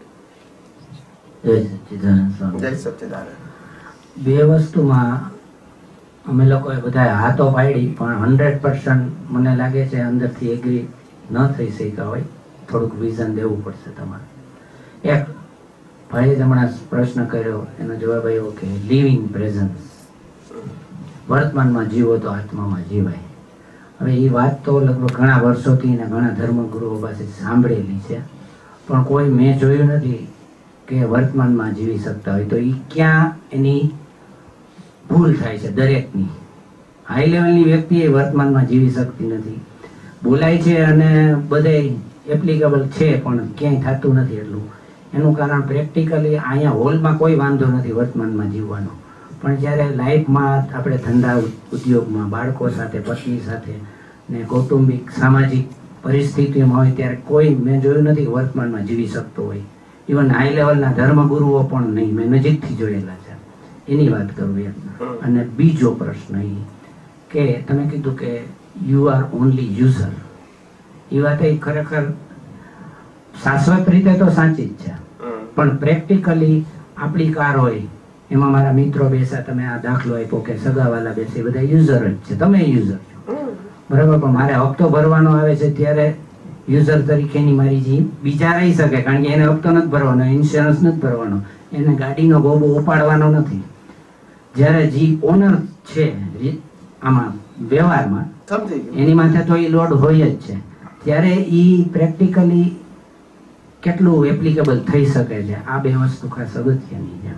જય સચ્ચિદાનંદ સ્વામી. જય સચ્ચિદાનંદ. બે વસ્તુમાં અમે લોકોએ બધા હાથો પાડી પણ 100% મને લાગે છે અંદરથી એગ્રી ન થઈ શક્યા હોય. થોડુંક વિઝન દેવું પડશે તમારે. એક ભાઈએ હમણાં પ્રશ્ન કર્યો, એનો જવાબ આવ્યો કે લિવિંગ પ્રેઝન્સ, વર્તમાનમાં જીવો તો આત્મામાં જીવાય. હવે એ વાત તો લગભગ ઘણા વર્ષોથી ને ઘણા ધર્મગુરુઓ પાસે સાંભળેલી છે, પણ કોઈ મેં જોયું નથી કે વર્તમાનમાં જીવી શકતા હોય. તો એ ક્યાં એની ભૂલ થાય છે દરેકની. હાઈ લેવલની વ્યક્તિ એ વર્તમાનમાં જીવી શકતી નથી. બોલાય છે અને બધે એપ્લિકેબલ છે પણ ક્યાંય થતું નથી એટલું. એનું કારણ પ્રેક્ટિકલી અહીંયા હોલમાં કોઈ વાંધો નથી વર્તમાનમાં જીવવાનો, પણ જ્યારે લાઈફમાં આપણે ધંધા ઉદ્યોગમાં બાળકો સાથે, પત્ની સાથે ને કૌટુંબિક સામાજિક પરિસ્થિતિમાં હોય ત્યારે કોઈ મેં જોયું નથી વર્તમાનમાં જીવી શકતો હોય. ઇવન હાઈ લેવલના ધર્મગુરુઓ પણ નહીં, મેં નજીકથી જોયેલા છે. એની વાત કરું એમ. અને બીજો પ્રશ્ન એ કે તમે કીધું કે યુ આર ઓનલી યુઝર. એ વાત એ ખરેખર શાશ્વત રીતે તો સાચી જ છે, પણ પ્રેક્ટિકલી આપણી કાર હોય એમાં મારા મિત્રો બેસા, તમે આ દાખલો આપ્યો કે સગાવાલા બેસે, બધા યુઝર જ છે. તમે યુઝર છો બરાબર, પણ મારે હપ્તો ભરવાનો આવે છે ત્યારે યુઝર તરીકેની મારી જી બીજા રહી શકે, કારણ કે એને હપ્તો નથી ભરવાનો, ઇન્સ્યોરન્સ નથી ભરવાનો, એને ગાડીનો ગોબો ઉપાડવાનો નથી. જ્યારે જી ઓનર છે આમાં વ્યવહારમાં એની માથે તો એ લોડ હોય જ છે, ત્યારે એ પ્રેક્ટિકલી કેટલું એપ્લિકેબલ થઈ શકે છે. આ બે વસ્તુ ખાસ અગત્યની છે.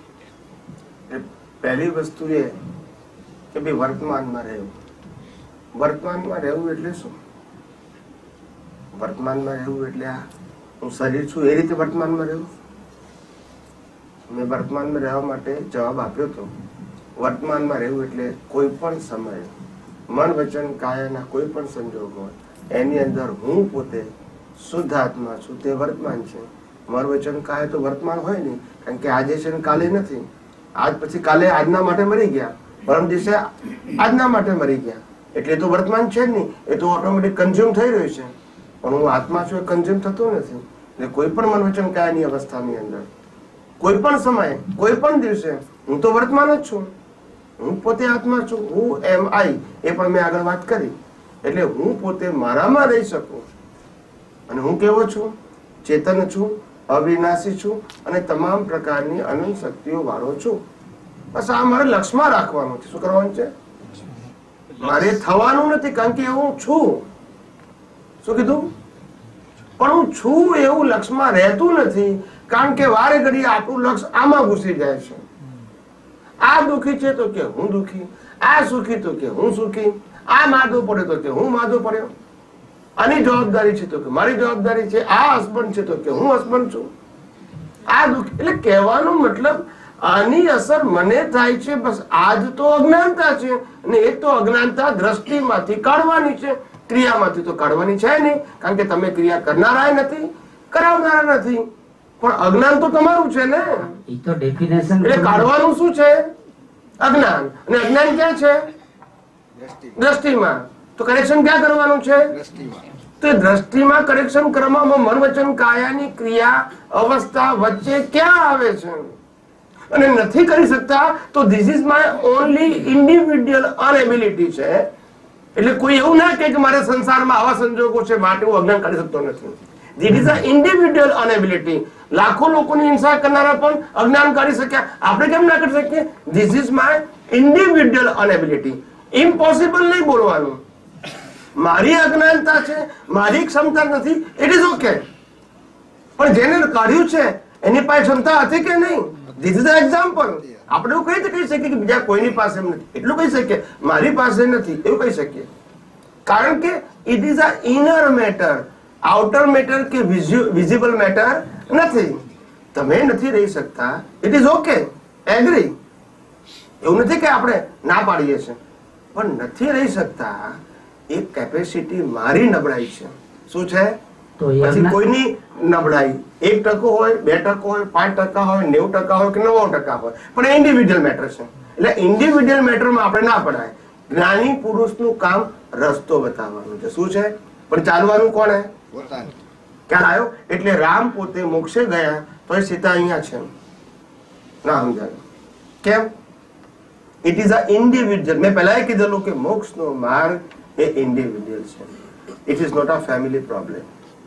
પહેલી વસ્તુ એ કે ભાઈ વર્તમાનમાં રહેવું. વર્તમાનમાં રહેવું એટલે શું? વર્તમાનમાં રહેવું એટલે આ હું શરીર છું એ રીતે વર્તમાનમાં રહેવું. મેં વર્તમાનમાં રહેવા માટે જવાબ આપ્યો હતો. વર્તમાનમાં રહેવું એટલે કોઈ પણ સમયે મન વચન કાયાના કોઈ પણ સંજોગો એની અંદર હું પોતે શુદ્ધ આત્મા છું, તે વર્તમાન છે. મન વચન કાય તો વર્તમાન હોય નહીં, કારણ કે આજે છે ને કાલે નથી. આજ પછી કાલે આજના માટે મરી ગયા, પરમ દિવસે આજના માટે મરી ગયા, એટલે તો વર્તમાન છે જ નહીં. એ તો ઓટોમેટિક કન્ઝ્યુમ થઈ રહ્યું છે, પણ હું આત્મા છું એ કન્ઝ્યુમ થતો નથી. એટલે કોઈ પણ મન વચન કાયાની અવસ્થાની અંદર કોઈ પણ સમયે કોઈ પણ દિવસે હું તો વર્તમાન જ છું. હું પોતે આત્મા છું. હું એમ આઈ એ પણ મેં આગળ વાત કરી. એટલે હું પોતે મારામાં રહી શકું. અને હું કેવો છું? ચેતન છું, અવિનાશી છું અને તમામ પ્રકારની અનંત શક્તિઓ વાળો છું. બસ આ મારે લક્ષ્યમાં રાખવાનું છે. શું કરવાનું છે? મારે થવાનું નથી, કારણ કે હું છું. શું કીધું? પણ હું છું એવું લક્ષ્યમાં રહેતું નથી, કારણ કે વારે ઘડી આપણું લક્ષ્ય આમાં ઘૂસી જાય છે. આ દુઃખી છે તો કે હું દુઃખી, આ સુખી તો કે હું સુખી, આ માદો પડ્યો તો કે હું માદો પડ્યો, આની જવાબદારી છે તો કે મારી જવાબદારી છે, આ હસબન્ડ છે તો કે હું હસબન્ડ છું, આ દુઃખી. એટલે કહેવાનો મતલબ આની અસર મને થાય છે. બસ આજ તો અજ્ઞાનતા છે, અને એ તો અજ્ઞાનતા દ્રષ્ટિમાંથી કાઢવાની છે, ક્રિયામાંથી તો કાઢવાની છે નહીં, કારણ કે તમે ક્રિયા કરનારા નથી, કરાવનારા નથી, પણ અજ્ઞાન તો તમારું છે ને. એ તો ડેફિનેશન. એટલે કાઢવાનું શું છે? અજ્ઞાન. અને અજ્ઞાન ક્યાં છે? દ્રષ્ટિમાં. તો કરેક્શન ક્યાં કરવાનું છે? તો દ્રષ્ટિમાં કરેક્શન કરવામાં મન વચન કાયાની ક્રિયા અવસ્થા વચ્ચે ક્યાં આવે છે? અને નથી કરી શકતા તો this is my only individual unability છે. એટલે કોઈ એવું ના કે મારે સંસારમાં આવા સંજોગો છે માટે હું અજ્ઞાન કરી શકતો નથી. This is a individual unability. લાખો લોકોની હિંસા કરનારા પણ અજ્ઞાન કરી શક્યા, આપણે કેમ ના કરી શકીએ? This is my individual unability. Impossible નહીં બોલવાનું. મારી અજ્ઞાનતા છે, મારી ક્ષમતા નથી, ઇટ ઇઝ ઓકે. પણ જેને કાઢ્યું છે એની પાસે ક્ષમતા હતી કે નહીં? This is example. આપણે એવું કઈ રીતે કહી શકીએ કે બીજા કોઈની પાસે નથી? એટલું કહી શકીએ મારી પાસે નથી, એવું કહી શકીએ, કારણ કે it is a inner matter. Outer matter કે વિઝિબલ મેટર નથી. તમે નથી રહી શકતા, ઇટ ઇઝ ઓકે, એગ્રી. એવું નથી કે આપણે ના પાડીએ છીએ, પણ નથી રહી શકતા એક કેપેસિટી મારી નબળાઈ છે. શું છે? પછી કોઈની નબળાઈ 1% હોય, 2% હોય, 5% હોય, 90% હોય કે 99% હોય, પણ એ ઇન્ડિવિડ્યુઅલ મેટર છે. એટલે ઇન્ડિવિડ્યુઅલ મેટરમાં આપણે ના પડાય. જ્ઞાની પુરુષનું કામ રસ્તો બતાવવાનું છે. શું છે? પણ ચાલવાનું કોણે? ખ્યાલ આવ્યો? એટલે રામ પોતે મોક્ષે ગયા તો એ સીતા અહીંયા છે. ના સમજાયું કેમ? It is a individual. મેં પહેલા કીધેલું કે મોક્ષનો માર્ગ એ ઇન્ડિવિડ્યુઅલ છે. It is not a family problem.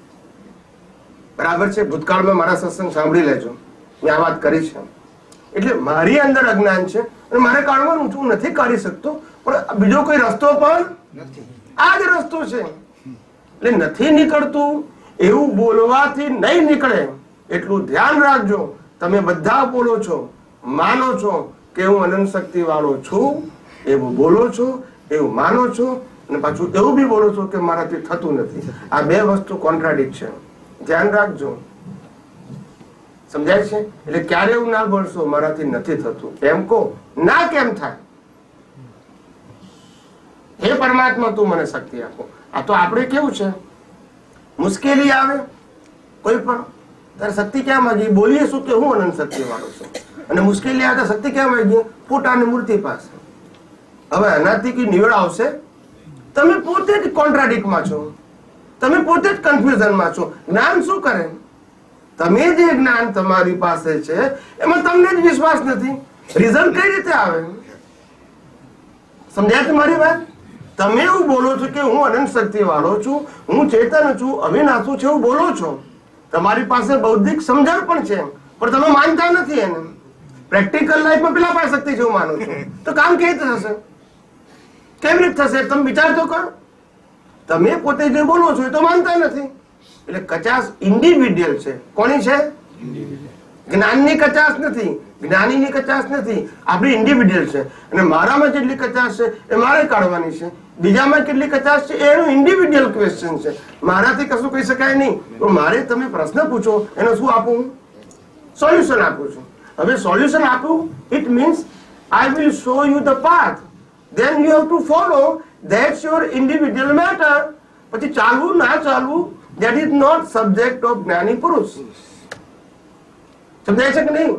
બરાબર છે? ભૂતકાળમાં મારા સત્સંગ સાંભળી લેજો, મેં આ વાત કરી છે. એટલે મારી અંદર અજ્ઞાન છે અને મારે કાઢવાનું છું, નથી કાઢી શકતો, પણ બીજો કોઈ રસ્તો પણ આ જ રસ્તો છે. એટલે નથી નીકળતું એવું બોલવાથી નહીં નીકળે, એટલું ધ્યાન રાખજો. તમે બધા બોલો છો, માનો છો કે હું અનંત શક્તિ વાળો છું, એવું બોલો છો, એવું માનો છો, અને પાછું એવું બી બોલો છો કે મારાથી થતું નથી. આ બે વસ્તુ કોન્ટ્રાડિક્ટ છે. ધ્યાન રાખજો. સમજાય છે? એટલે ક્યારે એવું ના બોલશો મારાથી નથી થતું. એમ કહો ના, કેમ થાય? હે પરમાત્મા તું મને શક્તિ આપો. આ તો આપણે કેવું છે, મુશ્કેલી આવે કોઈ પણ ત્યારે શક્તિ ક્યાં માંગી? બોલીએ શું કે હું અનંત શક્તિ વાળો છું, અને મુશ્કેલી આવે તો શક્તિ ક્યાં માંગી? ફોટાની મૂર્તિ પાસે. હવે આનાથી કઈ નિવેડ આવશે? તમે પોતે જ કોન્ટ્રાડિક્ટમાં છો, તમે પોતે જ કન્ફ્યુઝનમાં છો. જ્ઞાન શું કરે? તમે જે જ્ઞાન તમારી પાસે છે એમાં તમને જ વિશ્વાસ નથી. રિઝલ્ટ કઈ રીતે આવે? સમજાય છે મારી વાત? તમે એવું બોલો છો કે હું અનંત શક્તિ વાળો છું, હું ચેતન છું, અવિનાશી છું, એવું બોલો છો. તમારી પાસે બૌદ્ધિક સમજણ પણ છે, પણ તમે માનતા નથી એને. પ્રેક્ટિકલ લાઈફમાં પેલા પાસે શક્તિ છે હું માનું છું, તો કામ કેવી રીતે થશે? કેવી રીતે થશે? તમે વિચાર તો કરો. તમે પોતે જે બોલો છો એ તો માનતા નથી. એટલે કચાશ ઇન્ડિવિડ્યુઅલ છે. કોની છે? જ્ઞાનની કચાશ નથી, જ્ઞાનીની કચાશ નથી, આપણી ઇન્ડિવિડ્યુઅલ છે. અને મારામાં જેટલી કચાશ છે એ મારે કાઢવાની છે, બીજામાં કેટલી કચાશ છે એનું ઇન્ડિવિડ્યુઅલ ક્વેશ્ચન છે. મારાથી કશું કહી શકાય નહીં. તો મારે તમે પ્રશ્ન પૂછો, એનો શું આપું? સોલ્યુશન આપું છું. હવે સોલ્યુશન આપું, it means I will show you the path, then you have to follow. That's your individual matter. પછી ચાલવું ના ચાલવું, that is not subject of જ્ઞાની પુરુષ. સમજાય છે કે નહીં?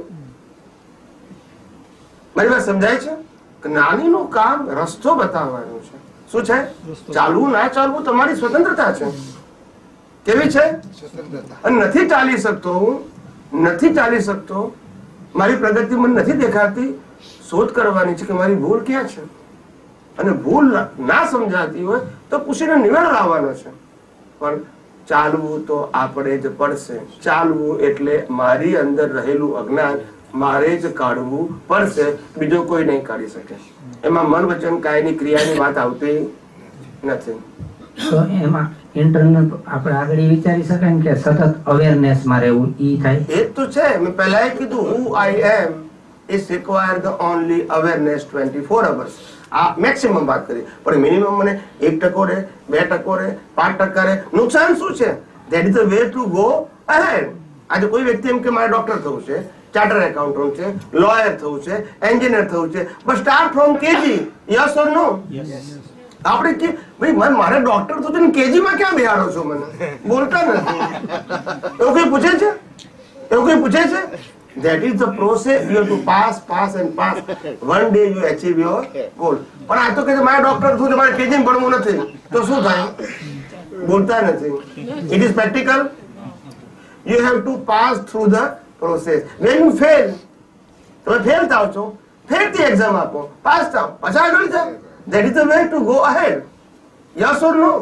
મારી વાત સમજાય છે? જ્ઞાનીનું કામ રસ્તો બતાવવાનું છે. શું છે? ચાલવું ના ચાલવું તમારી સ્વતંત્રતા છે. કેવી છે? અને નથી ચાલી શકતો હું, નથી ચાલી શકતો, મારી પ્રગતિ મને નથી દેખાતી, શોધ કરવાની છે કે મારી ભૂલ ક્યાં છે. અને ભૂલ ના સમજાતી હોય તો પૂછીને નિવેડો લાવવાનો છે. પણ ચાલવું તો આપણે જ પડશે. ચાલવું એટલે મારી અંદર રહેલું અજ્ઞાન મારે જ કાઢવું પડશે, બીજો કોઈ નહીં કાઢી શકે. એમાં મન વચન કાયની ક્રિયાની વાત આવતી નથી. તો એમાં ઇન્ટરનલ આપણે આગળ વિચારી શકાય કે સતત અવેરનેસ માં રહેવું ઈ થાય. એ તો છે. મેં પહેલા કીધું who I am is require the only awareness 24 hours. આ મેક્સિમમ વાત કરી, પણ મિનિમમ મને 1% રહે, 2% રહે, 5% રહે, નુકસાન શું છે? That is the way to go ahead. આજે કોઈ વ્યક્તિ એમ કે મારે ડોક્ટર થવું છે, ચાર્ટર એકાઉન્ટન્ટ છે, લોયર થવું છે, એન્જિનિયર થવું છે, બસ start from KG. Yes or no? આપણે કે ભાઈ મારે ડોક્ટર થવું છે ને કેજી માં ક્યાં બેહાડો છો? મને બોલતા નથી. એવું કોઈ પૂછે છે? એવું કોઈ પૂછે છે? That is the process. You have to pass and pass. One day you achieve your goal. પણ આ તો કે મારે ડોક્ટર થવું છે, મારે કેજી ભણવું નથી, તો શું થાય? બોલતા નથી. It is practical. You have to pass through the process. When you fail, તમે ફેલ થાવ છો, ફેરથી એક્ઝામ આપો, પાસ થાવ, પછી આગળ જાઓ. That is the way to go ahead. Yes or no?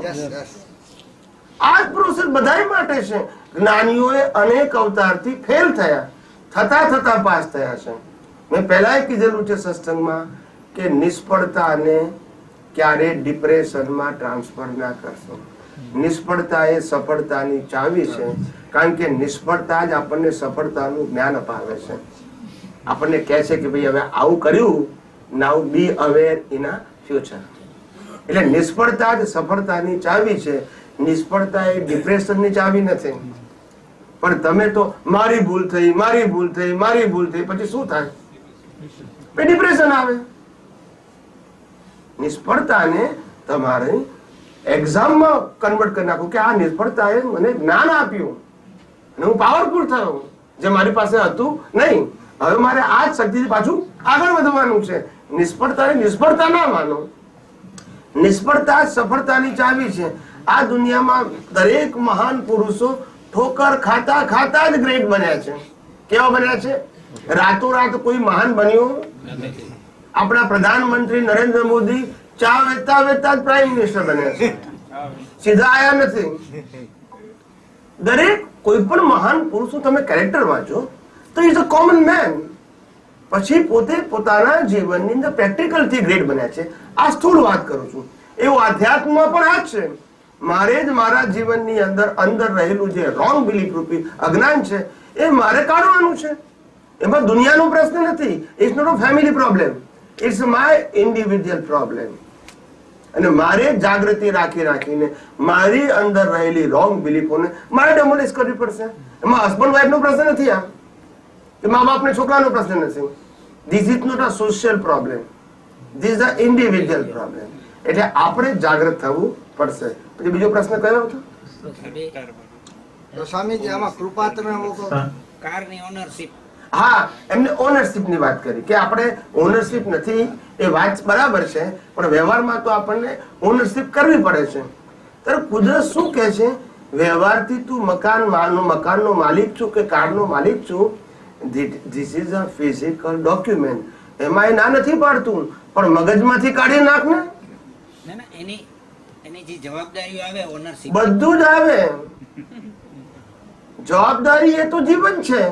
આ જ પ્રોસેસ બધાય માટે છે. જ્ઞાનીઓએ અનેક અવતારથી ફેલ થયા, થતા પાસ થયા છે. મેં પહેલા કીધેલું છે સત્સંગમાં કે નિષ્ફળતાને ક્યારે ડિપ્રેશનમાં ટ્રાન્સફર ના કરશો. નિષ્ફળતા એ સફળતાની ચાવી છે, કારણ કે નિષ્ફળતા જ આપણને સફળતાનું જ્ઞાન અપાવે છે. આપણને કહે છે કે ભાઈ હવે આવું કર્યું, now be aware in a future. એટલે નિષ્ફળતા જ સફળતાની ચાવી છે. નિષ્ફળતા એ ડિપ્રેશનની ચાવી નથી. પણ તમે તો મારી ભૂલ થઈ, મારી ભૂલ થઈ, મારી ભૂલ થઈ, પછી શું થાય? ડિપ્રેશન આવે. નિષ્ફળતાને તમારે એક્ઝામમાં કન્વર્ટ કરી નાખો કે આ નિષ્ફળતાએ મને જ્ઞાન આપ્યું અને હું પાવરફુલ થયો, જે મારી પાસે હતું નહીં. હવે મારે આ જ શક્તિથી પાછું આગળ વધવાનું છે. નિષ્ફળતાને નિષ્ફળતા ના માનો. નિષ્ફળતા સફળતાની ચાવી છે. આ દુનિયામાં દરેક મહાન પુરુષો ઠોકર ખાતા ખાતા જ ગ્રેટ બન્યા છે. કેવા બન્યા છે? રાતોરાત કોઈ મહાન બન્યું. આપણા પ્રધાનમંત્રી નરેન્દ્ર મોદી ચા વેચતા વેચતા જ પ્રાઇમ મિનિસ્ટર બન્યા છે, સીધા આયા નથી. દરેક કોઈ પણ મહાન પુરુષો તમે કેરેક્ટર વાંચો તો ઇઝ અ કોમન મેન. પછી પોતે પોતાના જીવનની અંદર પ્રેક્ટિકલ થી ગ્રેટ બન્યા છે. આ સ્થૂળ વાત કરું છું. એવું આધ્યાત્મમાં પણ આ જ છે. મારે જ મારા જીવનની અંદર રહેલું જે રોંગ બિલીફ રૂપી અજ્ઞાન છે એ મારે કાઢવાનું છે. એમાં દુનિયાનો પ્રશ્ન નથી. It's not a family problem, it's my individual problem. અને મારે જાગૃતિ રાખીને મારી અંદર રહેલી રોંગ બિલીફોને મારે ડેમોલિશ કરવી પડશે. એમાં હસબન્ડ વાઇફ નો પ્રશ્ન નથી. આ કે મા બાપ ને છોકરાનો પ્રશ્ન નથી. This is not a social problem, this is a individual problem. એટલે આપણે જાગૃત થવું પડશે. પછી બીજો પ્રશ્ન કયો હતો? તો સ્વામીજી આમાં કૃપા તમે કારની ઓનરશિપ, હા, એમને ઓનરશિપ ની વાત કરી કે આપણે ઓનરશિપ નથી, એ વાત બરાબર છે, પણ વ્યવહારમાં તો આપણને ઓનરશિપ કરવી પડે છે. ત્યારે કુદરત શું કહે છે? વ્યવહારથી તું મકાનનો માલિક છું કે કારનો માલિક છું, this is a physical document. એમાં એ ના નથી પાડતું, પણ મગજમાંથી કાઢી નાખ ને. એની જે જવાબદારીઓ આવે ઓનરશિપ બધું જ આવે. જવાબદારી એ તો જીવન છે.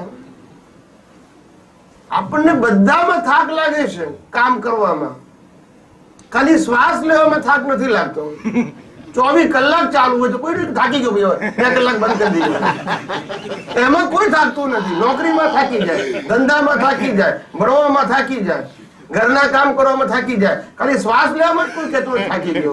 આપણને બધામાં થાક લાગે છે કામ કરવામાં, ખાલી શ્વાસ લેવામાં થાક નથી લાગતો. 24 કલાક ચાલુ હોય તો કોઈ થાકી ગયો, 2 કલાક બંધ કરી દીધું, એમાં કોઈ થાકતું નથી. નોકરીમાં થાકી જાય, ધંધામાં થાકી જાય, ભણવામાં થાકી જાય, ઘરના કામ કરવામાં થાકી જાય, ખાલી શ્વાસ લેવામાં કોઈ કહેતું થાકી ગયો.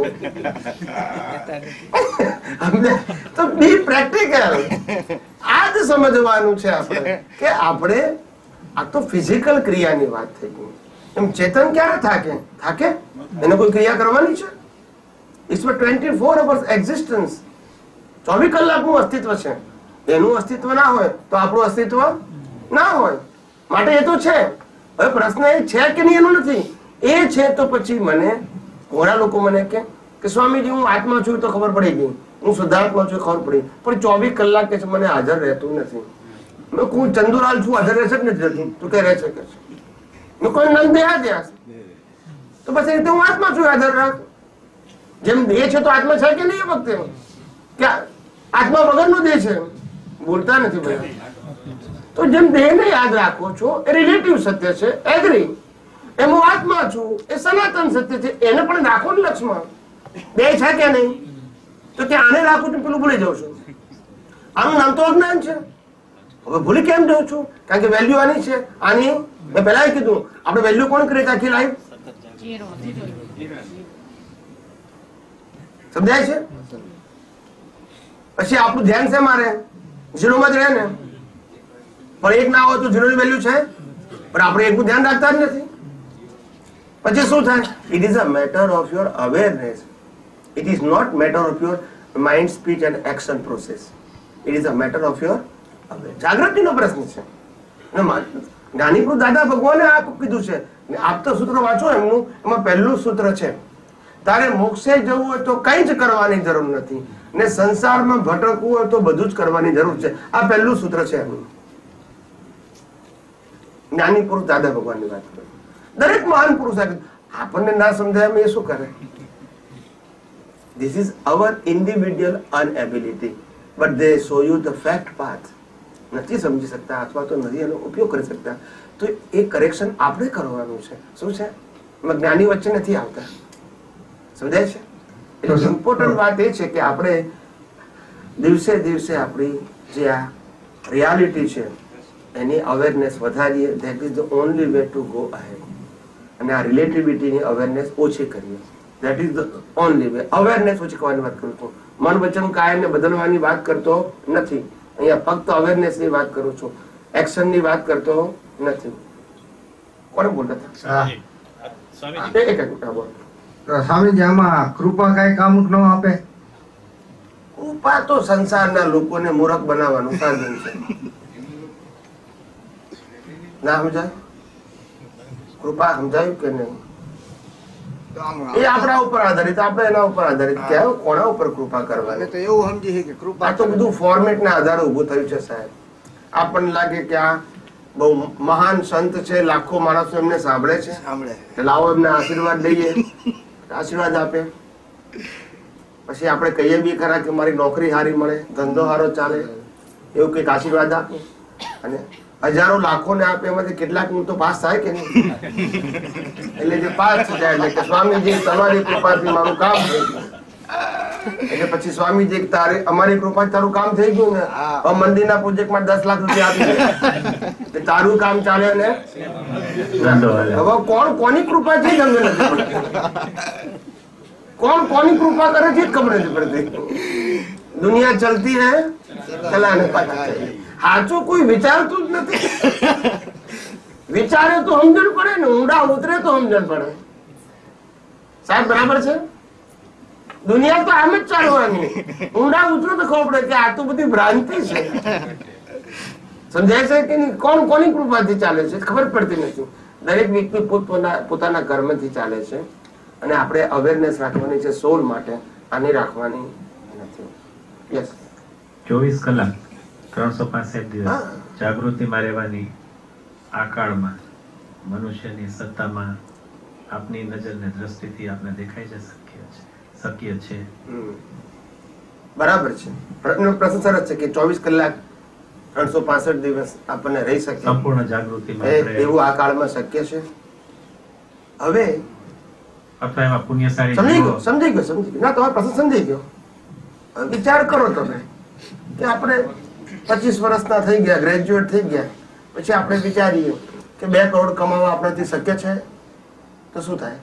તો બી પ્રેક્ટિકલ. આ જ સમજવાનું છે આપણે કે આપણે આ તો ફિઝિકલ ક્રિયાની વાત થઈ ગઈ. એમ ચેતન ક્યારે થાકે? એને કોઈ ક્રિયા કરવાની છે? It's 24 hours existence. 24 કલાકનું અસ્તિત્વ છે. એનું અસ્તિત્વ ના હોય તો આપણું અસ્તિત્વ ના હોય. માટે એ તો છે. હવે પ્રશ્ન એ છે કે નહીં એનું નથી. એ છે તો પછી મને ઘણા લોકો મને કે સ્વામીજી હું આત્મા છું તો ખબર પડી ગઈ, હું શુદ્ધાત્મા છું ખબર પડી, પણ 24 કલાક કે મને હાજર રહેતું નથી. હું ચંદુલાલ છું, હાજર રહેશે જ નથી રહેતું. તું કે રહેશે કે છે કોઈ નંદ દેહા દ્યાસ, તો બસ એ રીતે હું આત્મા છું, હાજર રાખ. જેમ દેહ છે તો આત્મા છે કે નહીં? એ વખતે કે આત્મા વગરનો દેહ છે, બોલતા નથી બધા. તો જેમ દેહને યાદ રાખો છો એ રિલેટિવ સત્ય છે, એગ્રી. એમ હું આત્મા છું એ સનાતન સત્ય છે, એને પણ રાખો ને લક્ષમાં. બે છે કે નહીં? તો કે આને રાખું છું પેલું ભૂલી જાઉં છું. આનું નામ તો અજ્ઞાન છે. હવે ભૂલી કેમ જાઉં છું? કારણ કે વેલ્યુ આની છે, આની. મેં પહેલા કીધું આપણે વેલ્યુ કોણ કરે આખી લાઈફ? સમજાય છે? પછી આપણું ધ્યાન છે મારે ઝીરોમાં જ રહે ને. પણ એક ના હોય તો ઝીરોની વેલ્યુ છે, પણ આપણે એકનું ધ્યાન રાખતા જ નથી. પછી શું થાય? It is a matter of your awareness. It is not matter of your mind, speech and action process. It is a matter of your જાગૃતિનો પ્રશ્ન છે. જ્ઞાનીપુર દાદા ભગવાને આ કીધું છે. આપતા સૂત્ર વાંચો એમનું, એમાં પહેલું સૂત્ર છે તારે મોક્ષે જવું હોય તો કઈ જ કરવાની જરૂર નથી, ને સંસારમાં ભટકવું હોય તો બધું જ કરવાની જરૂર છે. આ પહેલું સૂત્ર છે એમનું. જ્ઞાની પુરુષ દાદા ભગવાનની વાત કરે. દરેક મહાન પુરુષ આપણને ના સમજાય એ શું કરે? This is our individual inability, but they show you the fact path. નથી સમજી શકતા અથવા તો નથી એનો ઉપયોગ કરી શકતા, તો એ કરેક્શન આપણે કરવાનું છે. શું છે? જ્ઞાની વચ્ચે નથી આવતા. સમજાય છે? એટલે ઇમ્પોર્ટન્ટ વાત એ છે કે આપણે દિવસે દિવસે આપણી જે આ રિયાલિટી છે એની અવેરનેસ વધારીએ. That is the only way to go ahead. અને આ રિલેટિવિટીની અવેરનેસ ઓછી કરીએ. That is the only way. Awareness ઓછી કરવાની વાત કરું છું. મન વચન કાયમને બદલવાની વાત કરતો નથી. અહીંયા ફક્ત અવેરનેસ ની વાત કરું છું, એક્શન ની વાત કરતો નથી. કોને બોલતા હતા? સ્વામીજી આમાં કૃપા કઈ કામ ન આપે? કૃપા તો સંસારના લોકોને મૂર્ખ બનાવવાનું સાધન છે. ના સમજાય? કૃપા સમજાયું કે નહીં? એ આપણા ઉપર આધારિત, આપણે એના ઉપર આધારિત કે કોના ઉપર કૃપા કરવાની. તો એવું સમજી કે કૃપા આ તો બધું ફોર્મેટ ના આધારે ઉભું થયું છે સાહેબ. આપણને લાગે કે આ બહુ મહાન સંત છે, લાખો માણસો એમને સાંભળે છે, લાવો એમને આશીર્વાદ લઈએ, આશીર્વાદ આપે. પછી આપણે કહીએ બી ખરા કે મારી નોકરી સારી મળે, ધંધો સારો ચાલે, એવું કંઈક આશીર્વાદ આપે. અને હજારો લાખો ને આપે, એમાંથી કેટલાક તો પાસ થાય કે નહીં? એટલે જે પાસ થઈ જાય એટલે કે સ્વામીજી તમારી કૃપાથી મારું કામ થઈ ગયું. એટલે પછી સ્વામીજી તારે અમારી કૃપાથી તારું કામ થઈ ગયું ને, મંદિરના પ્રોજેક્ટમાં 10 લાખ રૂપિયા આપી દે, તારું કામ ચાલે ને. હવે કોણ કોની કૃપા છે સમજ નથી પડતી, કોણ કોની કૃપા કરે છે ખબર નથી પડતી. દુનિયા ચલતી હે ચલાને પાછા. સાચું કોઈ વિચારતું જ નથી. વિચારે તો સમજણ પડે ને, ઊંડા ઉતરે તો સમજણ પડે. સાહેબ બરાબર છે? દુનિયા તો આમ જ ચાલવાની, ઊંડા ઉતરો તો ખબર પડે કે આ તો બધી ભ્રાંતિ છે. સમજાય છે કે નહીં? કોણ કોની કૃપાથી ચાલે છે ખબર પડતી નથી. દરેક વ્યક્તિ પોતાના કર્મથી ચાલે છે. અને આપણે અવેરનેસ રાખવાની છે સોલ માટે, આની રાખવાની નથી. યસ, 24 કલાક 365 દિવસ જાગૃતિમાં રહેવાની આ કાળમાં મનુષ્યની સત્તામાં આપની નજરને દ્રષ્ટિથી આપને દેખાય છે શક્ય છે? બરાબર છે. પ્રશ્ન સરસ છે કે 24 કલાક 365 દિવસ આપણને રહી શકે સંપૂર્ણ જાગૃતિમાં એવું આ કાળમાં શક્ય છે. હવે અથવા એમાં પુણ્યશાળી સમજી ગયો ના, તમારો પ્રશ્ન સમજી ગયો. વિચાર કરો તમે કે આપણે 25 વર્ષના થઈ ગયા, ગ્રેજ્યુએટ થઈ ગયા, પછી આપણે વિચારીએ કે 2 કરોડ કમાવા આપણાથી શક્ય છે, તો શું થાય?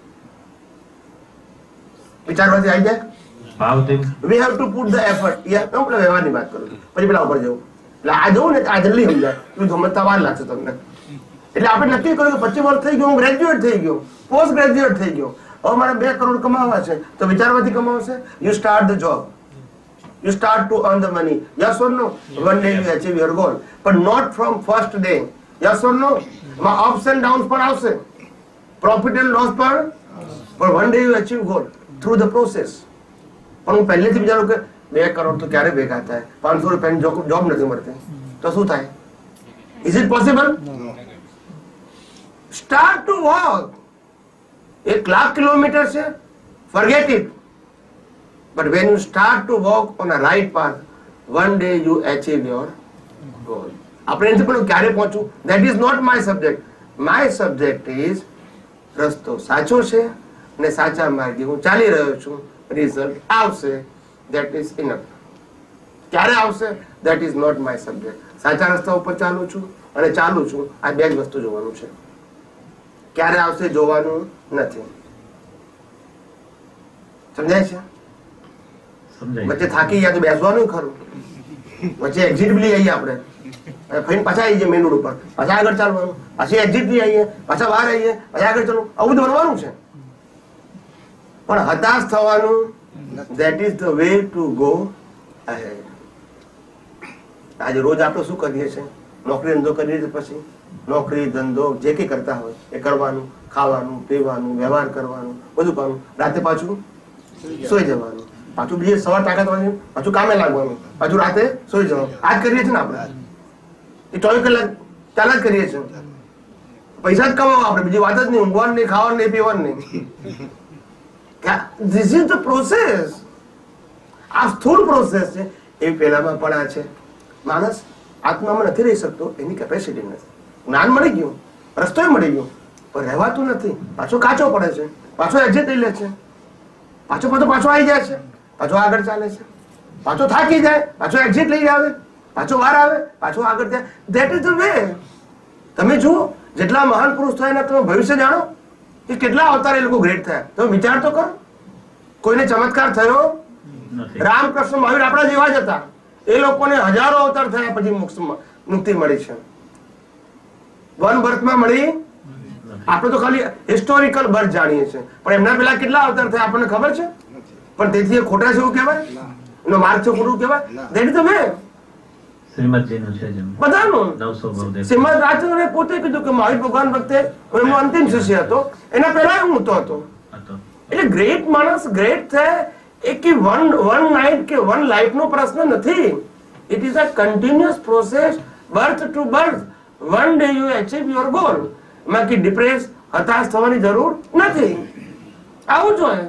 વિચારવાથી આવી જાય. We have to put the effort. હું વ્યવહારની વાત કરું છું, પછી પેલા ઉપર જવું. એટલે આ જવું ને આ જલ્દી સમજાય, તું સમજતા વાર લાગશે તમને. એટલે આપણે નક્કી કર્યું કે 25 વર્ષ થઈ ગયું, હું ગ્રેજ્યુએટ થઈ ગયો, પોસ્ટ ગ્રેજ્યુએટ થઈ ગયો, હવે મારે 2 કરોડ કમાવા છે, તો વિચારવાથી કમાવશે. You start the job, you start to earn the money. Yes or no? One day you achieve your goal, but not from first day. Yes or no? Ups and downs पर આવશે, profit and loss पर, but one day you achieve goal through the process. પણ હું પહેલેથી વિચારું કે 2 કરોડ તો ક્યારે ભેગા થાય, 500 રૂપિયાની જોબ નથી મળતી, તો શું થાય? Is it possible? Start to walk. 1 lakh kilometre છે, forget it. But when you start to walk on a right path, one day you achieve your goal. આપણે નથી પણ ક્યારે પહોંચું, that is not my subject. My subject is રસ્તો સાચો છે અને સાચા માર્ગે હું ચાલી રહ્યો છું, રિઝલ્ટ આવશે, that is enough. ક્યારે આવશે, that is not my subject. સાચા રસ્તા ઉપર ચાલું છું અને ચાલું છું, આ 2 જ વસ્તુ જોવાનું છે. ક્યારે આવશે જોવાનું નથી. સમજાય છે? વચ્ચે થાકી ગયા તો બેસવાનું ખરું, વચ્ચે એક્ઝિટ બી લઈ આવીએ આપણે, ફરીને પાછા આવી જઈએ મેઇન રોડ ઉપર, પાછા આગળ ચાલવાનું, પાછી એક્ઝિટ લઈ આવીએ, પાછા બહાર આવીએ, પાછા આગળ ચાલવું, આવું બધું બનવાનું છે. પણ હતાશ થવાનું, that is the way to go ahead. આજે રોજ આપણે શું કરીએ છીએ? નોકરી ધંધો કરીએ છીએ, પછી નોકરી ધંધો જે કંઈ કરતા હોય એ કરવાનું, ખાવાનું, પીવાનું, વ્યવહાર કરવાનું, બધું કરવાનું, રાતે પાછું સોઈ જવાનું, પાછું બીજે સવાર તાકાત વાળું પાછું કામે લાગવાનું, પાછું રાતે સોઈ જવાનું. આ જ કરીએ છીએ ને આપણે. એ 24 કલાક ચાલ જ કરીએ છીએ. પૈસા જ કમાવો આપણે, બીજી વાત જ નહીં, ઊંઘવાનું નહીં, ખાવાનું નહીં, પીવાનું નહીં. This is the process. આ સ્થૂળ પ્રોસેસ છે. એ પહેલામાં પણ આ છે. માણસ આત્મામાં નથી રહી શકતો, એની કેપેસિટી નથી. જ્ઞાન મળી ગયું, રસ્તો મળી ગયો, પણ રહેવાતું નથી. પાછો કાચો પડે છે, પાછો એક્ઝિટ લઈ લે છે, પાછો આવી જાય છે, પાછો આગળ ચાલે છે, પાછો થાકી જાય, પાછો એક્ઝિટ લઈ આવે, પાછો વાર આવે, પાછો આગળ જાય. That is the way. તમે જુઓ, જેટલા મહાન પુરુષ થયા ને, તમે ભવિષ્ય જાણો કે કેટલા અવતાર એ લોકો ગ્રેટ થયા. તમે વિચાર તો કરો, કોઈને ચમત્કાર થયો? રામકૃષ્ણ મહાવીર આપણા જેવા જ હતા. એ લોકોને હજારો અવતાર થયા પછી મુક્તિ મળી છે. વન બર્થમાં મળી. આપણે તો ખાલી હિસ્ટોરિકલ બર્થ જાણીએ છીએ, પણ એમના પેલા કેટલા અવતાર થયા આપણને ખબર છે? પણ તેથી એ ખોટા છે એવું કહેવાય? એનો માર્ગ છે ખોટું કહેવાય? That is the way. શ્રીમદજીનું છે બધાનું. શ્રીમદ રાજચંદ્રએ પોતે કીધું કે મહાવીર ભગવાન વખતે એમનો અંતિમ શિષ્ય હતો, એના પહેલા હું હતો. એટલે ગ્રેટ માણસ ગ્રેટ થાય એ કે વન નાઇટ કે વન લાઈફ નો પ્રશ્ન નથી. It is a continuous process, birth to birth. One day you achieve your goal. એમાં કે ડિપ્રેસ હતાશ થવાની જરૂર નથી. આવું જોઈએ.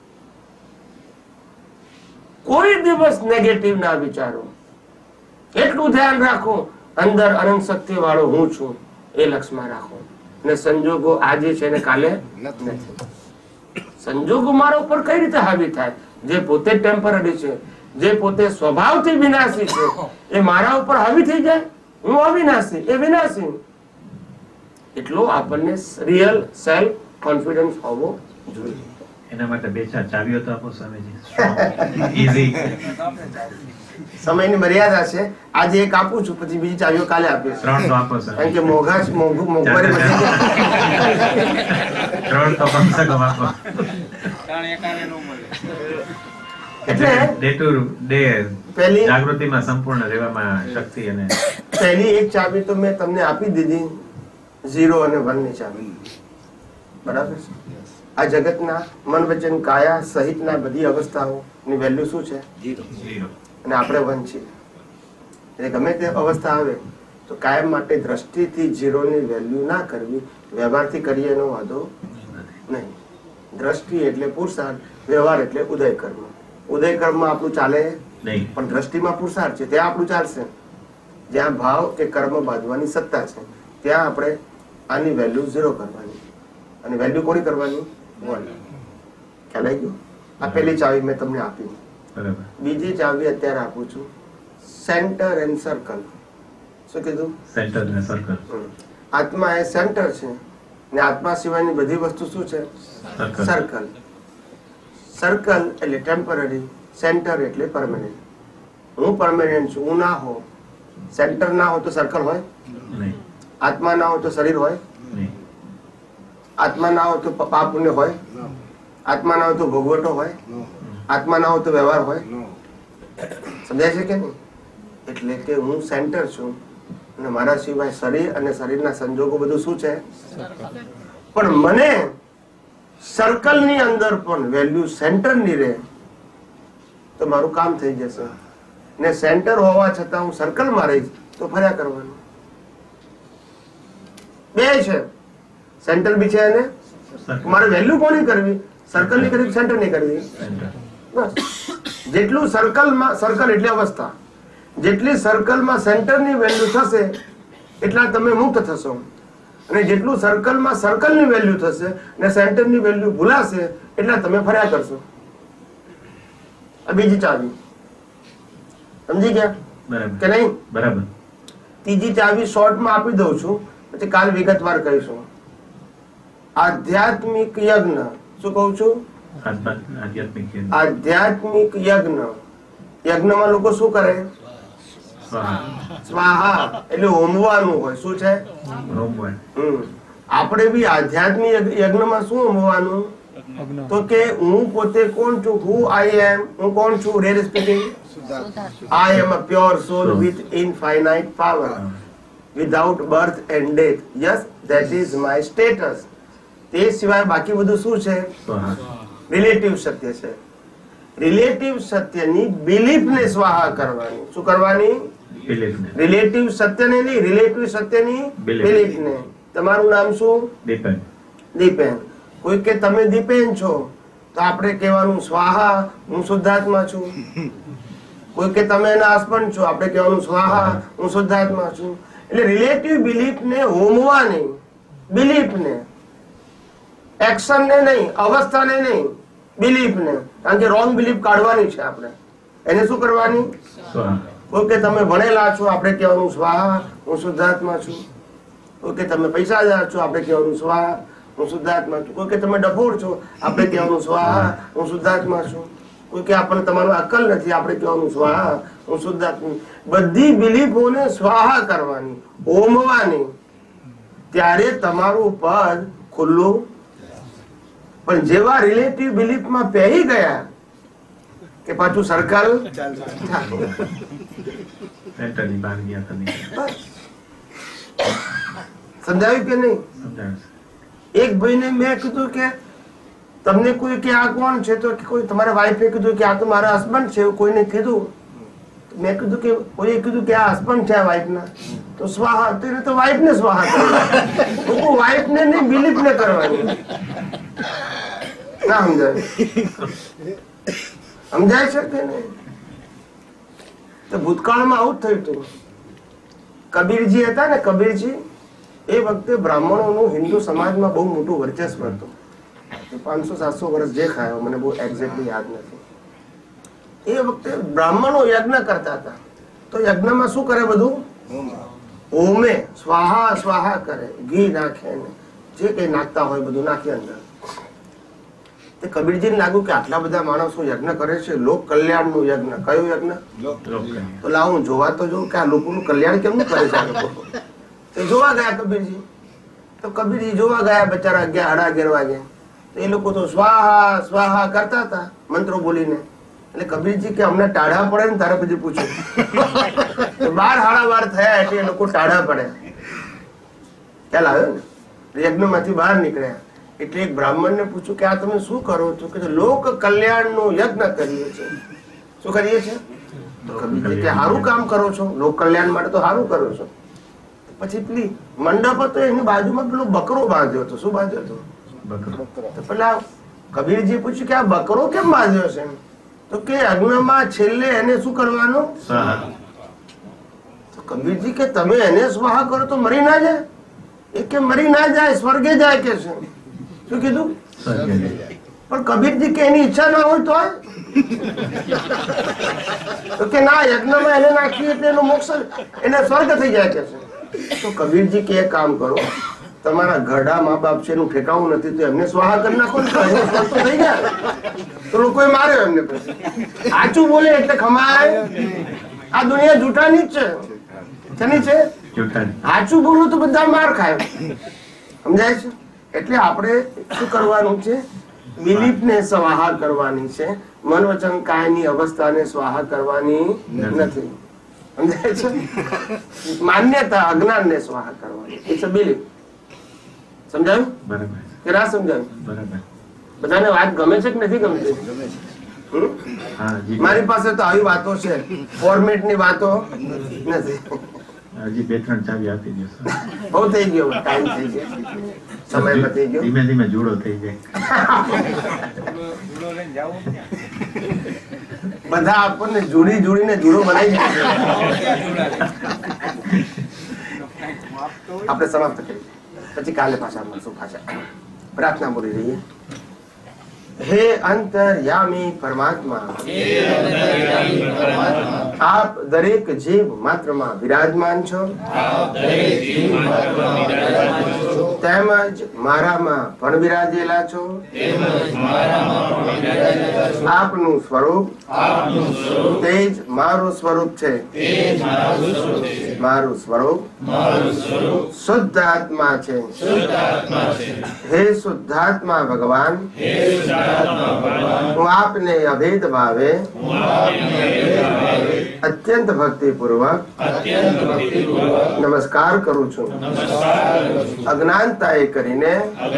કોઈ દિવસ નેગેટિવ ના વિચારો. એટલું ધ્યાન રાખો, અંદર અનંત શક્તિ વાળો હું છું એ લક્ષમાં રાખો. ને સંજોગો આજે છે ને કાલે નથી. સંજોગો મારા ઉપર કઈ રીતે હાવી થાય? જે પોતે ટેમ્પરરી છે, જે પોતે સ્વભાવથી વિનાશી છે, એ મારા ઉપર હાવી થઈ જાય. હું અવિનાશી, એ વિનાશી. એટલો આપણને રિયલ સેલ્ફ કોન્ફિડન્સ હોવો જોઈએ. એના માટે 2-4 ચાવીઓ તો આપો સ્વામીજી. ઈઝી. સમયની મર્યાદા છે. આજે એક આપું છું, પછી બીજી ચાવીઓ કાલે આપીશ. 3 તો આપો સર. કારણ કે મોંઘવારી વધી ગઈ. 3 તો કમસે કમ આપો. એટલે ડે ટુ ડે પહેલી જાગૃતિમાં સંપૂર્ણ રહેવામાં શક્તિ. અને પહેલી એક ચાવી તો મેં તમને આપી દીધી, 0 અને 1 ની ચાવી. બરાબર છે? આ જગતના મન વચન કાયા સહિતના બધી અવસ્થાઓની વેલ્યુ શું છે? 0. અને આપણે 1 છીએ. એટલે ગમે તે અવસ્થા આવે તો કાયમ માટે દ્રષ્ટિથી 0 ની વેલ્યુ ના કરવી. વ્યવહારથી કરીએ એનો વાંધો નહીં. દ્રષ્ટિ એટલે પુરુષાર્થ, વ્યવહાર એટલે ઉદય કર્મ. ઉદય કર્મ આપણું ચાલે નહીં, પણ દ્રષ્ટિમાં પુરુષાર્થ છે ત્યાં આપણું ચાલશે. જ્યાં ભાવ કે કર્મ બાંધવાની સત્તા છે ત્યાં આપણે આની વેલ્યુ 0 કરવાની. અને વેલ્યુ કોની કરવાની? 1. ખ્યાલ આવી ગયો? આ પહેલી ચાવી મેં તમને આપી. બરાબર. બીજી ચાવી અત્યારે આપું છું, સેન્ટર એન્ડ સર્કલ. શું કીધું? સેન્ટર અને સર્કલ. આત્મા એ સેન્ટર છે ને આત્મા સિવાયની બધી વસ્તુ શું છે? સર્કલ. સર્કલ એટલે ટેમ્પરરી, સેન્ટર એટલે પરમેનન્ટ. હું પરમેનન્ટ છું. હું ના હો, સેન્ટર ના હોય તો સર્કલ હોય નહીં. આત્મા ના હોય તો શરીર હોય નહીં. આત્મા ના હોય તો પાપ પુણ્ય હોય. આત્મા ના હોય તો ભોગવટો હોય. આત્મા ના હોય તો વ્યવહાર હોય. સમજાય છે કે નહીં? એટલે કે હું સેન્ટર છું અને મારા સિવાય શરીર અને શરીરના સંજોગો બધું શું છે? પણ મને સર્કલ ની અંદર પણ વેલ્યુ સેન્ટર ની રહે તો મારું કામ થઈ જશે. ને સેન્ટર હોવા છતાં હું સર્કલ માં રહીશ તો ફર્યા કરવાનું. બે છે, સેન્ટર બી છે અને મારે વેલ્યુ કોની કરવી? સર્કલ ની કરવી, સેન્ટર ની કરવી. બસ. જેટલું સર્કલમાં, સર્કલ એટલે અવસ્થા, જેટલી સર્કલમાં સેન્ટરની વેલ્યુ થશે એટલા તમે મુક્ત થશો. અને જેટલું સર્કલમાં સર્કલની વેલ્યુ થશે ને સેન્ટરની વેલ્યુ ભૂલાશે એટલા તમે ફર્યા કરશો. આ બીજી ચાવી. સમજી ગયા કે નહીં? બરાબર. ત્રીજી ચાવી શોર્ટમાં આપી દઉં છું, પછી કાલ વિગતવાર કહીશું. આધ્યાત્મિક યજ્ઞ. શું કહું છું? આધ્યાત્મિક યજ્ઞ. યજ્ઞમાં લોકો શું કરે? સ્વાહા એટલે હોમવાનું હોય. શું છે? આપણે બી આધ્યાત્મિક યજ્ઞમાં શું હોમવાનું? તો કે હું પોતે કોણ છું? હુ આઈ એમ. હું કોણ છું? Really speaking, I am a pure soul with infinite power, without birth and death. Yes, that is my status. તે સિવાય બાકી બધું શું છે? રિલેટિવ સત્ય છે. રિલેટિવ સત્યની બિલીફને સ્વાહા કરવાની. શું કરવાની? રિલેટિવ સત્યને નહીં, રિલેટિવ સત્યની બિલીફને. તમારું નામ શું? દીપેન. દીપેન. કોઈ કે તમે દીપેન છો તો આપણે કહેવાનું સ્વાહા, હું શુદ્ધાત્મા છું. કોઈ કે તમે એના હસબન્ડ છો, આપણે કહેવાનું સ્વાહા, હું શુદ્ધાત્મા છું. એટલે રિલેટિવ બિલીફ ને હોમવાની, બિલીફ ને, એક્શન ને નહીં, અવસ્થા ને નહીં, બિલીફ ને. કારણ કે રોંગ બિલીફ કાઢવાની છે આપણે. એને શું કરવાની? કોઈ કે તમે ભણેલા છો, આપણે કહેવાનું સ્વાહા, હું શુદ્ધાત્મા છું. કોઈ કે તમે પૈસાદાર છો, આપણે કહેવાનું સ્વાહા, હું શુદ્ધાત્મા છું. કોઈ કે તમે ડફોડ છો, આપણે કહેવાનું સ્વાહા, હું શુદ્ધાત્મા છું. કોઈ કે આપણને તમારું અક્કલ નથી, આપણે કહેવાનું સ્વાહા, હું શુદ્ધાત્મા. બધી બિલીફોને સ્વાહા કરવાની, હોમવાની. ત્યારે તમારું પદ ખુલ્લું. પણ જેવા રિલેટિવ બિલીફમાં પહેરી ગયા કે પાછું સર્કલ સમજાવ્યું કે નહીં? એક ભાઈને મેં કીધું કે તમને કોઈ કે આ કોણ છે, તો કોઈ તમારા વાઈફે કીધું કે આ તો મારા હસબન્ડ છે, કોઈને કીધું, મેં કીધું કે કોઈએ કીધું કે આ હસબન્ડ છે આ વાઈફના, તો સ્વાહા, તેને તો વાઈફને સ્વાહા કરવાની, વાઈફને નહીં બિલીફને કરવાની. ના સમજાય? સમજાય છે કે નહીં? તો ભૂતકાળમાં આવું જ થયું હતું. કબીરજી હતા ને, કબીરજી એ વખતે બ્રાહ્મણોનું હિન્દુ સમાજમાં બહુ મોટું વર્ચસ્વ હતું. 500-700 વર્ષ જે ખાયો, મને બહુ એક્ઝેક્ટલી યાદ નથી. એ વખતે બ્રાહ્મણો યજ્ઞ કરતા હતા, તો યજ્ઞમાં શું કરે? બધું હોમે, સ્વાહા સ્વાહા કરે, ઘી નાખે ને જે કઈ નાખતા હોય બધું નાખી અંદર. તે કબીરજીને લાગ્યું કે આટલા બધા માણસો યજ્ઞ કરે છે, લોક કલ્યાણનું યજ્ઞ. કયું યજ્ઞ? તો લાવ હું જોવા તો જોઉં કે આ લોકોનું કલ્યાણ કેમનું કરે છે આ લોકો. તો જોવા ગયા કબીરજી. તો કબીરજી જોવા ગયા બચારા 11-11:30 વાગે. તો એ લોકો તો સ્વાહા સ્વાહા કરતા હતા મંત્રો બોલીને. એટલે કબીરજી કે અમને ટાઢા પડે ને તારે પછી પૂછ્યું. 12-12:30 થયા એટલે એ લોકો ટાઢા પડ્યા. ખ્યાલ આવ્યો ને? યજ્ઞમાંથી બહાર નીકળ્યા. એટલે એક બ્રાહ્મણને પૂછ્યું કે આ તમે શું કરો છો? કે લોક કલ્યાણનું યજ્ઞ કરીએ છીએ. શું કરીએ છીએ? તો કબીરજી કે સારું કામ કરો છો, લોક કલ્યાણ માટે તો સારું કરો છો. પછી પેલી મંડપ હતો એની બાજુમાં પેલો બકરો બાંધ્યો હતો. શું બાંધ્યો હતો? તો પેલા કબીરજી પૂછ્યું કે આ બકરો કેમ બાંધ્યો છે? તો કે યજ્ઞમાં છેલ્લે એને શું કરવાનું? તો કબીરજી કે તમે એને સ્વાહા કરો તો મરી ના જાય? એ કે મરી ના જાય, સ્વર્ગે જાય કે છે. શું કીધું? પણ કબીરજી કે એની ઈચ્છા ના હોય તો કે ના, યજ્ઞમાં એને નાખીએ એટલે એનો મોક્ષ, એને સ્વર્ગ થઈ જાય કે છે. તો કબીરજી કે એક કામ કરો, તમારા ઘરડા મા બાપ છે એનું ઠેકાવું નથી, તો એમને સ્વાહા કરી નાખો ને, સ્વર્ગ તો થઈ ગયા. તો લોકોએ માર્યો એમને. પછી સાચું બોલે એટલે ખમાય. આ દુનિયા જૂઠાની જ છે. શેની છે? સાચું બોલું તો બધા માર ખાય. સમજાય છે? એટલે આપણે શું કરવાનું છે? બિલીફને સ્વાહા કરવાની છે, મન વચન કાયની અવસ્થાને સ્વાહા કરવાની નથી. સમજાય છે? માન્યતા અજ્ઞાનને સ્વાહા કરવાની. It's a belief. સમજાયું કે ના સમજાયું? બધાને વાત ગમે છે કે નથી ગમતી? મારી પાસે તો આવી વાતો છે, ફોર્મેટ ની વાતો નથી. હજી 2-3 ચાવી આપી દો. બહુ થઈ ગયો, ટાઈમ થઈ ગયો, સમય પતી ગયો. ધીમે ધીમે જુડો થઈ જાય. બધા આપણને જોડી જોડીને જુડો બનાવી દે. આપણે સમાપ્ત કરીએ, પછી કાલે પાછા મળશું. પાછા પ્રાર્થના બોલી રહીએ. હે અંતર્યામી પરમાત્મા, આપ દરેક જીવ માત્રમાં વિરાજમાન છો, તેમજ મારામાં પણ વિરાજેલા છો. આપનું સ્વરૂપ તે જ મારું સ્વરૂપ છે. મારું સ્વરૂપ શુદ્ધ આત્મા છે. હે શુદ્ધાત્મા ભગવાન, હું આપને અભેદ ભાવે અત્યંત ભક્તિ પૂર્વક નમસ્કાર કરું છું. અજ્ઞાનતાએ કરીને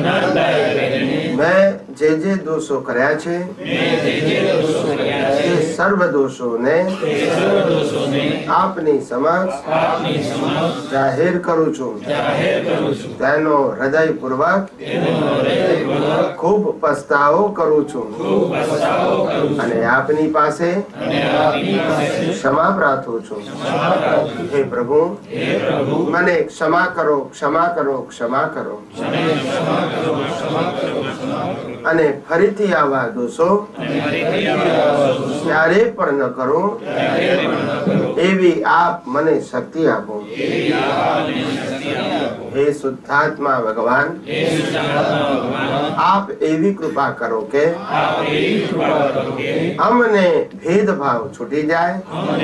મેં જે દોષો કર્યા છે તે સર્વ દોષોને આપની સમક્ષ જાહેર કરું છું. તેનો હૃદયપૂર્વક ખૂબ પસ્તાવો કરું છું અને આપની પાસે ક્ષમા પ્રાર્થું છું. હે પ્રભુ, મને ક્ષમા કરો, ક્ષમા કરો, ક્ષમા કરો. અને ફરીથી આવા દોષો ક્યારે પણ ન કરો એવી આપ મને શક્તિ આપો. હે શુદ્ધાત્મા ભગવાન, આપ એવી કૃપા કરો કે અમને ભેદભાવ છૂટી જાય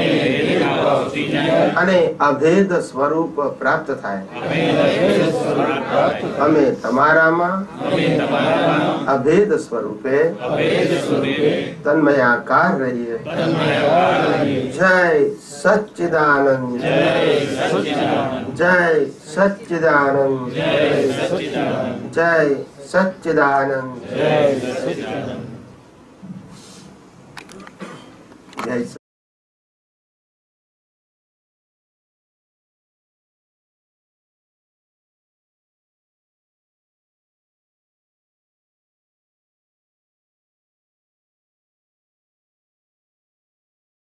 અને અભેદ સ્વરૂપ પ્રાપ્ત થાય. અમે તમારામાં અભેદ સ્વરૂપે તન્મયાકાર રહીએ. જય સચ્ચિદાનંદ, જય સચ્ચિદાનંદ, જય સચ્ચિદાનંદ. જય